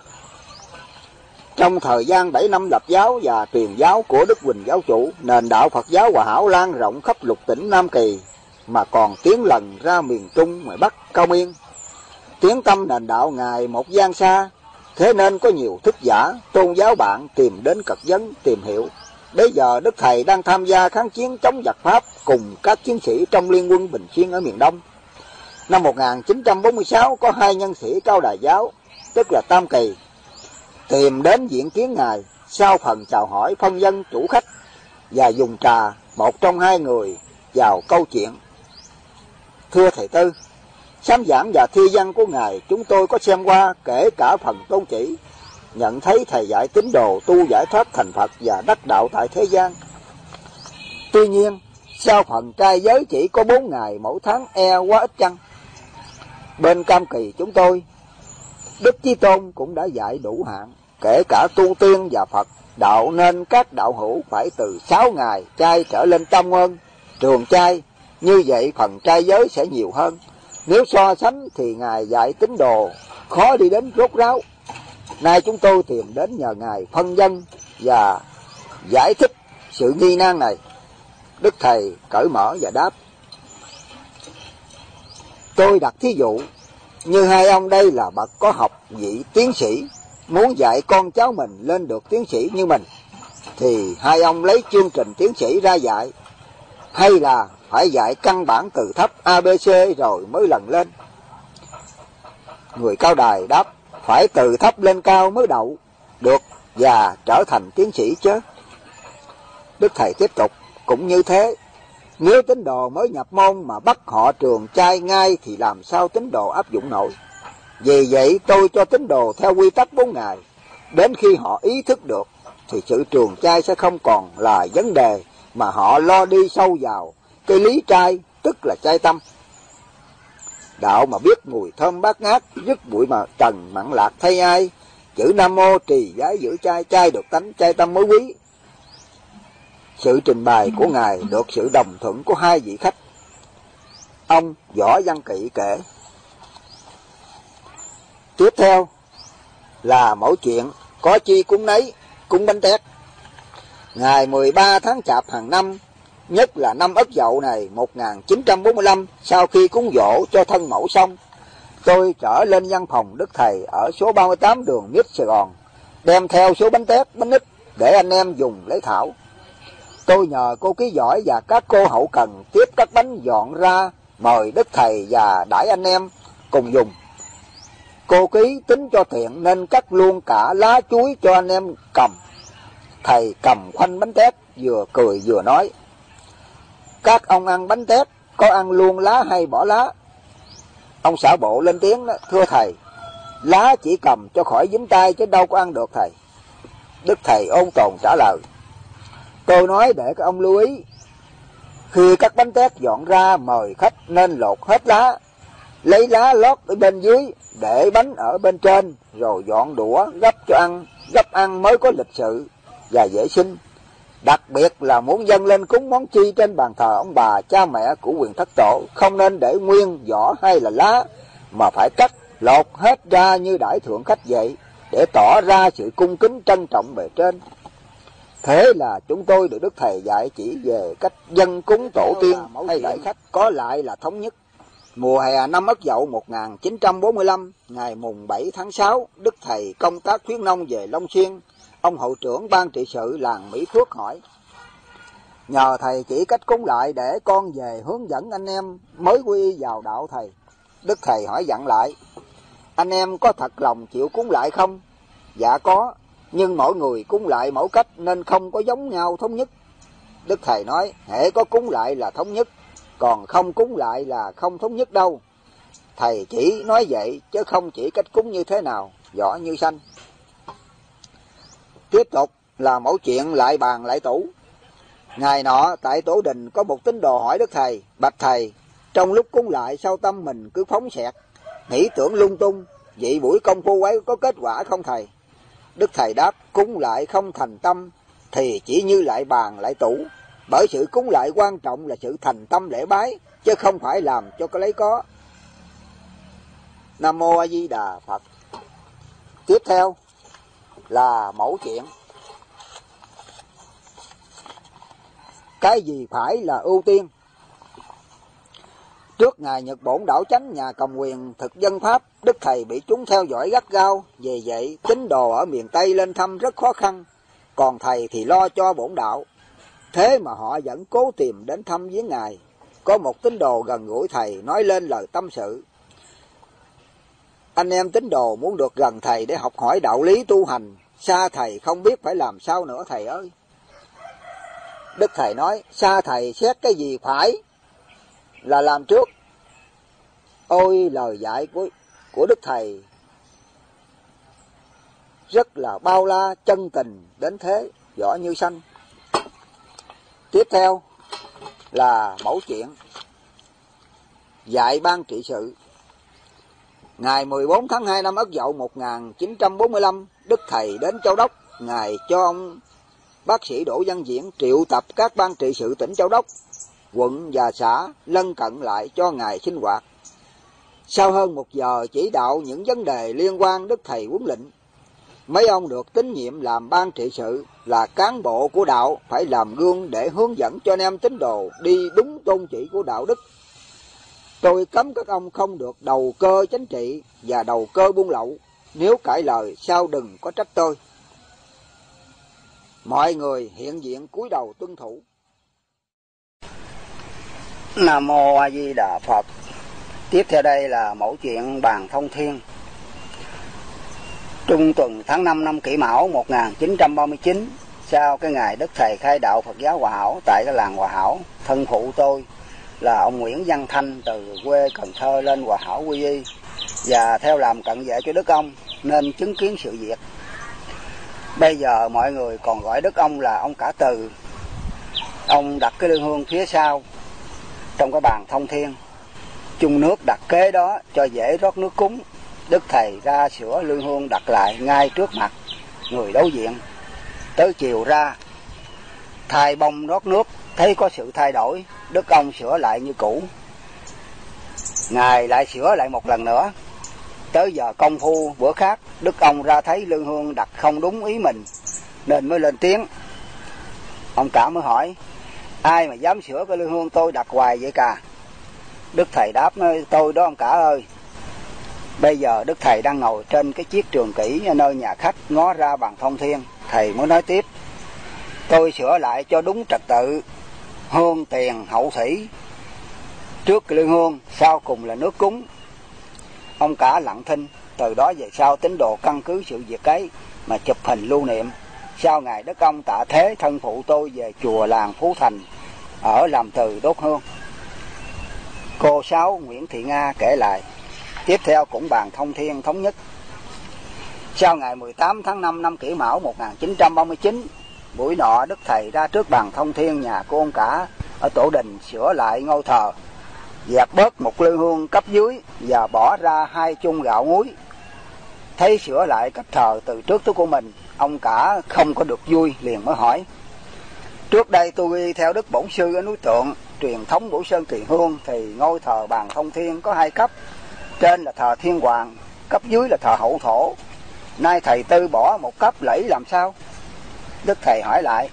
Trong thời gian 7 năm lập giáo và truyền giáo của Đức Huỳnh giáo chủ, nền đạo Phật giáo Hòa Hảo lan rộng khắp lục tỉnh Nam Kỳ, mà còn tiến lần ra miền Trung, ngoài Bắc, Cao Miên. Tiếng tâm nền đạo ngày một gian xa, thế nên có nhiều thức giả, tôn giáo bạn tìm đến cật vấn, tìm hiểu. Bây giờ Đức Thầy đang tham gia kháng chiến chống giặc Pháp cùng các chiến sĩ trong Liên quân Bình Xuyên ở miền Đông. Năm 1946 có 2 nhân sĩ Cao Đài giáo, tức là Tam Kỳ, tìm đến diện kiến ngài. Sau phần chào hỏi phân dân chủ khách và dùng trà, một trong 2 người vào câu chuyện: thưa thầy Tư, sám giảng và thi văn của ngài chúng tôi có xem qua, kể cả phần tôn chỉ, nhận thấy thầy dạy tín đồ tu giải thoát thành Phật và đắc đạo tại thế gian. Tuy nhiên, sao phần trai giới chỉ có 4 ngày mỗi tháng quá ít chăng? Bên Cam Kỳ chúng tôi, Đức Chí Tôn cũng đã dạy đủ hạn, kể cả tu tiên và Phật đạo, nên các đạo hữu phải từ 6 ngày trai trở lên tâm ơn trường trai. Như vậy phần trai giới sẽ nhiều hơn. Nếu so sánh thì ngài dạy tín đồ khó đi đến rốt ráo. Nay chúng tôi tìm đến nhờ ngài phân dân và giải thích sự nghi nan này. Đức Thầy cởi mở và đáp: tôi đặt thí dụ, như 2 ông đây là bậc có học vị tiến sĩ, muốn dạy con cháu mình lên được tiến sĩ như mình, thì 2 ông lấy chương trình tiến sĩ ra dạy, hay là phải dạy căn bản từ thấp ABC rồi mới lần lên? Người Cao Đài đáp: phải từ thấp lên cao mới đậu được và trở thành tiến sĩ chứ. Đức Thầy tiếp tục: cũng như thế, nếu tín đồ mới nhập môn mà bắt họ trường trai ngay thì làm sao tín đồ áp dụng nổi? Vì vậy tôi cho tín đồ theo quy tắc 4 ngày. Đến khi họ ý thức được thì sự trường trai sẽ không còn là vấn đề, mà họ lo đi sâu vào cái lý trai, tức là trai tâm. Đạo mà biết mùi thơm bát ngát, dứt bụi mà trần mặn lạc thay ai. Chữ Nam Mô trì giới giữ trai, trai được tánh, trai tâm mới quý. Sự trình bày của Ngài được sự đồng thuận của 2 vị khách. Ông Võ Văn Kỵ kể. Tiếp theo là mẫu chuyện có chi cúng nấy, cúng bánh tét. Ngày 13 tháng Chạp hàng năm, nhất là năm Ất Dậu này 1945, sau khi cúng dỗ cho thân mẫu xong, tôi trở lên văn phòng Đức Thầy ở số 38 đường Mít Sài Gòn, đem theo số bánh tét, bánh ít để anh em dùng lấy thảo. Tôi nhờ cô Ký Giỏi và các cô hậu cần tiếp các bánh dọn ra, mời Đức Thầy và đãi anh em cùng dùng. Cô Ký tính cho tiện nên cắt luôn cả lá chuối cho anh em cầm. Thầy cầm khoanh bánh tét, vừa cười vừa nói: các ông ăn bánh tét có ăn luôn lá hay bỏ lá? Ông xã bộ lên tiếng: thưa thầy, lá chỉ cầm cho khỏi dính tay chứ đâu có ăn được thầy. Đức Thầy ôn tồn trả lời: tôi nói để các ông lưu ý, khi các bánh tét dọn ra mời khách nên lột hết lá, lấy lá lót ở bên dưới, để bánh ở bên trên, rồi dọn đũa gấp cho ăn, gấp ăn mới có lịch sự và vệ sinh. Đặc biệt là muốn dâng lên cúng món chi trên bàn thờ ông bà cha mẹ của quyền thất tổ, không nên để nguyên vỏ hay là lá, mà phải cắt lột hết ra như đãi thượng khách vậy, để tỏ ra sự cung kính trân trọng bề trên. Thế là chúng tôi được Đức Thầy dạy chỉ về cách dâng cúng tổ tiên hay đãi khách, có lại là thống nhất. Mùa hè năm Ất Dậu 1945, ngày mùng 7 tháng 6, Đức Thầy công tác khuyến nông về Long Xuyên. Ông hậu trưởng ban trị sự làng Mỹ Phước hỏi: nhờ thầy chỉ cách cúng lại để con về hướng dẫn anh em mới quy y vào đạo thầy. Đức Thầy hỏi dặn lại: anh em có thật lòng chịu cúng lại không? Dạ có, nhưng mỗi người cúng lại mỗi cách nên không có giống nhau thống nhất. Đức Thầy nói: hễ có cúng lại là thống nhất, còn không cúng lại là không thống nhất đâu. Thầy chỉ nói vậy chứ không chỉ cách cúng như thế nào. Võ Như Sanh. Tiếp tục là mẫu chuyện lại bàn lại tủ. Ngày nọ tại tổ đình có một tín đồ hỏi Đức Thầy: bạch thầy, trong lúc cúng lại sao tâm mình cứ phóng xẹt, nghĩ tưởng lung tung, vậy buổi công phu ấy có kết quả không thầy? Đức Thầy đáp: cúng lại không thành tâm thì chỉ như lại bàn lại tủ, bởi sự cúng lại quan trọng là sự thành tâm lễ bái, chứ không phải làm cho cái lấy có. Nam Mô A Di Đà Phật. Tiếp theo là mẫu chuyện cái gì phải là ưu tiên. Trước ngày Nhật Bổn Đảo Chánh, nhà cầm quyền thực dân Pháp, Đức Thầy bị chúng theo dõi gắt gao, vì vậy tín đồ ở miền Tây lên thăm rất khó khăn, còn thầy thì lo cho bổn đạo. Thế mà họ vẫn cố tìm đến thăm viếng ngài. Có một tín đồ gần gũi thầy nói lên lời tâm sự: anh em tín đồ muốn được gần thầy để học hỏi đạo lý tu hành, xa thầy không biết phải làm sao nữa thầy ơi. Đức Thầy nói: xa thầy xét cái gì phải là làm trước. Ôi, lời dạy của Đức Thầy rất là bao la, chân tình đến thế. Võ Như Sanh. Tiếp theo là mẫu chuyện dạy ban trị sự. Ngày 14 tháng 2 năm Ất Dậu 1945, Đức Thầy đến Châu Đốc. Ngài cho ông bác sĩ Đỗ Văn Diễn triệu tập các ban trị sự tỉnh Châu Đốc, quận và xã lân cận lại cho ngài sinh hoạt. Sau hơn 1 giờ chỉ đạo những vấn đề liên quan, Đức Thầy huấn lệnh. Mấy ông được tín nhiệm làm ban trị sự là cán bộ của đạo, phải làm gương để hướng dẫn cho anh em tín đồ đi đúng tôn chỉ của đạo đức. Tôi cấm các ông không được đầu cơ chính trị và đầu cơ buôn lậu, nếu cãi lời sao đừng có trách tôi. Mọi người hiện diện cúi đầu tuân thủ. Nam Mô A Di Đà Phật. Tiếp theo đây là mẫu chuyện bàn thông thiên. Trung tuần tháng 5 năm Kỷ Mão 1939, sau cái ngày Đức Thầy khai đạo Phật giáo Hòa Hảo tại cái làng Hòa Hảo, thân phụ tôi là ông Nguyễn Văn Thanh từ quê Cần Thơ lên Hòa Hảo quy y. và theo làm cận vệ cho đức ông nên chứng kiến sự việc. Bây giờ mọi người còn gọi đức ông là ông Cả Từ. Ông đặt cái lư hương phía sau trong cái bàn thông thiên, chung nước đặt kế đó cho dễ rót nước cúng. Đức thầy ra sửa lư hương đặt lại ngay trước mặt người đối diện. Tới chiều ra thay bông rót nước, thấy có sự thay đổi, đức ông sửa lại như cũ. Ngài lại sửa lại một lần nữa. Tới giờ công phu bữa khác, đức ông ra thấy lư hương đặt không đúng ý mình nên mới lên tiếng. Ông Cả mới hỏi: ai mà dám sửa cái lư hương tôi đặt hoài vậy cả? Đức thầy đáp: tôi đó ông Cả ơi. Bây giờ đức thầy đang ngồi trên cái chiếc trường kỷ nơi nhà khách, ngó ra bàn thông thiên. Thầy mới nói tiếp: tôi sửa lại cho đúng trật tự, hương tiền hậu thủy, trước cái lư hương, sau cùng là nước cúng. Ông Cả lặng thinh. Từ đó về sau tín đồ căn cứ sự việc ấy mà chụp hình lưu niệm. Sau ngày đức ông tạ thế, thân phụ tôi về chùa làng Phú Thành ở làm từ đốt hương. Cô Sáu Nguyễn Thị Nga kể lại. Tiếp theo cũng bàn thông thiên thống nhất. Sau ngày 18 tháng 5 năm Kỷ Mão 1939, buổi nọ đức thầy ra trước bàn thông thiên nhà của ông Cả ở tổ đình sửa lại ngôi thờ, dẹp bớt một lư hương cấp dưới và bỏ ra 2 chung gạo muối. Thấy sửa lại cách thờ từ trước tới của mình, ông Cả không có được vui, liền mới hỏi: trước đây tôi ghi theo đức bổn sư ở núi Tượng, truyền thống của Sơn Kỳ Hương thì ngôi thờ bàn thông thiên có 2 cấp, trên là thờ thiên hoàng, cấp dưới là thờ hậu thổ. Nay thầy tư bỏ một cấp lẫy làm sao? Đức thầy hỏi lại: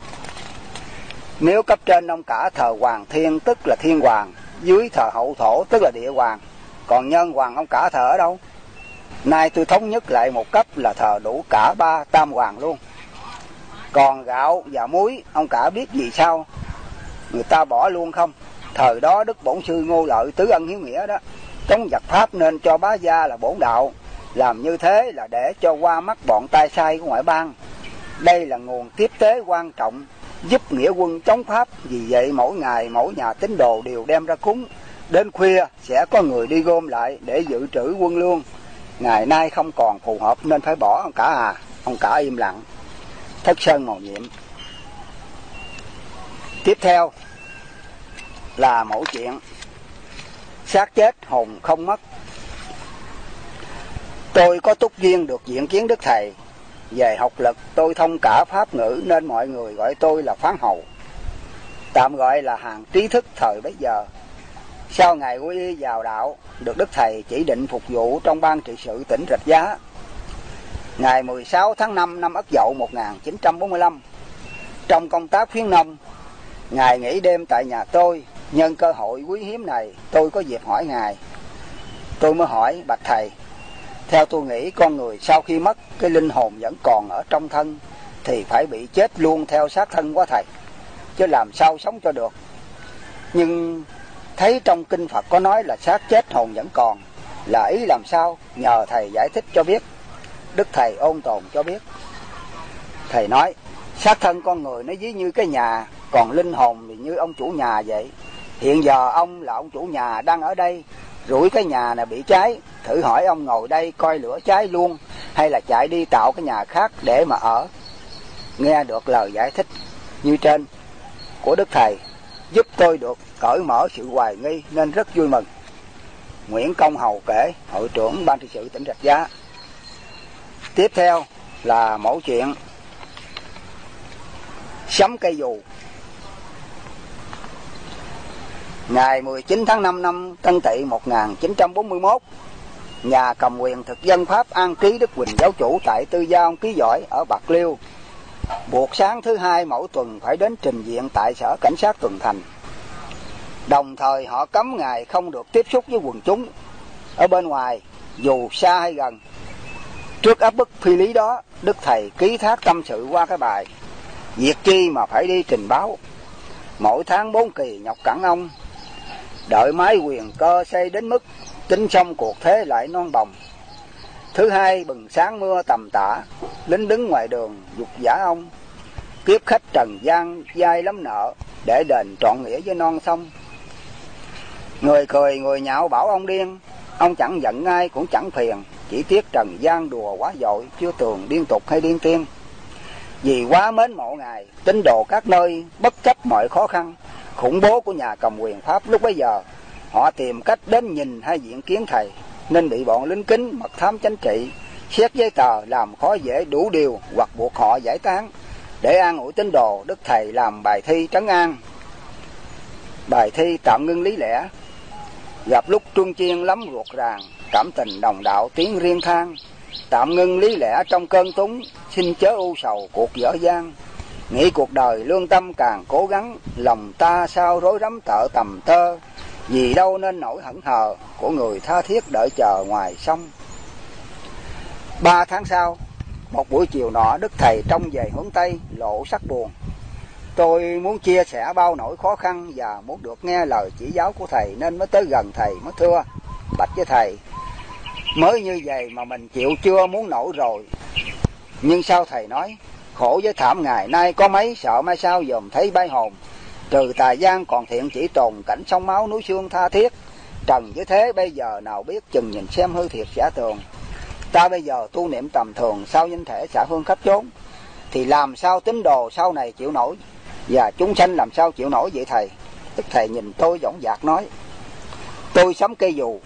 nếu cấp trên ông Cả thờ hoàng thiên tức là thiên hoàng, dưới thờ hậu thổ tức là địa hoàng, còn nhân hoàng ông Cả thờ ở đâu? Nay tôi thống nhất lại một cấp là thờ đủ cả 3 tam hoàng luôn. Còn gạo và muối ông Cả biết gì sao người ta bỏ luôn không? Thời đó đức bổn sư Ngô Lợi tứ ân hiếu nghĩa đó, chống giặc Pháp nên cho bá gia là bổn đạo. Làm như thế là để cho qua mắt bọn tay sai của ngoại bang. Đây là nguồn tiếp tế quan trọng giúp nghĩa quân chống Pháp. Vì vậy mỗi ngày mỗi nhà tín đồ đều đem ra cúng. Đến khuya sẽ có người đi gom lại để dự trữ quân lương. Ngày nay không còn phù hợp nên phải bỏ ông Cả à. Ông Cả im lặng. Thất Sơn mầu nhiệm. Tiếp theo là mẫu chuyện xác chết hồn không mất. Tôi có túc duyên được diện kiến đức thầy. Về học lực tôi thông cả pháp ngữ nên mọi người gọi tôi là Phán Hầu, tạm gọi là hàng trí thức thời bấy giờ. Sau ngày quy y vào đạo, được đức thầy chỉ định phục vụ trong ban trị sự tỉnh Rạch Giá. Ngày 16 tháng 5 năm Ất Dậu 1945, trong công tác khuyến nông, Ngài nghỉ đêm tại nhà tôi. Nhân cơ hội quý hiếm này, tôi có dịp hỏi Ngài. Tôi mới hỏi: bạch thầy, theo tôi nghĩ con người sau khi mất, cái linh hồn vẫn còn ở trong thân thì phải bị chết luôn theo xác thân quá thầy, chứ làm sao sống cho được. Nhưng thấy trong kinh Phật có nói là xác chết hồn vẫn còn, là ý làm sao? Nhờ thầy giải thích cho biết. Đức thầy ôn tồn cho biết. Thầy nói: xác thân con người nó ví như cái nhà, còn linh hồn thì như ông chủ nhà vậy. Hiện giờ ông là ông chủ nhà đang ở đây, rủi cái nhà này bị cháy, thử hỏi ông ngồi đây coi lửa cháy luôn, hay là chạy đi tạo cái nhà khác để mà ở? Nghe được lời giải thích như trên của đức thầy, giúp tôi được cởi mở sự hoài nghi nên rất vui mừng. Nguyễn Công Hầu kể, hội trưởng ban trị sự tỉnh Rạch Giá. Tiếp theo là mẫu chuyện sắm cây dù. Ngày 19 tháng 5 năm Tân Tỵ 1941, nhà cầm quyền thực dân Pháp An Ký Đức Quỳnh giáo chủ tại Tư Giao Ký Giỏi ở Bạc Liêu buộc sáng thứ Hai mỗi tuần phải đến trình diện tại sở cảnh sát tuần thành. Đồng thời họ cấm Ngài không được tiếp xúc với quần chúng ở bên ngoài, dù xa hay gần. Trước áp bức phi lý đó, đức thầy ký thác tâm sự qua cái bài: việc chi mà phải đi trình báo, mỗi tháng 4 kỳ nhọc cẳng ông, đợi mái quyền cơ xây đến mức tính xong cuộc thế lại non bồng. Thứ Hai bừng sáng mưa tầm tã, lính đứng ngoài đường dục giả ông, kiếp khách trần gian dai lắm nợ, để đền trọn nghĩa với non sông. Người cười người nhạo bảo ông điên, Ông chẳng giận ai cũng chẳng phiền, chỉ tiếc trần gian đùa quá dội, chưa tường điên tục hay điên tiên. Vì quá mến mộ Ngài, tín đồ các nơi bất chấp mọi khó khăn, khủng bố của nhà cầm quyền Pháp lúc bấy giờ, họ tìm cách đến nhìn hay diện kiến Thầy, nên bị bọn lính kính mật thám chánh trị xét giấy tờ làm khó dễ đủ điều hoặc buộc họ giải tán. Để an ủi tín đồ, Đức Thầy làm bài thi trấn an. Bài thi tạm ngưng lý lẽ. Gặp lúc truân chiên lắm ruột ràng, cảm tình đồng đạo tiếng riêng than. Tạm ngưng lý lẽ trong cơn túng, xin chớ u sầu cuộc dở dang. Nghĩ cuộc đời lương tâm càng cố gắng, lòng ta sao rối rắm tợ tầm tơ. Vì đâu nên nỗi hững hờ của người tha thiết đợi chờ ngoài sông. 3 tháng sau, một buổi chiều nọ, Đức Thầy trông về hướng Tây, lộ sắc buồn. Tôi muốn chia sẻ bao nỗi khó khăn và muốn được nghe lời chỉ giáo của Thầy, nên mới tới gần Thầy mới thưa bạch với Thầy. Mới như vậy mà mình chịu chưa muốn nổi rồi. Nhưng sao Thầy nói, khổ với thảm ngày nay có mấy, sợ mai sau dòm thấy bay hồn. Trừ tà gian còn thiện chỉ tồn cảnh sông máu núi xương tha thiết. Trần với thế bây giờ nào biết chừng nhìn xem hư thiệt giả tường. Ta bây giờ tu niệm tầm thường, sao danh thể xả hương khắp chốn, thì làm sao tín đồ sau này chịu nổi, và chúng sanh làm sao chịu nổi vậy Thầy? Đức Thầy nhìn tôi dõng dạc nói, tôi sắm cây dù,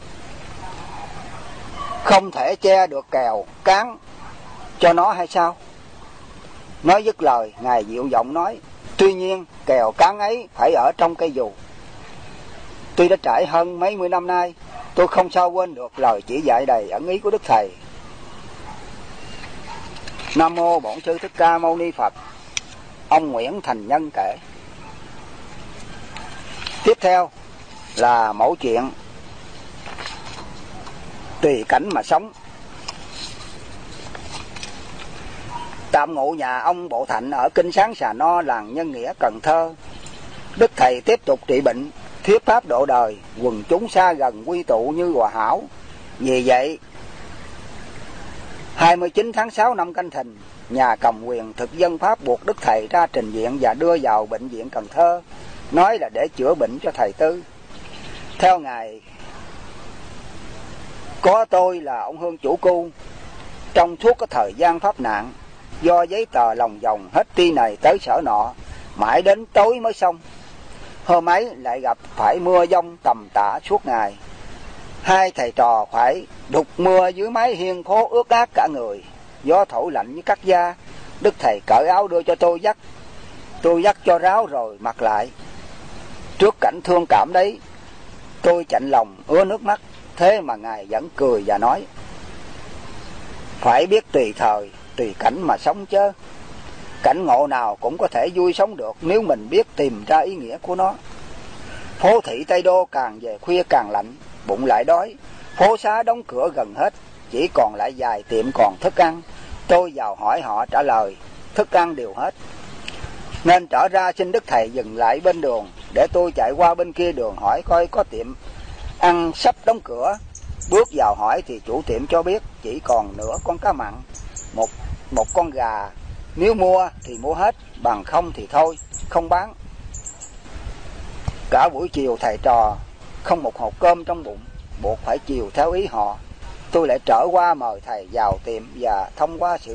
không thể che được kèo cán cho nó hay sao? Nói dứt lời, Ngài dịu giọng nói, tuy nhiên kèo cán ấy phải ở trong cây dù. Tuy đã trải hơn mấy mươi năm nay, tôi không sao quên được lời chỉ dạy đầy ẩn ý của Đức Thầy. Nam mô Bổn Sư Thích Ca Mâu Ni Phật. Ông Nguyễn Thành Nhân kể. Tiếp theo là mẫu chuyện tùy cảnh mà sống. Tạm ngụ nhà ông Bộ Thạnh ở Kinh Sáng Xà No, làng Nhân Nghĩa, Cần Thơ. Đức Thầy tiếp tục trị bệnh, thuyết pháp độ đời, quần chúng xa gần quy tụ như hòa hảo. Vì vậy 29 tháng 6 năm Canh Thìn, nhà cầm quyền thực dân Pháp buộc Đức Thầy ra trình diện và đưa vào bệnh viện Cần Thơ, nói là để chữa bệnh cho thầy Tư. Theo Ngài, có tôi là ông Hương chủ cu, trong suốt cái thời gian Pháp nạn, do giấy tờ lòng vòng hết ti này tới sở nọ, mãi đến tối mới xong. Hôm ấy lại gặp phải mưa giông tầm tã suốt ngày. Hai thầy trò phải đục mưa dưới mái hiên phố ướt át cả người, gió thổi lạnh như cắt da. Đức Thầy cởi áo đưa cho tôi dắt. Tôi dắt cho ráo rồi mặc lại. Trước cảnh thương cảm đấy, tôi chạnh lòng ứa nước mắt. Thế mà Ngài vẫn cười và nói, phải biết tùy thời, tùy cảnh mà sống chớ. Cảnh ngộ nào cũng có thể vui sống được nếu mình biết tìm ra ý nghĩa của nó. Phố thị Tây Đô càng về khuya càng lạnh, bụng lại đói. Phố xá đóng cửa gần hết, chỉ còn lại vài tiệm còn thức ăn. Tôi vào hỏi họ trả lời, thức ăn đều hết. Nên trở ra xin Đức Thầy dừng lại bên đường, để tôi chạy qua bên kia đường hỏi coi có tiệm ăn sắp đóng cửa. Bước vào hỏi thì chủ tiệm cho biết chỉ còn nửa con cá mặn, một con gà. Nếu mua thì mua hết, bằng không thì thôi, không bán. Cả buổi chiều thầy trò không một hộp cơm trong bụng, buộc phải chiều theo ý họ. Tôi lại trở qua mời thầy vào tiệm và thông qua sự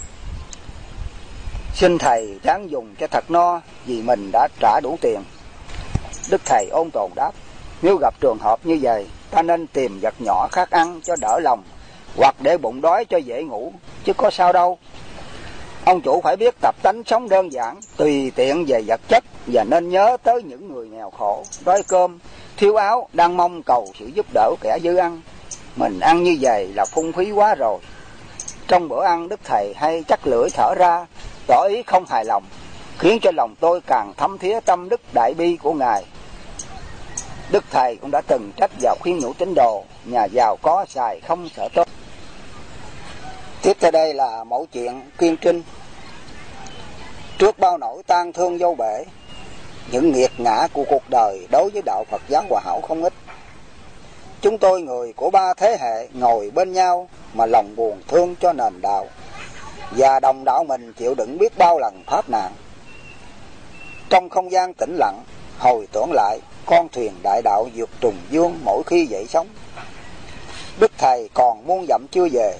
xin thầy ráng dùng cho thật no, vì mình đã trả đủ tiền. Đức Thầy ôn tồn đáp, nếu gặp trường hợp như vậy, ta nên tìm vật nhỏ khác ăn cho đỡ lòng, hoặc để bụng đói cho dễ ngủ, chứ có sao đâu. Ông chủ phải biết tập tánh sống đơn giản, tùy tiện về vật chất, và nên nhớ tới những người nghèo khổ, đói cơm, thiếu áo, đang mong cầu sự giúp đỡ kẻ dư ăn. Mình ăn như vậy là phung phí quá rồi. Trong bữa ăn, Đức Thầy hay chắc lưỡi thở ra, tỏ ý không hài lòng, khiến cho lòng tôi càng thấm thía tâm đức đại bi của Ngài. Đức Thầy cũng đã từng trách và khuyên nhủ tín đồ, nhà giàu có xài không sợ tốt. Tiếp theo đây là mẫu chuyện Kiên Trinh. Trước bao nỗi tang thương vô bể, những nghiệt ngã của cuộc đời đối với đạo Phật giáo Hòa Hảo không ít. Chúng tôi người của 3 thế hệ ngồi bên nhau mà lòng buồn thương cho nền đạo, và đồng đạo mình chịu đựng biết bao lần pháp nạn. Trong không gian tĩnh lặng, hồi tưởng lại con thuyền đại đạo vượt trùng dương mỗi khi dậy sóng. Đức thầy còn muôn dặm chưa về,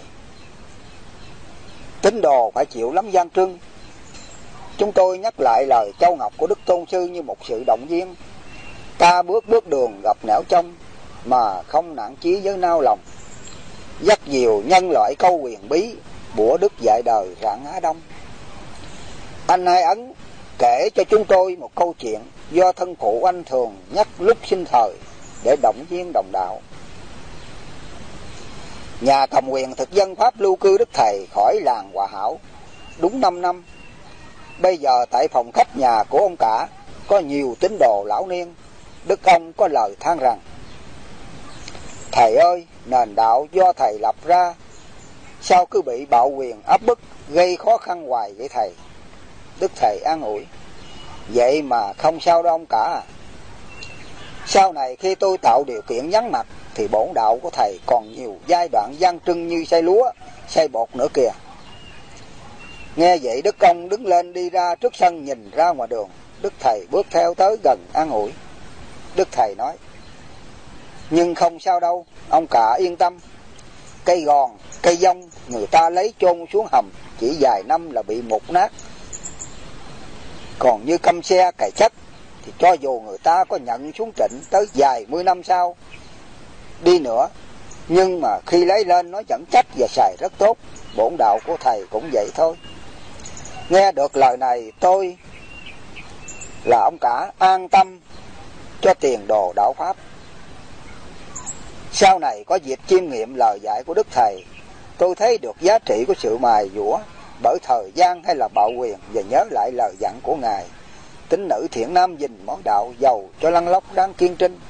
tín đồ phải chịu lắm gian trưng. Chúng tôi nhắc lại lời châu ngọc của Đức Tôn Sư như một sự động viên. Ta bước đường gặp nẻo trong, mà không nản chí với nao lòng. Dắt diều nhân loại câu quyền bí, bủa đức dạy đời rạng Á Đông. Anh Hai Ấn kể cho chúng tôi một câu chuyện do thân phụ anh thường nhắc lúc sinh thời để động viên đồng đạo. Nhà cầm quyền thực dân Pháp lưu cư Đức thầy khỏi làng Hòa Hảo đúng 5 năm. Bây giờ tại phòng khách nhà của ông cả có nhiều tín đồ lão niên. Đức ông có lời than rằng: thầy ơi, nền đạo do thầy lập ra sao cứ bị bạo quyền áp bức, gây khó khăn hoài vậy thầy? Đức thầy an ủi: vậy mà không sao đâu ông cả. Sau này khi tôi tạo điều kiện vắng mặt thì bổn đạo của thầy còn nhiều giai đoạn gian trưng như xay lúa, xay bột nữa kìa. Nghe vậy Đức ông đứng lên đi ra trước sân nhìn ra ngoài đường. Đức thầy bước theo tới gần an ủi. Đức thầy nói: nhưng không sao đâu, ông cả yên tâm. Cây gòn, cây dông người ta lấy chôn xuống hầm chỉ vài năm là bị mục nát. Còn như căm xe cày chất thì cho dù người ta có nhận xuống trịnh tới vài mươi năm sau đi nữa, nhưng mà khi lấy lên nó vẫn chắc và xài rất tốt. Bổn đạo của thầy cũng vậy thôi. Nghe được lời này tôi là ông cả an tâm cho tiền đồ đạo Pháp. Sau này có dịp chiêm nghiệm lời dạy của Đức thầy, tôi thấy được giá trị của sự mài dũa bởi thời gian hay là bạo quyền, và nhớ lại lời dặn của Ngài: tín nữ thiện nam gìn món đạo, giàu cho lăn lóc đáng kiên trinh.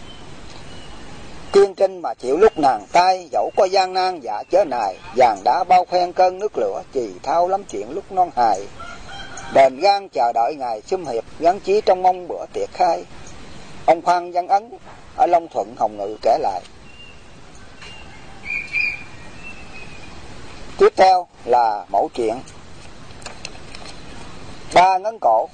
Kiên trinh mà chịu lúc nàng tay, dẫu có gian nan dạ chớ nài. Vàng đá bao khoen cơn nước lửa, chì thao lắm chuyện lúc non hài. Đền gan chờ đợi Ngài xâm hiệp, gắn chí trong mong bữa tiệc khai. Ông Phan Văn Ấn ở Long Thuận Hồng Ngự kể lại. Tiếp theo là mẫu chuyện Ba Ngấn Cổ.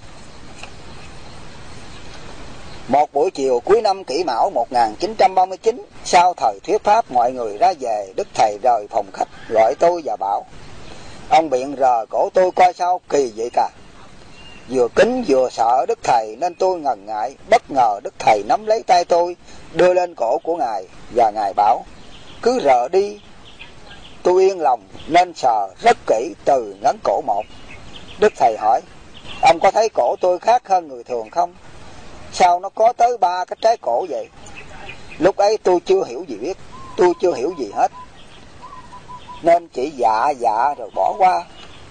Một buổi chiều cuối năm Kỷ Mão 1939, sau thời thuyết pháp mọi người ra về, Đức thầy rời phòng khách gọi tôi và bảo: ông biện rờ cổ tôi coi sao kỳ vậy cả. Vừa kính vừa sợ Đức thầy nên tôi ngần ngại. Bất ngờ Đức thầy nắm lấy tay tôi đưa lên cổ của Ngài, và Ngài bảo: cứ rờ đi. Tôi yên lòng nên sờ rất kỹ từ ngấn cổ một. Đức thầy hỏi: ông có thấy cổ tôi khác hơn người thường không? Sao nó có tới 3 cái trái cổ vậy? Lúc ấy tôi chưa hiểu gì biết, tôi chưa hiểu gì hết, nên chỉ dạ rồi bỏ qua.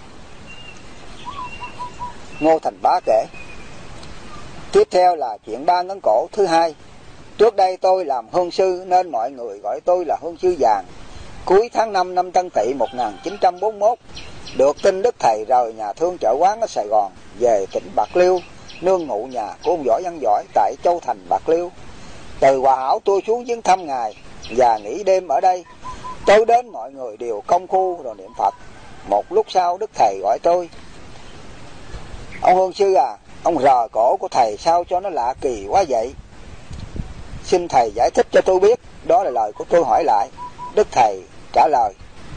Ngô Thành Bá kể. Tiếp theo là chuyện ba ngấn cổ thứ hai. Trước đây tôi làm hương sư nên mọi người gọi tôi là hương sư vàng. Cuối tháng 5 năm Tân Tỵ 1941, được tin Đức thầy rời nhà thương chợ quán ở Sài Gòn về tỉnh Bạc Liêu, nương ngụ nhà của ông Võ Văn Giỏi tại Châu Thành, Bạc Liêu. Từ Hòa Hảo tôi xuống viếng thăm Ngài và nghỉ đêm ở đây. Tối đến mọi người đều công phu rồi niệm Phật. Một lúc sau Đức thầy gọi tôi: ông hương sư à, ông rờ cổ của thầy sao cho nó lạ kỳ quá vậy? Xin thầy giải thích cho tôi biết. Đó là lời của tôi hỏi lại. Đức thầy trả lời: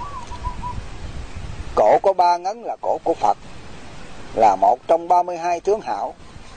cổ có 3 ngấn là cổ của Phật, là một trong 32 tướng hảo.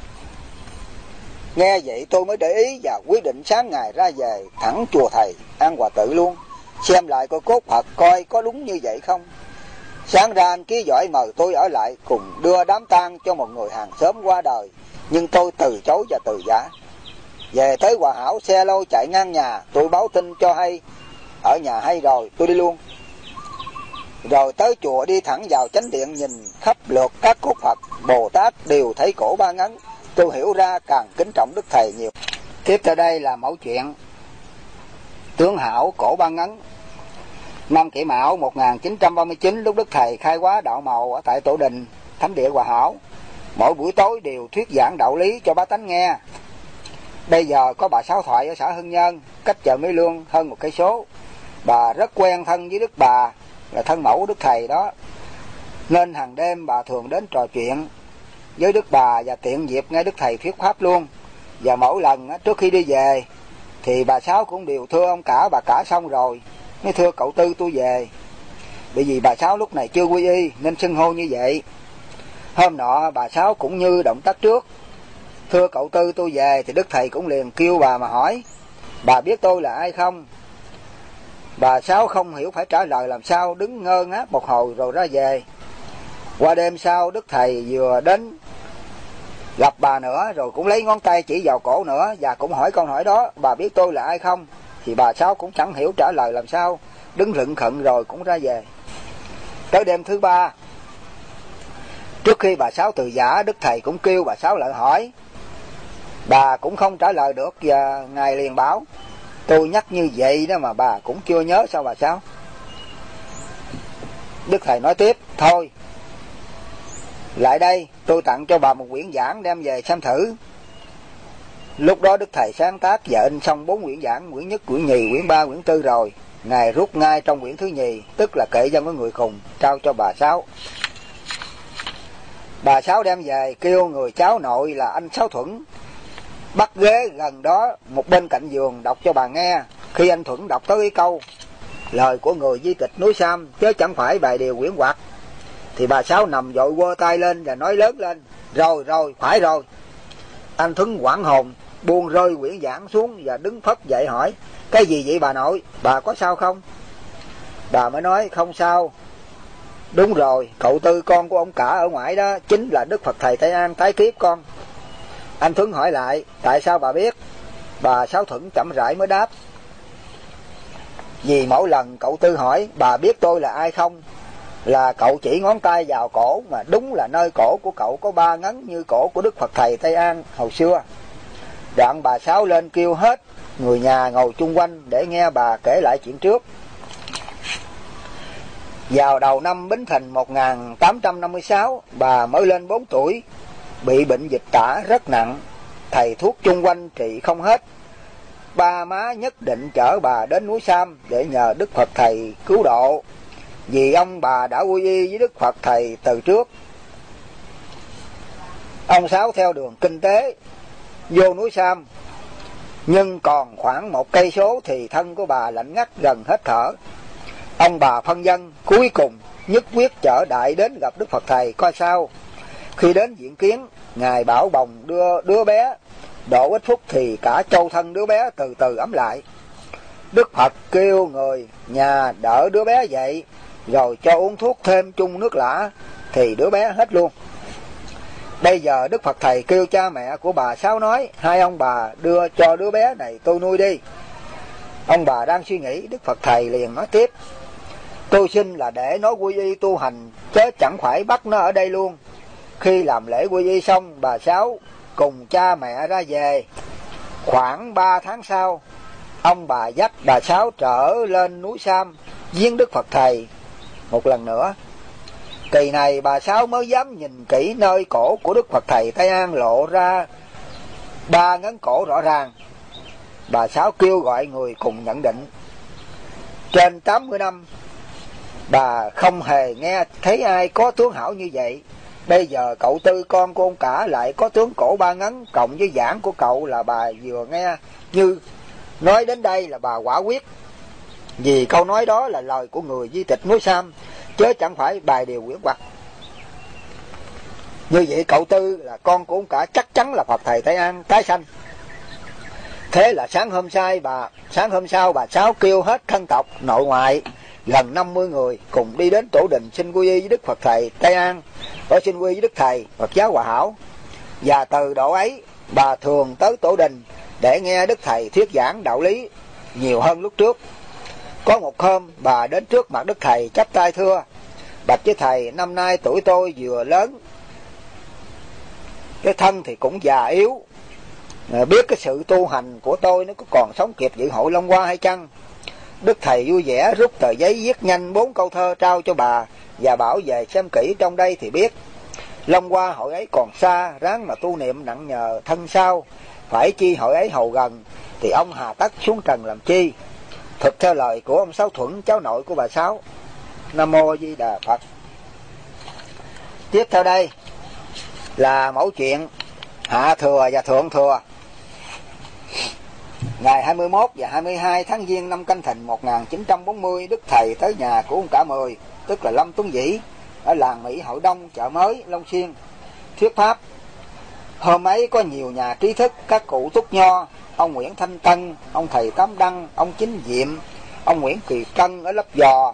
Nghe vậy tôi mới để ý và quyết định sáng ngày ra về thẳng chùa thầy An Hòa Tự luôn, xem lại coi cốt Phật coi có đúng như vậy không. Sáng ra anh Ký Giỏi mời tôi ở lại cùng đưa đám tang cho một người hàng xóm qua đời, nhưng tôi từ chối và từ giả. Về tới Hòa Hảo, xe lôi chạy ngang nhà, tôi báo tin cho hay ở nhà hay rồi, tôi đi luôn. Rồi tới chùa đi thẳng vào chánh điện, nhìn khắp lượt các cốt Phật Bồ Tát đều thấy cổ 3 ngấn. Tôi hiểu ra càng kính trọng Đức thầy nhiều. Tiếp theo đây là mẫu chuyện tướng hảo cổ 3 ngấn. Năm Kỷ Mão 1939, lúc Đức thầy khai hóa đạo màu ở tại Tổ Đình, thánh địa Hòa Hảo, mỗi buổi tối đều thuyết giảng đạo lý cho bá tánh nghe. Bây giờ có bà Sáu Thoại ở xã Hưng Nhân, cách chợ Mỹ Lương hơn 1 cây số. Bà rất quen thân với Đức Bà, là thân mẫu Đức thầy đó, nên hàng đêm bà thường đến trò chuyện với Đức Bà và tiện dịp nghe Đức thầy thuyết pháp luôn. Và mỗi lần trước khi đi về thì bà Sáu cũng đều thưa ông cả bà cả xong rồi Nói thưa cậu Tư tôi về. Bởi vì bà Sáu lúc này chưa quy y nên xưng hô như vậy. Hôm nọ bà Sáu cũng như động tác trước. Thưa cậu Tư tôi về thì Đức Thầy cũng liền kêu bà mà hỏi: bà biết tôi là ai không? Bà Sáu không hiểu phải trả lời làm sao, đứng ngơ ngác một hồi rồi ra về. Qua đêm sau Đức Thầy vừa đến gặp bà nữa, rồi cũng lấy ngón tay chỉ vào cổ nữa và cũng hỏi câu hỏi đó: bà biết tôi là ai không? Thì bà Sáu cũng chẳng hiểu trả lời làm sao, đứng lững khựng rồi cũng ra về. Tới đêm thứ ba, trước khi bà Sáu từ giã, Đức Thầy cũng kêu bà Sáu lại hỏi. Bà cũng không trả lời được và Ngài liền bảo: tôi nhắc như vậy đó mà bà cũng chưa nhớ sao bà Sáu? Đức Thầy nói tiếp: thôi, lại đây tôi tặng cho bà một quyển giảng đem về xem thử. Lúc đó Đức Thầy sáng tác và in xong 4 quyển giảng, quyển nhất, quyển nhì, quyển 3, quyển 4 rồi. Ngài rút ngay trong quyển thứ nhì, tức là kệ dân của người khùng, trao cho bà Sáu. Bà Sáu đem về kêu người cháu nội là anh Sáu Thuận bắt ghế gần đó một bên cạnh giường đọc cho bà nghe. Khi anh Thuận đọc tới câu lời của người di tịch núi Sam chứ chẳng phải bài điều quyển hoặc, thì bà Sáu nằm vội quơ tay lên và nói lớn lên: rồi, phải rồi. Anh Thuận hoảng hồn buông rơi quyển giảng xuống và đứng phất dậy hỏi: cái gì vậy bà nội, bà có sao không? Bà mới nói: không sao. Đúng rồi, cậu Tư con của ông cả ở ngoài đó chính là Đức Phật Thầy Tây An tái kiếp con. Anh Thuận hỏi lại: tại sao bà biết? Bà Sáu Thuận chậm rãi mới đáp: vì mỗi lần cậu Tư hỏi bà biết tôi là ai không, là cậu chỉ ngón tay vào cổ, mà đúng là nơi cổ của cậu có 3 ngấn như cổ của Đức Phật Thầy Tây An hồi xưa. Đoạn bà Sáu lên kêu hết người nhà ngồi chung quanh để nghe bà kể lại chuyện trước. Vào đầu năm Bính Thìn 1856, bà mới lên 4 tuổi, bị bệnh dịch tả rất nặng, thầy thuốc chung quanh trị không hết. Ba má nhất định chở bà đến núi Sam để nhờ Đức Phật Thầy cứu độ, vì ông bà đã quy y với Đức Phật Thầy từ trước. Ông Sáu theo đường kinh tế vô núi Sam, nhưng còn khoảng 1 cây số thì thân của bà lạnh ngắt gần hết thở. Ông bà phân dân cuối cùng nhất quyết chở đại đến gặp Đức Phật Thầy coi sao. Khi đến diện kiến, Ngài bảo bồng đưa đứa bé, độ ít phút thì cả châu thân đứa bé từ từ ấm lại. Đức Phật kêu người nhà đỡ đứa bé dậy, rồi cho uống thuốc thêm chung nước lã, thì đứa bé hết luôn. Bây giờ Đức Phật Thầy kêu cha mẹ của bà Sáu nói: hai ông bà đưa cho đứa bé này tôi nuôi đi. Ông bà đang suy nghĩ, Đức Phật Thầy liền nói tiếp: tôi xin là để nó quy y tu hành, chứ chẳng phải bắt nó ở đây luôn. Khi làm lễ quy y xong, bà Sáu cùng cha mẹ ra về. Khoảng 3 tháng sau, ông bà dắt bà Sáu trở lên núi Sam viếng Đức Phật Thầy một lần nữa. Kỳ này bà Sáu mới dám nhìn kỹ nơi cổ của Đức Phật Thầy Tây An, lộ ra 3 ngấn cổ rõ ràng. Bà Sáu kêu gọi người cùng nhận định. Trên 80 năm, bà không hề nghe thấy ai có tướng hảo như vậy. Bây giờ cậu Tư con của ông cả lại có tướng cổ 3 ngấn, cộng với giảng của cậu là bà vừa nghe. Như nói đến đây là bà quả quyết, vì câu nói đó là lời của người di tịch núi Sam, chứ chẳng phải bài điều quyển hoặc. Như vậy cậu Tư là con của ông cả chắc chắn là Phật Thầy Tây An tái sanh. Thế là sáng hôm sau bà Sáu kêu hết thân tộc nội ngoại gần 50 người cùng đi đến tổ đình xin quy y với Đức Phật Thầy Tây An, ở xin quy với Đức Thầy Phật giáo Hòa Hảo. Và từ độ ấy bà thường tới tổ đình để nghe Đức Thầy thuyết giảng đạo lý nhiều hơn lúc trước. Có một hôm bà đến trước mặt Đức Thầy chắp tay thưa: bạch với Thầy, năm nay tuổi tôi vừa lớn, cái thân thì cũng già yếu, biết cái sự tu hành của tôi nó có còn sống kịp dự hội Long Hoa hay chăng? Đức Thầy vui vẻ rút tờ giấy viết nhanh 4 câu thơ trao cho bà và bảo về xem kỹ trong đây thì biết. Long Hoa hội ấy còn xa, ráng mà tu niệm nặng nhờ thân sao, phải chi hội ấy hầu gần, thì ông hà tất xuống trần làm chi? Thực theo lời của ông Sáu Thuận, cháu nội của bà Sáu. Nam Mô Di Đà Phật. Tiếp theo đây là mẫu chuyện Hạ Thừa và Thượng Thừa. Ngày 21 và 22 tháng Giêng năm Canh Thìn 1940, Đức Thầy tới nhà của ông Cả Mười, tức là Lâm Tuấn Dĩ, ở làng Mỹ Hội Đông, chợ mới, Long Xuyên, thuyết pháp. Hôm ấy có nhiều nhà trí thức, các cụ Túc Nho, ông Nguyễn Thanh Tân, ông thầy Tám Đăng, ông Chính Diệm, ông Nguyễn Kỳ Cân ở Lấp Giò,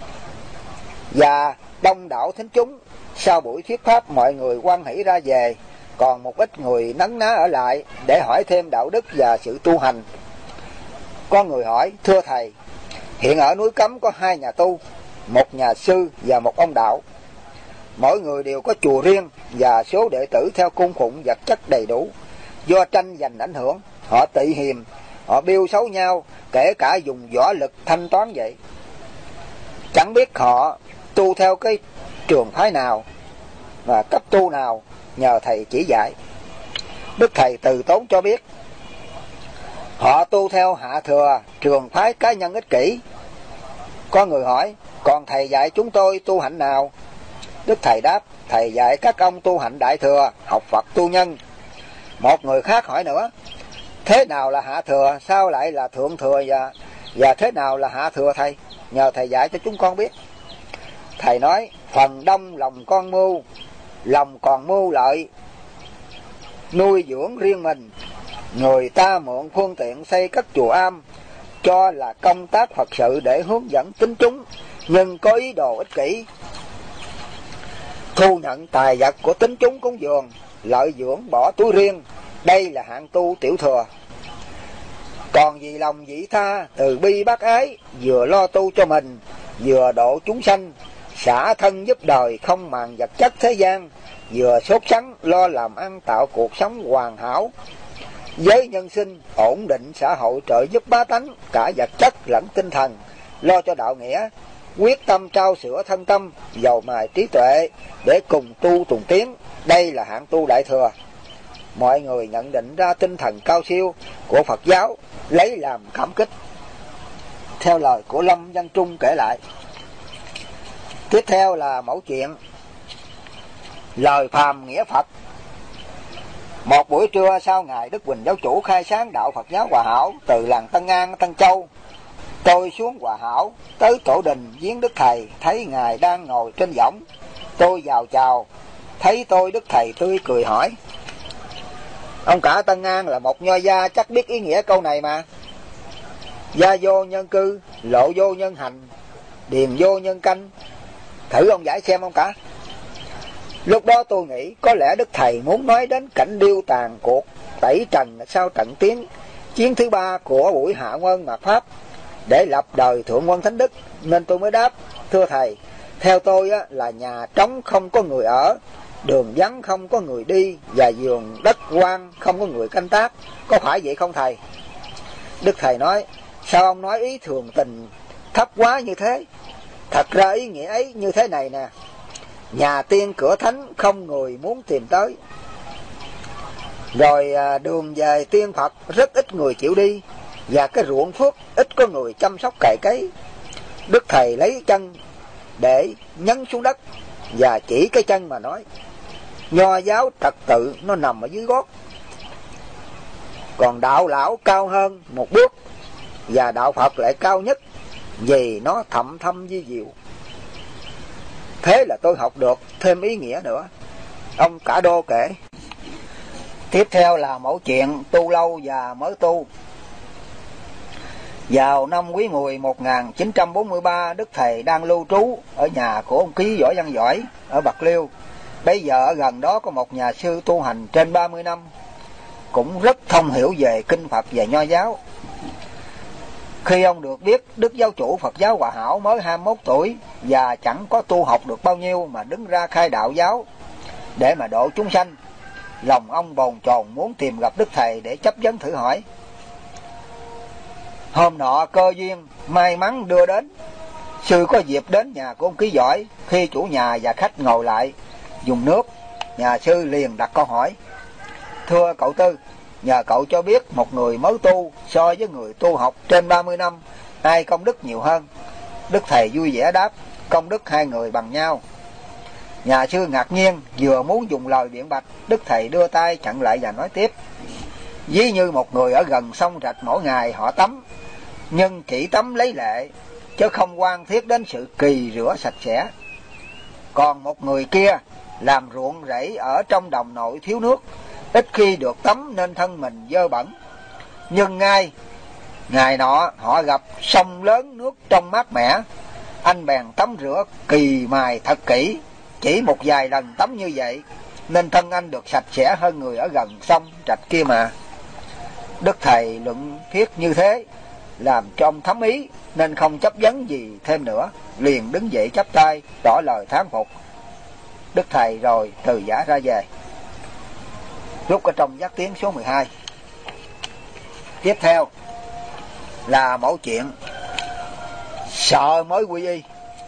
và đông đảo thính chúng. Sau buổi thuyết pháp, mọi người hoan hỷ ra về, còn một ít người nấn ná ở lại để hỏi thêm đạo đức và sự tu hành. Có người hỏi: thưa thầy, hiện ở núi Cấm có 2 nhà tu, một nhà sư và một ông đạo. Mỗi người đều có chùa riêng và số đệ tử theo cung khụng vật chất đầy đủ. Do tranh giành ảnh hưởng, họ tị hiềm, họ biêu xấu nhau, kể cả dùng võ lực thanh toán vậy. Chẳng biết họ tu theo cái trường phái nào và cấp tu nào, nhờ thầy chỉ dạy. Đức Thầy từ tốn cho biết họ tu theo hạ thừa, trường phái cá nhân ích kỷ. Có người hỏi: còn thầy dạy chúng tôi tu hạnh nào? Đức Thầy đáp: thầy dạy các ông tu hạnh đại thừa, học Phật tu nhân. Một người khác hỏi nữa: thế nào là hạ thừa, sao lại là thượng thừa, và thế nào là hạ thừa thầy? Nhờ thầy dạy cho chúng con biết. Thầy nói: phần đông lòng con mưu, lòng còn mưu lợi, nuôi dưỡng riêng mình. Người ta mượn phương tiện xây các chùa am, cho là công tác Phật sự để hướng dẫn tín chúng, nhưng có ý đồ ích kỷ, thu nhận tài vật của tín chúng cúng dường, lợi dưỡng bỏ túi riêng. Đây là hạng tu tiểu thừa. Còn vì lòng vị tha, từ bi bác ái, vừa lo tu cho mình, vừa độ chúng sanh, xả thân giúp đời, không màng vật chất thế gian, vừa sốt sắng lo làm ăn tạo cuộc sống hoàn hảo, giới nhân sinh, ổn định xã hội, trợ giúp bá tánh, cả vật chất lẫn tinh thần, lo cho đạo nghĩa, quyết tâm trao sửa thân tâm, dầu mài trí tuệ để cùng tu tùng tiến. Đây là hạng tu đại thừa. Mọi người nhận định ra tinh thần cao siêu của Phật giáo, lấy làm cảm kích. Theo lời của Lâm Văn Trung kể lại. Tiếp theo là mẫu chuyện lời phàm nghĩa Phật. Một buổi trưa sau ngày Đức Huỳnh Giáo Chủ khai sáng đạo Phật giáo Hòa Hảo từ làng Tân An, Tân Châu, tôi xuống Hòa Hảo tới tổ đình viếng Đức Thầy, thấy Ngài đang ngồi trên võng. Tôi vào chào, thấy tôi Đức Thầy tươi cười hỏi: ông Cả Tân An là một nho gia, chắc biết ý nghĩa câu này mà. Gia vô nhân cư, lộ vô nhân hành, điềm vô nhân canh. Thử ông giải xem ông Cả. Lúc đó tôi nghĩ có lẽ Đức Thầy muốn nói đến cảnh điêu tàn cuộc tẩy trần sau trận chiến thứ 3 của buổi hạ quân mạt Pháp để lập đời Thượng Quân Thánh Đức, nên tôi mới đáp: thưa Thầy, theo tôi là nhà trống không có người ở, đường vắng không có người đi, và vườn đất hoang không có người canh tác. Có phải vậy không Thầy? Đức Thầy nói: sao ông nói ý thường tình thấp quá như thế? Thật ra ý nghĩa ấy như thế này nè: nhà tiên cửa thánh không người muốn tìm tới, rồi đường về tiên Phật rất ít người chịu đi, và cái ruộng phước ít có người chăm sóc cày cấy. Đức Thầy lấy chân để nhấn xuống đất và chỉ cái chân mà nói: nho giáo trật tự nó nằm ở dưới gót, còn đạo lão cao hơn một bước, và đạo Phật lại cao nhất vì nó thậm thâm vi diệu. Thế là tôi học được thêm ý nghĩa nữa. Ông Cả Đô kể. Tiếp theo là mẫu chuyện tu lâu và mới tu. Vào năm Quý Mùi 1943, Đức Thầy đang lưu trú ở nhà của ông Ký Võ Văn Giỏi ở Bạc Liêu. Bây giờ ở gần đó có một nhà sư tu hành trên 30 năm, cũng rất thông hiểu về kinh Phật và nho giáo. Khi ông được biết Đức Giáo Chủ Phật giáo Hòa Hảo mới 21 tuổi và chẳng có tu học được bao nhiêu mà đứng ra khai đạo giáo để mà độ chúng sanh, lòng ông bồn chồn muốn tìm gặp Đức Thầy để chấp vấn thử hỏi. Hôm nọ cơ duyên may mắn đưa đến, sư có dịp đến nhà của ông Ký Giỏi. Khi chủ nhà và khách ngồi lại dùng nước, nhà sư liền đặt câu hỏi: thưa cậu Tư, nhờ cậu cho biết một người mới tu so với người tu học trên 30 năm, ai công đức nhiều hơn? Đức Thầy vui vẻ đáp: công đức hai người bằng nhau. Nhà sư ngạc nhiên, vừa muốn dùng lời biện bạch, Đức Thầy đưa tay chặn lại và nói tiếp: Ví như một người ở gần sông rạch mỗi ngày họ tắm, nhưng chỉ tắm lấy lệ, chứ không quan thiết đến sự kỳ rửa sạch sẽ. Còn một người kia làm ruộng rẫy ở trong đồng nội thiếu nước, ít khi được tắm nên thân mình dơ bẩn. Nhưng ngày nọ họ gặp sông lớn nước trong mát mẻ, anh bèn tắm rửa kỳ mài thật kỹ. Chỉ một vài lần tắm như vậy nên thân anh được sạch sẽ hơn người ở gần sông rạch kia mà. Đức thầy luận thuyết như thế làm cho ông thấm ý, nên không chấp vấn gì thêm nữa, liền đứng dậy chắp tay tỏ lời thán phục. Đức thầy rồi từ giả ra về. Rút ở trong giác tiến số 12. Tiếp theo là mẫu chuyện sợ mới quy y.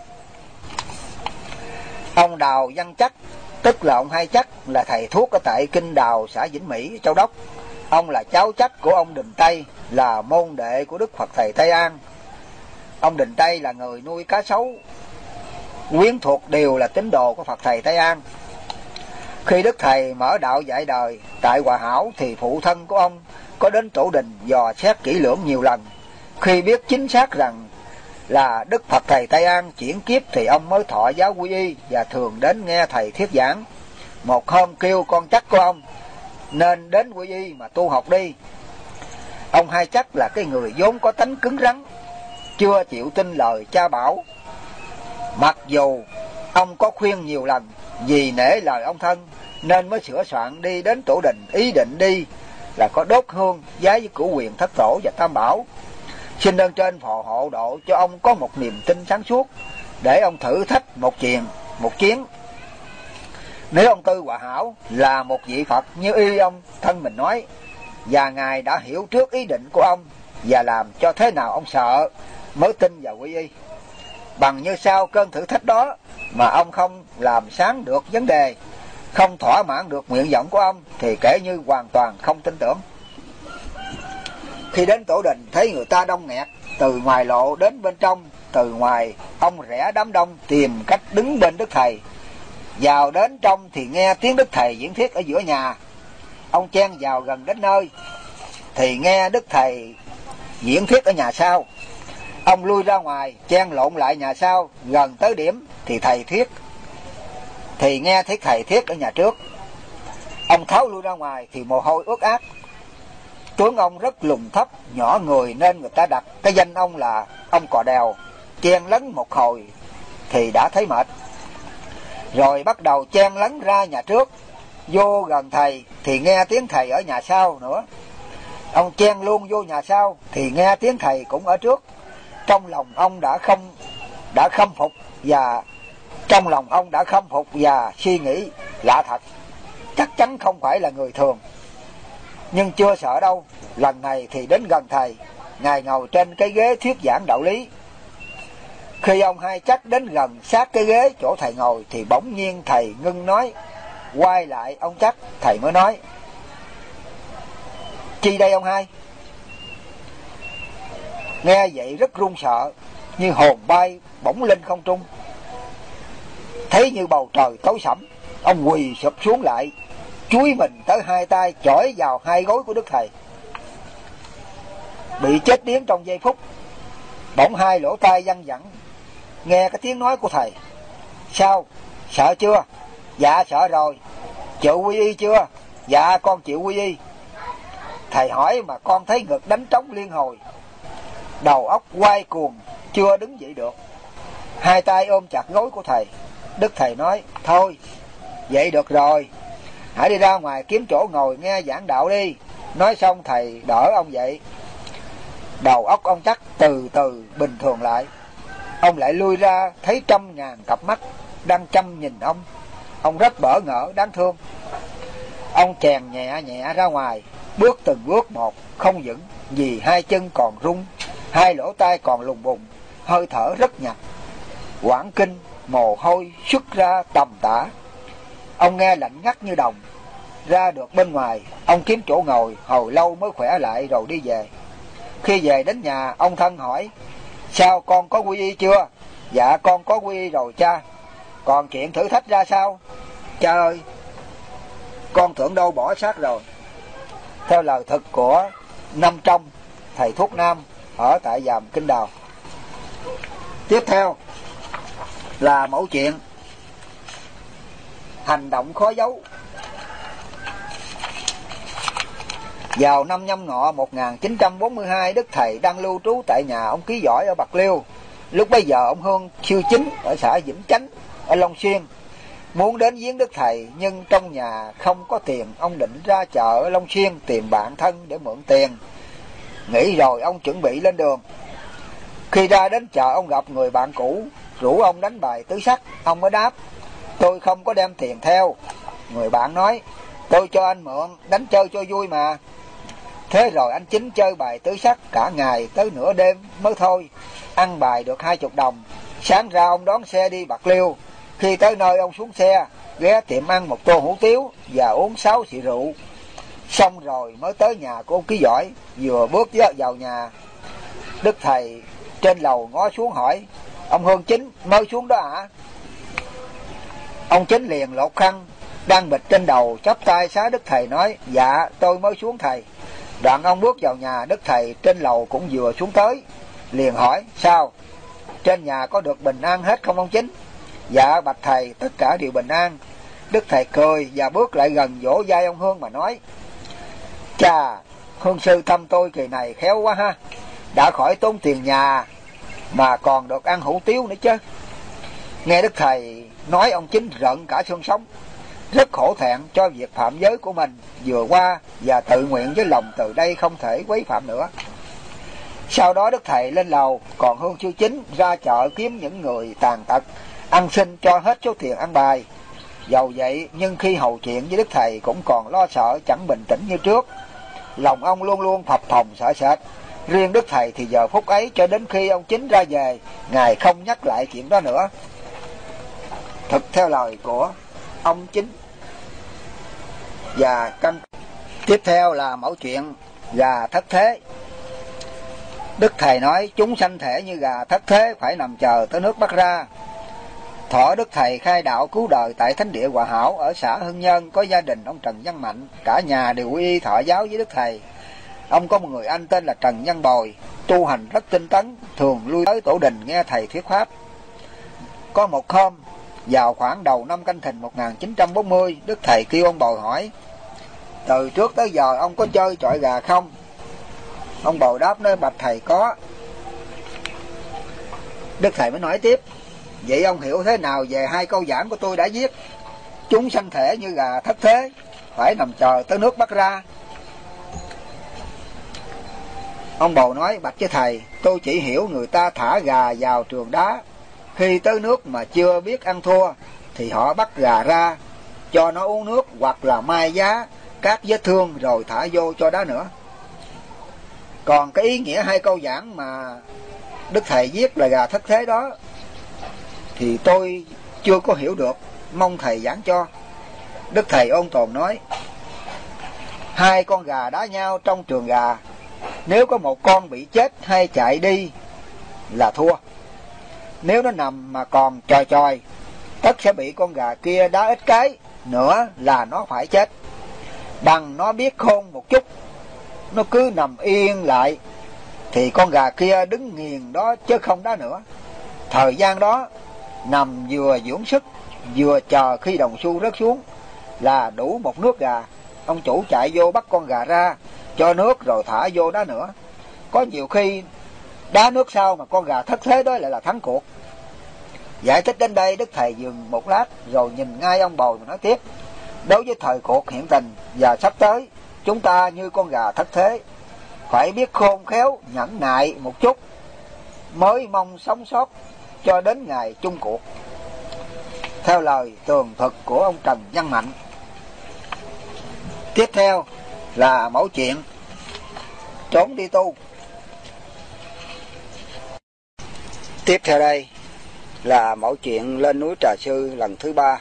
Ông Đào Văn Chắc, tức là ông Hai Chắc, là thầy thuốc ở tại Kinh Đào, xã Vĩnh Mỹ, Châu Đốc. Ông là cháu chắc của ông Đình Tây, là môn đệ của Đức Phật Thầy Tây An. Ông Đình Tây là người nuôi cá sấu, quyến thuộc đều là tín đồ của Phật Thầy Tây An. Khi Đức Thầy mở đạo dạy đời tại Hòa Hảo thì phụ thân của ông có đến tổ đình dò xét kỹ lưỡng nhiều lần. Khi biết chính xác rằng là Đức Phật Thầy Tây An chuyển kiếp thì ông mới thọ giáo quy y và thường đến nghe thầy thuyết giảng. Một hôm kêu con chắc của ông nên đến quy y mà tu học đi. Ông Hai Chắc là cái người vốn có tánh cứng rắn, chưa chịu tin lời cha bảo. Mặc dù ông có khuyên nhiều lần, vì nể lời ông thân nên mới sửa soạn đi đến tổ đình, ý định đi là có đốt hương vái với cửu quyền thất tổ và tam bảo, xin ơn trên phò hộ độ cho ông có một niềm tin sáng suốt, để ông thử thách một chuyến. Nếu ông Tư Hòa Hảo là một vị Phật như y ông thân mình nói, và ngài đã hiểu trước ý định của ông và làm cho thế nào ông sợ mới tin vào quy y. Bằng như sau cơn thử thách đó mà ông không làm sáng được vấn đề, không thỏa mãn được nguyện vọng của ông, thì kể như hoàn toàn không tin tưởng. Khi đến tổ đình thấy người ta đông nghẹt, từ ngoài lộ đến bên trong, từ ngoài ông rẽ đám đông tìm cách đứng bên Đức Thầy. Vào đến trong thì nghe tiếng Đức Thầy diễn thuyết ở giữa nhà. Ông chen vào gần đến nơi thì nghe Đức Thầy diễn thuyết ở nhà sau. Ông lui ra ngoài chen lộn lại nhà sau, gần tới điểm thì nghe thấy thầy thuyết ở nhà trước. Ông tháo lui ra ngoài thì mồ hôi ướt át. Tướng ông rất lùn thấp, nhỏ người nên người ta đặt cái danh ông là ông Cò Đèo. Chen lấn một hồi thì đã thấy mệt, rồi bắt đầu chen lấn ra nhà trước. Vô gần thầy thì nghe tiếng thầy ở nhà sau nữa. Ông chen luôn vô nhà sau thì nghe tiếng thầy cũng ở trước. Trong lòng ông đã khâm phục và suy nghĩ lạ thật, chắc chắn không phải là người thường. Nhưng chưa sợ đâu, lần này thì đến gần thầy, ngài ngồi trên cái ghế thuyết giảng đạo lý. Khi ông Hai Chắc đến gần sát cái ghế chỗ thầy ngồi thì bỗng nhiên thầy ngưng nói. Quay lại ông Chắc, thầy mới nói: chi đây ông Hai? Nghe vậy rất run sợ, như hồn bay bỗng lên không trung. Thấy như bầu trời tối sẫm, ông quỳ sụp xuống lại, chúi mình tới hai tay chỏi vào hai gối của Đức Thầy. Bị chết điếng trong giây phút, bỗng hai lỗ tai văng vẳng nghe cái tiếng nói của thầy: sao, sợ chưa? Dạ sợ rồi. Chịu quy y chưa? Dạ con chịu quy y. Thầy hỏi mà con thấy ngực đánh trống liên hồi, đầu óc quay cuồng, chưa đứng dậy được. Hai tay ôm chặt gối của thầy. Đức Thầy nói: thôi, vậy được rồi, hãy đi ra ngoài kiếm chỗ ngồi nghe giảng đạo đi. Nói xong thầy đỡ ông dậy. Đầu óc ông Chắc từ từ bình thường lại. Ông lại lui ra thấy trăm ngàn cặp mắt đang chăm nhìn ông. Ông rất bỡ ngỡ đáng thương. Ông chèn nhẹ nhẹ ra ngoài, bước từng bước một, không vững, vì hai chân còn rung, hai lỗ tai còn lùng bùng, hơi thở rất nhạt, quảng kinh, mồ hôi xuất ra tầm tã. Ông nghe lạnh ngắt như đồng. Ra được bên ngoài, ông kiếm chỗ ngồi hồi lâu mới khỏe lại rồi đi về. Khi về đến nhà, ông thân hỏi: sao con có quy y chưa? Dạ con có quy y rồi cha. Còn chuyện thử thách ra sao? Cha ơi, con tưởng đâu bỏ xác rồi. theo lời thực của Năm Trong, thầy thuốc nam ở tại Giàm Kinh Đào. Tiếp theo là mẫu chuyện hành động khó giấu. Vào năm Nhâm Ngọ 1942, Đức Thầy đang lưu trú tại nhà ông Ký Giỏi ở Bạc Liêu. Lúc bấy giờ ông Hương siêu chính ở xã Vĩnh Chánh ở Long Xuyên muốn đến viếng Đức Thầy, nhưng trong nhà không có tiền. Ông định ra chợ ở Long Xuyên tìm bạn thân để mượn tiền. Nghĩ rồi ông chuẩn bị lên đường. Khi ra đến chợ, ông gặp người bạn cũ rủ ông đánh bài tứ sắc. Ông mới đáp: tôi không có đem tiền theo. Người bạn nói: tôi cho anh mượn đánh chơi cho vui mà. Thế rồi anh Chính chơi bài tứ sắc cả ngày tới nửa đêm mới thôi. Ăn bài được 20 đồng. Sáng ra ông đón xe đi Bạc Liêu. Khi tới nơi, ông xuống xe ghé tiệm ăn một tô hủ tiếu và uống 6 xị rượu. Xong rồi mới tới nhà của ông Ký Giỏi. Vừa bước vào nhà, Đức Thầy trên lầu ngó xuống hỏi: ông Hương Chính mới xuống đó hả? Ông Chính liền lột khăn đang bịt trên đầu, chắp tay xá Đức Thầy nói: dạ tôi mới xuống thầy. Đoạn ông bước vào nhà. Đức Thầy trên lầu cũng vừa xuống tới, liền hỏi: sao, trên nhà có được bình an hết không ông Chính? Dạ bạch thầy, tất cả đều bình an. Đức Thầy cười và bước lại gần vỗ vai ông Hương mà nói: chà, Hương sư thăm tôi kỳ này khéo quá ha, đã khỏi tốn tiền nhà mà còn được ăn hủ tiếu nữa chứ. Nghe Đức Thầy nói, ông Chính rợn cả xương sống, rất khổ thẹn cho việc phạm giới của mình vừa qua và tự nguyện với lòng từ đây không thể quấy phạm nữa. Sau đó Đức Thầy lên lầu, còn Hương sư Chính ra chợ kiếm những người tàn tật ăn xin cho hết số tiền ăn bài. Dầu vậy nhưng khi hầu chuyện với Đức Thầy cũng còn lo sợ, chẳng bình tĩnh như trước. Lòng ông luôn luôn phập phồng sợ sệt. Riêng Đức Thầy thì giờ phút ấy cho đến khi ông Chính ra về, Ngài không nhắc lại chuyện đó nữa. Thực theo lời của ông Chính và căn. Tiếp theo là mẫu chuyện gà thất thế. Đức Thầy nói: chúng sanh thể như gà thất thế, phải nằm chờ tới nước bắt ra. Thọ Đức Thầy khai đạo cứu đời tại Thánh địa Hòa Hảo ở xã Hưng Nhân, có gia đình ông Trần Văn Mạnh, cả nhà đều quy y thọ giáo với Đức Thầy. Ông có một người anh tên là Trần Văn Bồi, tu hành rất tinh tấn, thường lui tới tổ đình nghe thầy thuyết pháp. Có một hôm, vào khoảng đầu năm Canh Thìn 1940, Đức Thầy kêu ông Bồi hỏi: từ trước tới giờ ông có chơi chọi gà không? Ông Bồi đáp nói: bạch thầy có. Đức Thầy mới nói tiếp: vậy ông hiểu thế nào về 2 câu giảng của tôi đã viết: chúng sanh thể như gà thất thế, phải nằm chờ tới nước bắt ra? Ông Bồi nói: bạch với thầy, tôi chỉ hiểu người ta thả gà vào trường đá, khi tới nước mà chưa biết ăn thua thì họ bắt gà ra cho nó uống nước, hoặc là mai giá các vết thương rồi thả vô cho đá nữa. Còn cái ý nghĩa 2 câu giảng mà Đức Thầy viết là gà thất thế đó thì tôi chưa có hiểu được, mong thầy giảng cho. Đức Thầy ôn tồn nói: 2 con gà đá nhau trong trường gà, nếu có một con bị chết hay chạy đi là thua. Nếu nó nằm mà còn chòi chòi, tất sẽ bị con gà kia đá ít cái nữa là nó phải chết. Bằng nó biết khôn một chút, nó cứ nằm yên lại thì con gà kia đứng nghiền đó chứ không đá nữa. Thời gian đó nằm vừa dưỡng sức vừa chờ khi đồng xu rớt xuống là đủ một nước gà. Ông chủ chạy vô bắt con gà ra, cho nước rồi thả vô đá nữa. Có nhiều khi đá nước sau mà con gà thất thế đó lại là thắng cuộc. Giải thích đến đây, Đức Thầy dừng một lát rồi nhìn ngay ông Bồi mà nói tiếp: đối với thời cuộc hiện tình và sắp tới, chúng ta như con gà thất thế, phải biết khôn khéo nhẫn nại một chút mới mong sống sót cho đến ngày chung cuộc. Theo lời tường thuật của ông Trần Văn Mạnh. Tiếp theo là mẫu chuyện trốn đi tu. Tiếp theo đây là mẫu chuyện lên núi Trà Sư lần thứ 3.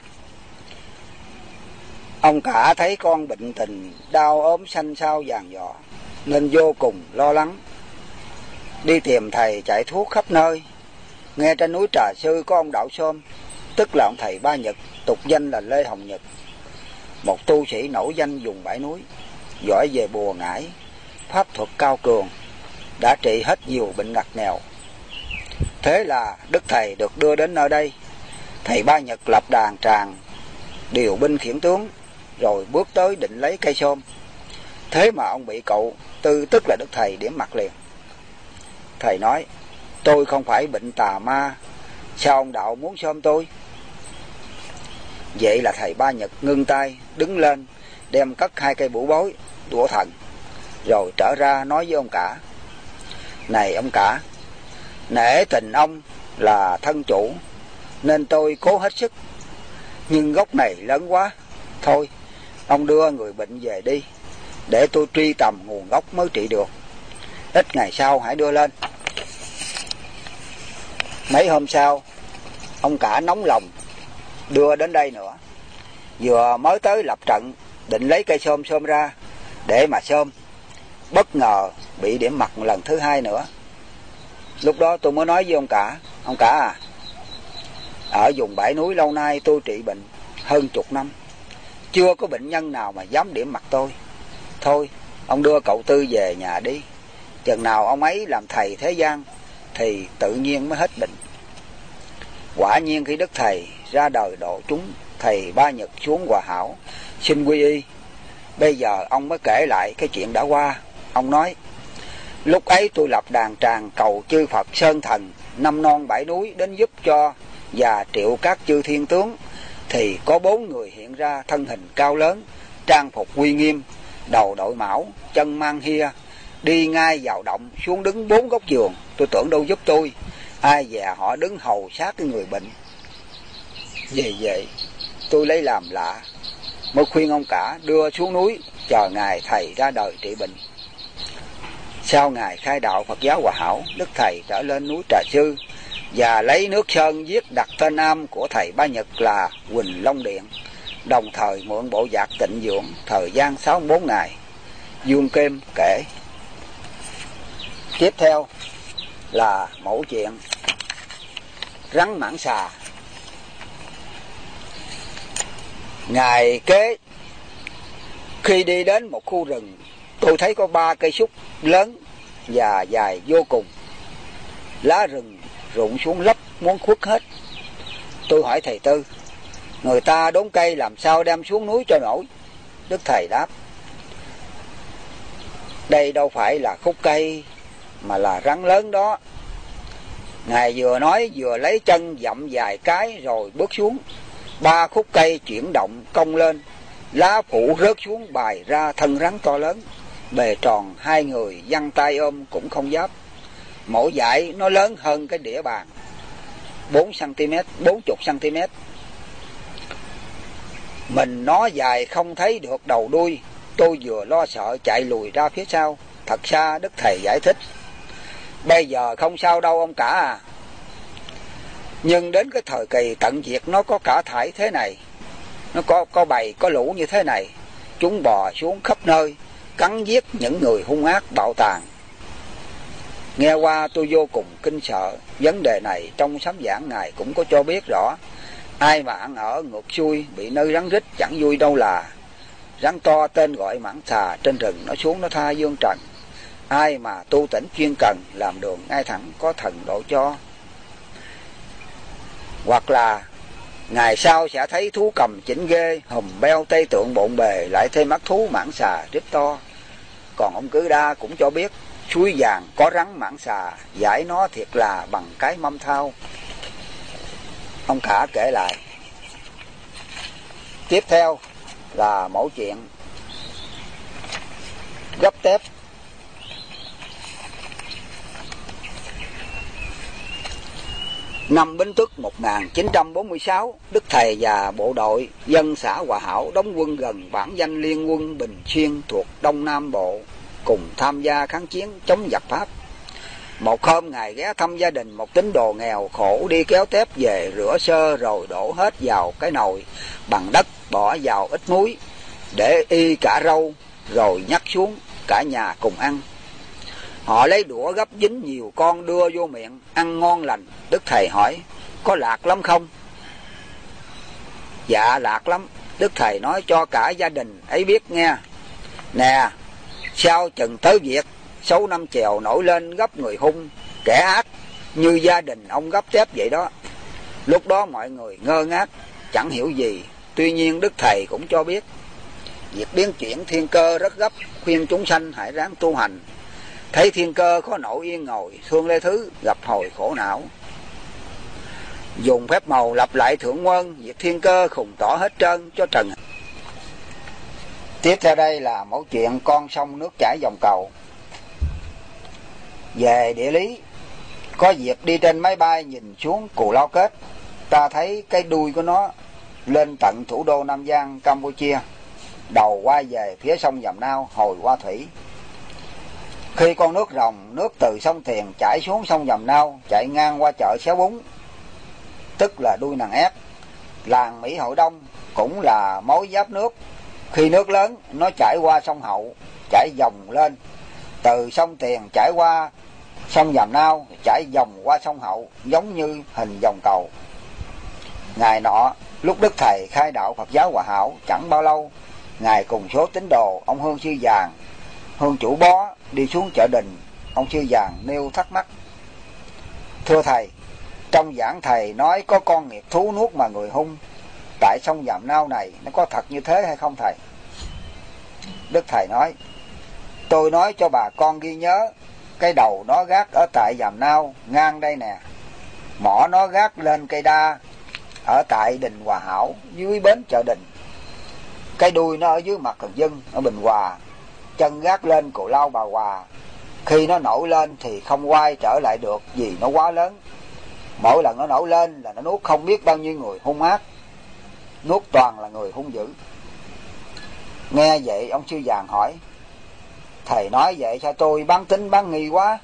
Ông cả thấy con bệnh tình đau ốm xanh xao vàng dọ nên vô cùng lo lắng, đi tìm thầy chạy thuốc khắp nơi. Nghe trên núi Trà Sư có ông Đạo Xôm, tức là ông thầy Ba Nhật, tục danh là Lê Hồng Nhật, một tu sĩ nổi danh vùng bãi núi. giỏi về bùa ngải, pháp thuật cao cường, đã trị hết nhiều bệnh ngặt nghèo. Thế là đức thầy được đưa đến nơi đây. Thầy Ba Nhật lập đàn tràng, điều binh khiển tướng, rồi bước tới định lấy cây xôm. Thế mà ông bị cậu Tư, tức là đức thầy, điểm mặt liền. Thầy nói: tôi không phải bệnh tà ma, sao ông đạo muốn xôm tôi? Vậy là thầy Ba Nhật ngưng tay, đứng lên, đem cất 2 cây bủa bối, đũa thần, rồi trở ra nói với ông cả: này ông cả, nể tình ông là thân chủ nên tôi cố hết sức, nhưng gốc này lớn quá. Thôi, ông đưa người bệnh về đi, để tôi truy tầm nguồn gốc mới trị được. Ít ngày sau hãy đưa lên. Mấy hôm sau, ông cả nóng lòng đưa đến đây nữa. Vừa mới tới lập trận, định lấy cây xôm ra để mà xôm, bất ngờ bị điểm mặt lần thứ 2 nữa. Lúc đó tôi mới nói với ông cả: ông cả à, ở vùng bãi núi lâu nay tôi trị bệnh hơn 10 năm, chưa có bệnh nhân nào mà dám điểm mặt tôi. Thôi, ông đưa cậu Tư về nhà đi, chừng nào ông ấy làm thầy thế gian thì tự nhiên mới hết bệnh. Quả nhiên khi đức thầy ra đời độ chúng, thầy Ba Nhật xuống Hòa Hảo xin quy y. Bây giờ ông mới kể lại cái chuyện đã qua. Ông nói: lúc ấy tôi lập đàn tràng cầu chư Phật Sơn Thần, năm non bãi núi đến giúp cho và triệu các chư thiên tướng, thì có 4 người hiện ra, thân hình cao lớn, trang phục uy nghiêm, đầu đội mão, chân mang hia, đi ngay vào động, xuống đứng 4 góc giường. Tôi tưởng đâu giúp tôi, ai dè họ đứng hầu sát cái người bệnh. Vì vậy tôi lấy làm lạ, mới khuyên ông cả đưa xuống núi chờ ngày thầy ra đời trị bệnh. Sau ngày khai đạo Phật giáo Hòa Hảo, đức thầy trở lên núi Trà Sư và lấy nước sơn viết đặt tên am của thầy Ba Nhật là Quỳnh Long Điện, đồng thời mượn bộ giạc tịnh dưỡng thời gian 64 ngày. Dương Kim kể. Tiếp theo là mẫu chuyện rắn mãng xà. Ngày kế, khi đi đến một khu rừng, tôi thấy có 3 cây súc lớn và dài vô cùng. Lá rừng rụng xuống lấp muốn khuất hết. Tôi hỏi thầy Tư: người ta đốn cây làm sao đem xuống núi cho nổi? Đức thầy đáp: đây đâu phải là khúc cây mà là rắn lớn đó. Ngài vừa nói vừa lấy chân dậm vài cái rồi bước xuống. 3 khúc cây chuyển động cong lên, lá phủ rớt xuống bày ra thân rắn to lớn, bề tròn 2 người giăng tay ôm cũng không dám. Mỗi dải nó lớn hơn cái đĩa bàn 40cm. Mình nó dài không thấy được đầu đuôi. Tôi vừa lo sợ chạy lùi ra phía sau. Thật xa đức thầy giải thích: bây giờ không sao đâu ông cả à, nhưng đến cái thời kỳ tận diệt nó có cả thải thế này, nó có bầy có lũ như thế này, chúng bò xuống khắp nơi, cắn giết những người hung ác bạo tàn. Nghe qua tôi vô cùng kinh sợ. Vấn đề này trong sấm giảng Ngài cũng có cho biết rõ. Ai mà ăn ở ngược xuôi, bị nơi rắn rít chẳng vui đâu là. Rắn to tên gọi mãng xà, trên rừng nó xuống nó tha dương trần. Ai mà tu tỉnh chuyên cần, làm đường ngay thẳng, có thần độ cho. Hoặc là ngày sau sẽ thấy thú cầm chỉnh ghê, hùm beo tây tượng bộn bề, lại thêm mắt thú mãng xà rít to. Còn ông Cử Đa cũng cho biết suối vàng có rắn mãng xà, giải nó thiệt là bằng cái mâm thao. Ông cả kể lại. Tiếp theo là mẫu chuyện gấp tép. Năm Bính Tuất 1946, đức thầy và bộ đội dân xã Hòa Hảo đóng quân gần bản danh Liên Quân Bình Xuyên thuộc Đông Nam Bộ, cùng tham gia kháng chiến chống giặc Pháp. Một hôm Ngài ghé thăm gia đình một tín đồ nghèo khổ, đi kéo tép về rửa sơ rồi đổ hết vào cái nồi bằng đất, bỏ vào ít muối để y cả rau, rồi nhắc xuống cả nhà cùng ăn. Họ lấy đũa gấp dính nhiều con đưa vô miệng, ăn ngon lành. Đức thầy hỏi: có lạc lắm không? Dạ lạc lắm. Đức thầy nói cho cả gia đình ấy biết nghe. Nè, sao chừng tới việc Sấu Năm Chèo nổi lên gấp người hung, kẻ ác như gia đình ông gấp tép vậy đó. Lúc đó mọi người ngơ ngác, chẳng hiểu gì. Tuy nhiên Đức Thầy cũng cho biết việc biến chuyển thiên cơ rất gấp, khuyên chúng sanh hãy ráng tu hành. Thấy thiên cơ khó nổi yên ngồi, thương lê thứ gặp hồi khổ não. Dùng phép màu lặp lại thượng quân, việc thiên cơ khùng tỏ hết trơn cho trần. Tiếp theo đây là mẫu chuyện con sông nước chảy dòng cầu. Về địa lý, có dịp đi trên máy bay nhìn xuống Cù Lao Kết, ta thấy cái đuôi của nó lên tận thủ đô Nam Giang, Campuchia, đầu qua về phía sông Dầm Nao, hồi qua thủy. Khi con nước rồng, nước từ sông Tiền chảy xuống sông Dầm Nao, chạy ngang qua chợ Xéo Bún, tức là đuôi nàng ét, làng Mỹ Hội Đông cũng là mối giáp nước. Khi nước lớn, nó chảy qua sông Hậu, chảy dòng lên, từ sông Tiền chảy qua sông Dầm Nao, chảy dòng qua sông Hậu, giống như hình vòng cầu. Ngày nọ, lúc Đức Thầy khai đạo Phật giáo Hòa Hảo chẳng bao lâu, Ngài cùng số tín đồ ông Hương Sư Vàng, Hương Chủ Bó đi xuống chợ Đình. Ông Sư Vàng nêu thắc mắc: thưa Thầy, trong giảng Thầy nói có con nghiệt thú nuốt mà người hung, tại sông Dầm Nao này nó có thật như thế hay không Thầy? Đức Thầy nói: tôi nói cho bà con ghi nhớ, cái đầu nó gác ở tại Dầm Nao ngang đây nè, mỏ nó gác lên cây đa ở tại Đình Hòa Hảo dưới bến chợ Đình, cái đuôi nó ở dưới mặt Cần Dân ở Bình Hòa, chân gác lên Cù Lao Bà Hòa. Khi nó nổi lên thì không quay trở lại được vì nó quá lớn. Mỗi lần nó nổi lên là nó nuốt không biết bao nhiêu người hung ác, nuốt toàn là người hung dữ. Nghe vậy ông Sư Vàng hỏi: Thầy nói vậy cho tôi bán tính bán nghi quá.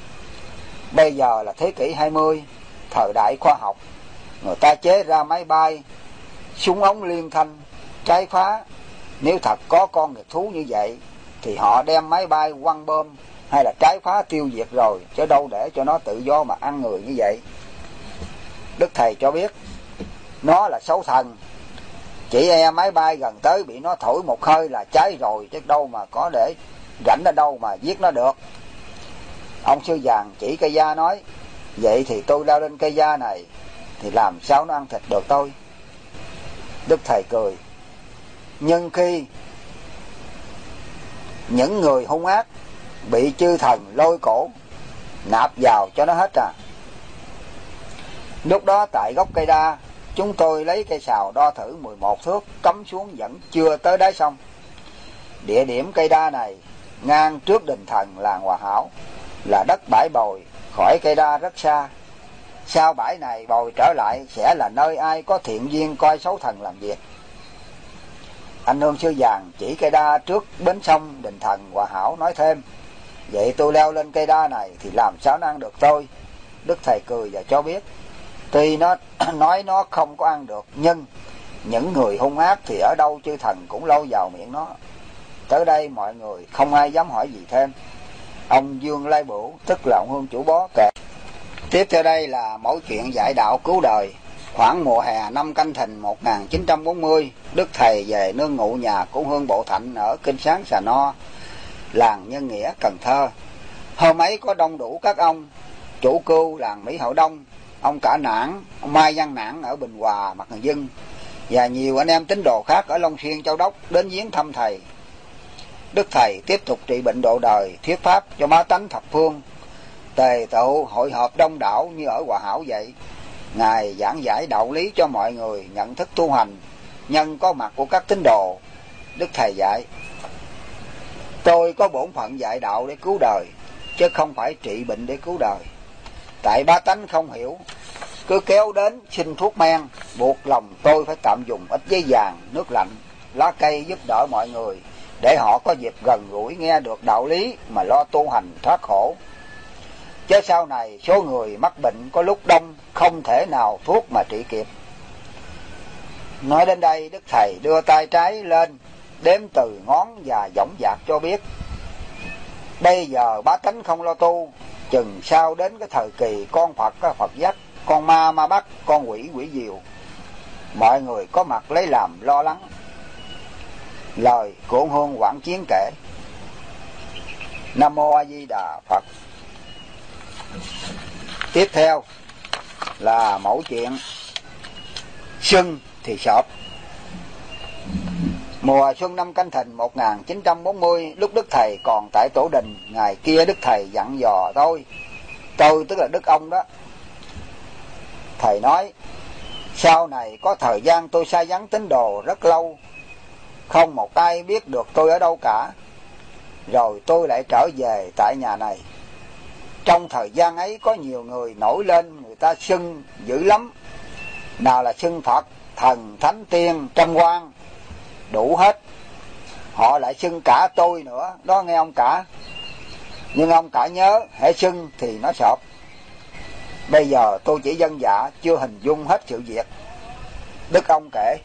Bây giờ là thế kỷ 20, thời đại khoa học, người ta chế ra máy bay, súng ống liên thanh, trái phá. Nếu thật có con nghiệt thú như vậy thì họ đem máy bay quăng bom hay là trái phá tiêu diệt rồi, chứ đâu để cho nó tự do mà ăn người như vậy. Đức Thầy cho biết nó là xấu thần, chỉ e máy bay gần tới bị nó thổi một hơi là cháy rồi, chứ đâu mà có để rảnh ở đâu mà giết nó được. Ông Sư Vàng chỉ cây da nói: vậy thì tôi leo lên cây da này thì làm sao nó ăn thịt được tôi? Đức Thầy cười: nhưng khi những người hung ác bị chư thần lôi cổ nạp vào cho nó hết à. Lúc đó tại gốc cây đa, chúng tôi lấy cây sào đo thử 11 thước cắm xuống vẫn chưa tới đáy sông. Địa điểm cây đa này ngang trước đình thần làng Hòa Hảo, là đất bãi bồi, khỏi cây đa rất xa. Sau bãi này bồi trở lại sẽ là nơi ai có thiện duyên coi xấu thần làm việc. Anh Hương Sư Vàng chỉ cây đa trước bến sông đình thần Hòa Hảo nói thêm: vậy tôi leo lên cây đa này thì làm sao nó ăn được tôi? Đức Thầy cười và cho biết tuy nó nói nó không có ăn được, nhưng những người hung ác thì ở đâu chư thần cũng lâu vào miệng nó. Tới đây mọi người không ai dám hỏi gì thêm. Ông Dương Lai Bửu, tức là ông Hương Chủ Bó, kể. Tiếp theo đây là mẫu chuyện dạy đạo cứu đời. Khoảng mùa hè năm Canh Thìn 1940, Đức Thầy về nương ngụ nhà của Hương Bộ Thạnh ở Kinh Sáng Sà No, làng Nhân Nghĩa, Cần Thơ. Hôm ấy có đông đủ các ông chủ cưu làng Mỹ Hội Đông, ông Cả Nản, ông Mai Văn Nản ở Bình Hòa, Mặt Cần Dân, và nhiều anh em tín đồ khác ở Long Xuyên, Châu Đốc đến viếng thăm Thầy. Đức Thầy tiếp tục trị bệnh độ đời, thuyết pháp cho bá tánh thập phương, tề tựu hội họp đông đảo như ở Hòa Hảo vậy. Ngài giảng giải đạo lý cho mọi người nhận thức tu hành, nhân có mặt của các tín đồ. Đức Thầy dạy: tôi có bổn phận dạy đạo để cứu đời, chứ không phải trị bệnh để cứu đời. Tại bá tánh không hiểu, cứ kéo đến xin thuốc men, buộc lòng tôi phải tạm dùng ít giấy vàng, nước lạnh, lá cây giúp đỡ mọi người, để họ có dịp gần gũi nghe được đạo lý mà lo tu hành thoát khổ. Chứ sau này số người mắc bệnh có lúc đông, không thể nào thuốc mà trị kịp. Nói đến đây, Đức Thầy đưa tay trái lên đếm từ ngón và dõng dạc cho biết: bây giờ bá tánh không lo tu, chừng sau đến cái thời kỳ con Phật có Phật dắt, con ma ma bắt, con quỷ quỷ diều, mọi người có mặt lấy làm lo lắng. Lời của Hương Quảng Chiến kể. Nam Mô A Di Đà Phật. Tiếp theo là mẫu chuyện Xuân thì sọp. Mùa xuân năm Canh Thìn 1940, lúc Đức Thầy còn tại Tổ Đình, ngày kia Đức Thầy dặn dò tôi tức là Đức ông đó. Thầy nói, sau này có thời gian tôi sai vắng tín đồ rất lâu, không một ai biết được tôi ở đâu cả. Rồi tôi lại trở về tại nhà này. Trong thời gian ấy có nhiều người nổi lên, người ta xưng dữ lắm. Nào là xưng Phật, thần, thánh, tiên, trăm quan, đủ hết. Họ lại xưng cả tôi nữa, đó nghe ông cả. Nhưng ông cả nhớ, hễ xưng thì nó sọp. Bây giờ tôi chỉ dân dạ, chưa hình dung hết sự việc. Đức ông kể.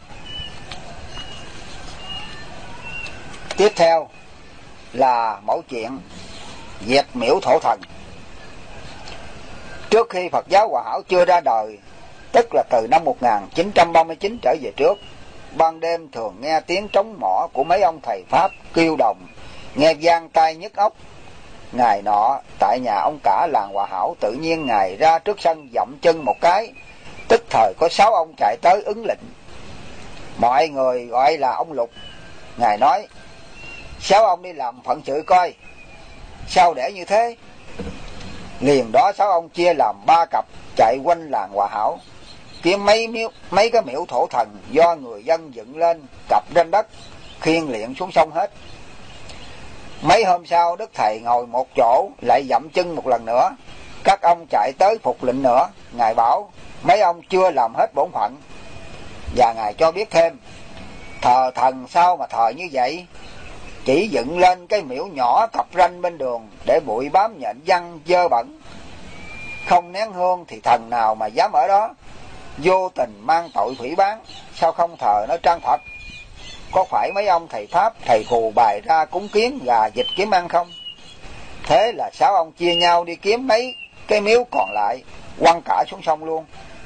Tiếp theo là mẫu chuyện diệt miễu thổ thần. Trước khi Phật giáo Hòa Hảo chưa ra đời, tức là từ năm 1939 trở về trước, ban đêm thường nghe tiếng trống mõ của mấy ông thầy Pháp kêu đồng, nghe vang tai nhức óc. Ngày nọ tại nhà ông cả làng Hòa Hảo, tự nhiên Ngài ra trước sân dậm chân một cái, tức thời có 6 ông chạy tới ứng lệnh. Mọi người gọi là ông Lục. Ngài nói, 6 ông đi làm phận sự coi. Sao để như thế? Liền đó 6 ông chia làm 3 cặp chạy quanh làng Hòa Hảo, kiếm mấy cái miễu thổ thần do người dân dựng lên, cặp trên đất, khiêng liệng xuống sông hết. Mấy hôm sau Đức Thầy ngồi một chỗ lại dậm chân một lần nữa. Các ông chạy tới phục lệnh nữa. Ngài bảo mấy ông chưa làm hết bổn phận. Và Ngài cho biết thêm, thờ thần sao mà thờ như vậy? Chỉ dựng lên cái miễu nhỏ cặp ranh bên đường để bụi bám nhện văng dơ bẩn. Không nén hương thì thần nào mà dám ở đó? Vô tình mang tội phỉ báng, sao không thờ nó trang Phật? Có phải mấy ông thầy Pháp, thầy phù bày ra cúng kiến gà vịt kiếm ăn không? Thế là 6 ông chia nhau đi kiếm mấy cái miếu còn lại, quăng cả xuống sông luôn.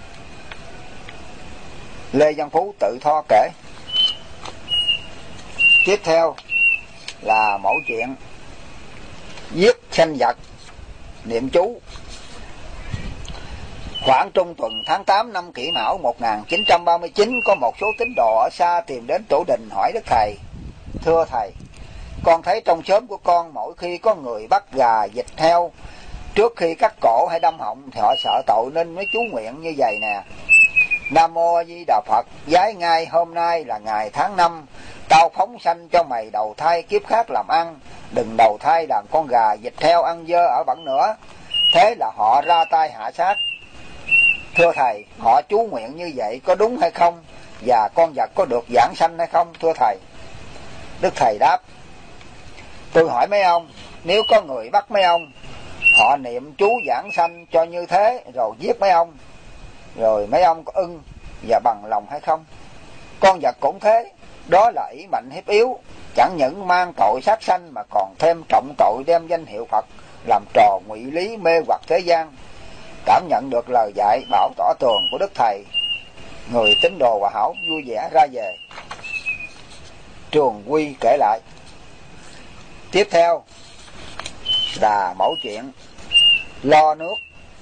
Lê Văn Phú tự tho kể. Tiếp theo là mẫu chuyện giết sanh vật niệm chú. Khoảng trung tuần tháng 8 năm Kỷ Mão 1939, có một số tín đồ ở xa tìm đến Tổ Đình hỏi Đức Thầy: Thưa Thầy, con thấy trong xóm của con mỗi khi có người bắt gà, vịt, heo, trước khi cắt cổ hay đâm họng thì họ sợ tội nên mới chú nguyện như vậy nè. Nam Mô A Di Đà Phật, giái ngay hôm nay là ngày tháng 5, tao phóng sanh cho mày đầu thai kiếp khác làm ăn, đừng đầu thai làm con gà, vịt, heo ăn dơ ở bẩn nữa. Thế là họ ra tay hạ sát. Thưa Thầy, họ chú nguyện như vậy có đúng hay không? Và con vật có được giảng sanh hay không, thưa Thầy? Đức Thầy đáp: Tôi hỏi mấy ông, nếu có người bắt mấy ông, họ niệm chú giảng sanh cho như thế rồi giết mấy ông, rồi mấy ông có ưng và bằng lòng hay không? Con vật cũng thế, đó là ỷ mạnh hiếp yếu, chẳng những mang tội sát sanh mà còn thêm trọng tội đem danh hiệu Phật làm trò ngụy lý mê hoặc thế gian. Cảm nhận được lời dạy bảo tỏ tường của Đức Thầy, người tín đồ Hòa Hảo vui vẻ ra về. Trường Quy kể lại. Tiếp theo là mẫu chuyện lo nước.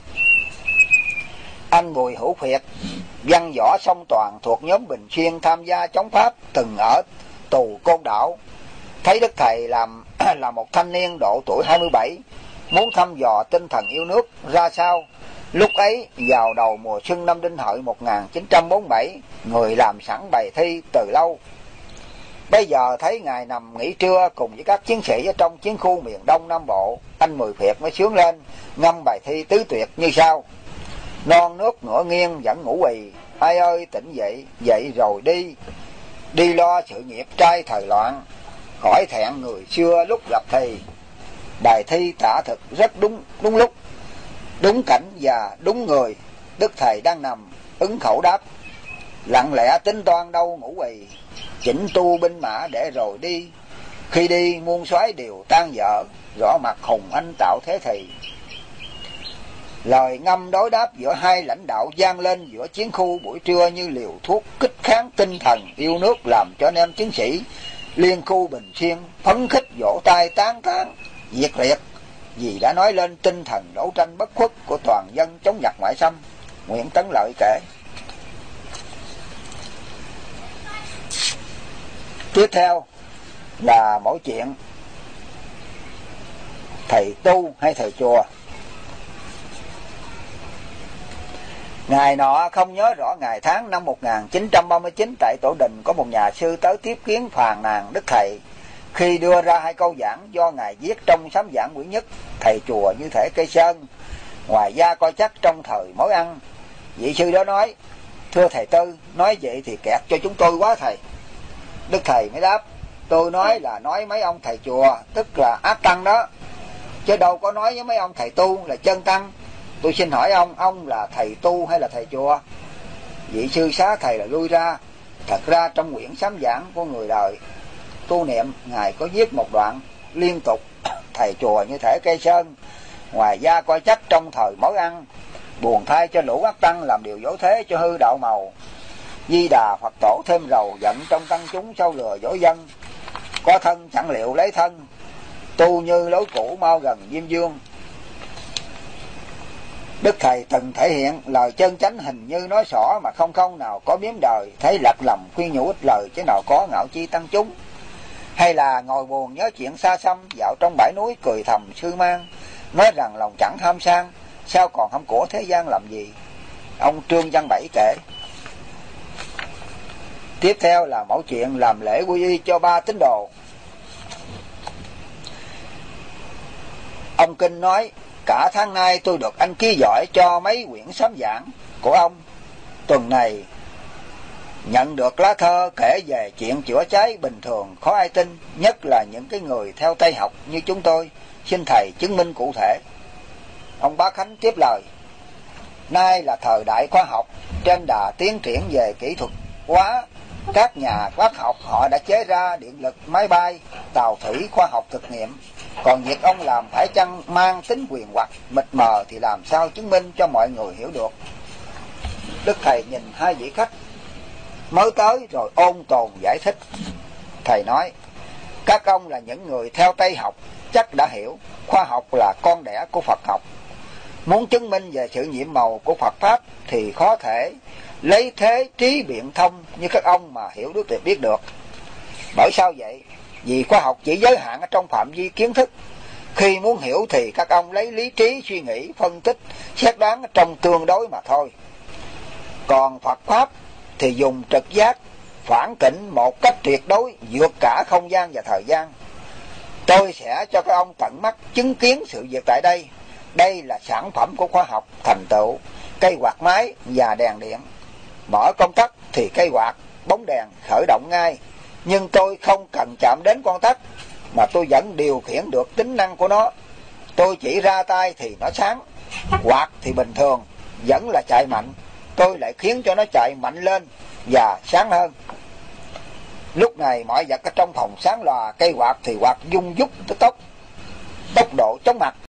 Anh Bùi Hữu Phiệt, văn võ song toàn thuộc nhóm Bình Xuyên tham gia chống Pháp, từng ở tù Côn Đảo. Thấy Đức Thầy là một thanh niên độ tuổi 27, muốn thăm dò tinh thần yêu nước ra sao. Lúc ấy vào đầu mùa xuân năm Đinh Hợi 1947, người làm sẵn bài thi từ lâu. Bây giờ thấy Ngài nằm nghỉ trưa cùng với các chiến sĩ ở trong chiến khu miền Đông Nam Bộ, anh Mười Phiệt mới sướng lên ngâm bài thi tứ tuyệt như sau: Non nước ngửa nghiêng vẫn ngủ quỳ, ai ơi tỉnh dậy, dậy rồi đi, đi lo sự nghiệp trai thời loạn, khỏi thẹn người xưa lúc gặp thì. Bài thi tả thực rất đúng lúc, đúng cảnh và đúng người. Đức Thầy đang nằm ứng khẩu đáp: Lặng lẽ tính toan đâu ngủ quỳ, chỉnh tu binh mã để rồi đi. Khi đi muôn soái đều tan vỡ, rõ mặt hùng anh tạo thế thì. Lời ngâm đối đáp giữa hai lãnh đạo vang lên giữa chiến khu buổi trưa như liều thuốc kích kháng tinh thần yêu nước, làm cho anh em chiến sĩ Liên khu Bình Xuyên phấn khích vỗ tay tán thán nhiệt liệt vì đã nói lên tinh thần đấu tranh bất khuất của toàn dân chống giặc ngoại xâm. Nguyễn Tấn Lợi kể. Tiếp theo là mẫu chuyện thầy tu hay thầy chùa. Ngày nọ không nhớ rõ ngày tháng, năm 1939, tại Tổ Đình có một nhà sư tới tiếp kiến phàn nàn đức thầy khi đưa ra hai câu giảng do ngài viết trong sám giảng quyển nhất: thầy chùa như thể cây sơn, ngoài da coi chắc trong thời mối ăn. Vị sư đó nói: thưa thầy Tư, nói vậy thì kẹt cho chúng tôi quá thầy. Đức thầy mới đáp: tôi nói là nói mấy ông thầy chùa, tức là ác tăng đó, chứ đâu có nói với mấy ông thầy tu là chân tăng. Tôi xin hỏi ông là thầy tu hay là thầy chùa? Vị sư xá thầy là lui ra. Thật ra trong quyển sám giảng của người đời tu niệm, ngài có viết một đoạn liên tục: thầy chùa như thể cây sơn, ngoài da coi chắc trong thời mối ăn. Buồn thay cho lũ ác tăng làm điều dối thế cho hư đạo màu. Di Đà Phật tổ thêm rầu giận trong tăng chúng sau lừa dối dân. Có thân chẳng liệu lấy thân, tu như lối cũ mau gần Diêm Dương. Đức thầy từng thể hiện lời chân chánh hình như nói xỏ mà không nào có biếm đời, thấy lật lầm khuyên nhủ ít lời chứ nào có ngạo chi tăng chúng. Hay là ngồi buồn nhớ chuyện xa xăm, dạo trong bãi núi cười thầm sư mang, nói rằng lòng chẳng tham sang, sao còn hâm của thế gian làm gì. Ông Trương Văn Bảy kể. Tiếp theo là mẫu chuyện làm lễ quy y cho 3 tín đồ. Ông Kinh nói: cả tháng nay tôi được anh ký giỏi cho mấy quyển sám giảng của ông. Tuần này nhận được lá thơ kể về chuyện chữa cháy bình thường khó ai tin, nhất là những cái người theo Tây học như chúng tôi. Xin thầy chứng minh cụ thể. Ông Bá Khánh tiếp lời: nay là thời đại khoa học, trên đà tiến triển về kỹ thuật hóa, các nhà khoa học họ đã chế ra điện lực, máy bay, tàu thủy khoa học thực nghiệm. Còn việc ông làm phải chăng mang tính quyền hoặc mịt mờ thì làm sao chứng minh cho mọi người hiểu được. Đức thầy nhìn hai vị khách mới tới rồi ôn tồn giải thích. Thầy nói: các ông là những người theo Tây học, chắc đã hiểu khoa học là con đẻ của Phật học. Muốn chứng minh về sự nhiệm màu của Phật Pháp thì khó thể lấy thế trí biện thông như các ông mà hiểu được thì biết được. Bởi sao vậy? Vì khoa học chỉ giới hạn ở trong phạm vi kiến thức. Khi muốn hiểu thì các ông lấy lý trí suy nghĩ, phân tích, xét đoán trong tương đối mà thôi. Còn Phật Pháp thì dùng trực giác, phản tỉnh một cách tuyệt đối, vượt cả không gian và thời gian. Tôi sẽ cho các ông tận mắt chứng kiến sự việc tại đây. Đây là sản phẩm của khoa học thành tựu: cây quạt máy và đèn điện. Mở công tắc thì cây quạt, bóng đèn khởi động ngay. Nhưng tôi không cần chạm đến con tắc, mà tôi vẫn điều khiển được tính năng của nó. Tôi chỉ ra tay thì nó sáng. Quạt thì bình thường, vẫn là chạy mạnh, tôi lại khiến cho nó chạy mạnh lên và sáng hơn. Lúc này mọi vật ở trong phòng sáng lòa, cây quạt thì quạt dung dút tới tốc độ chóng mặt.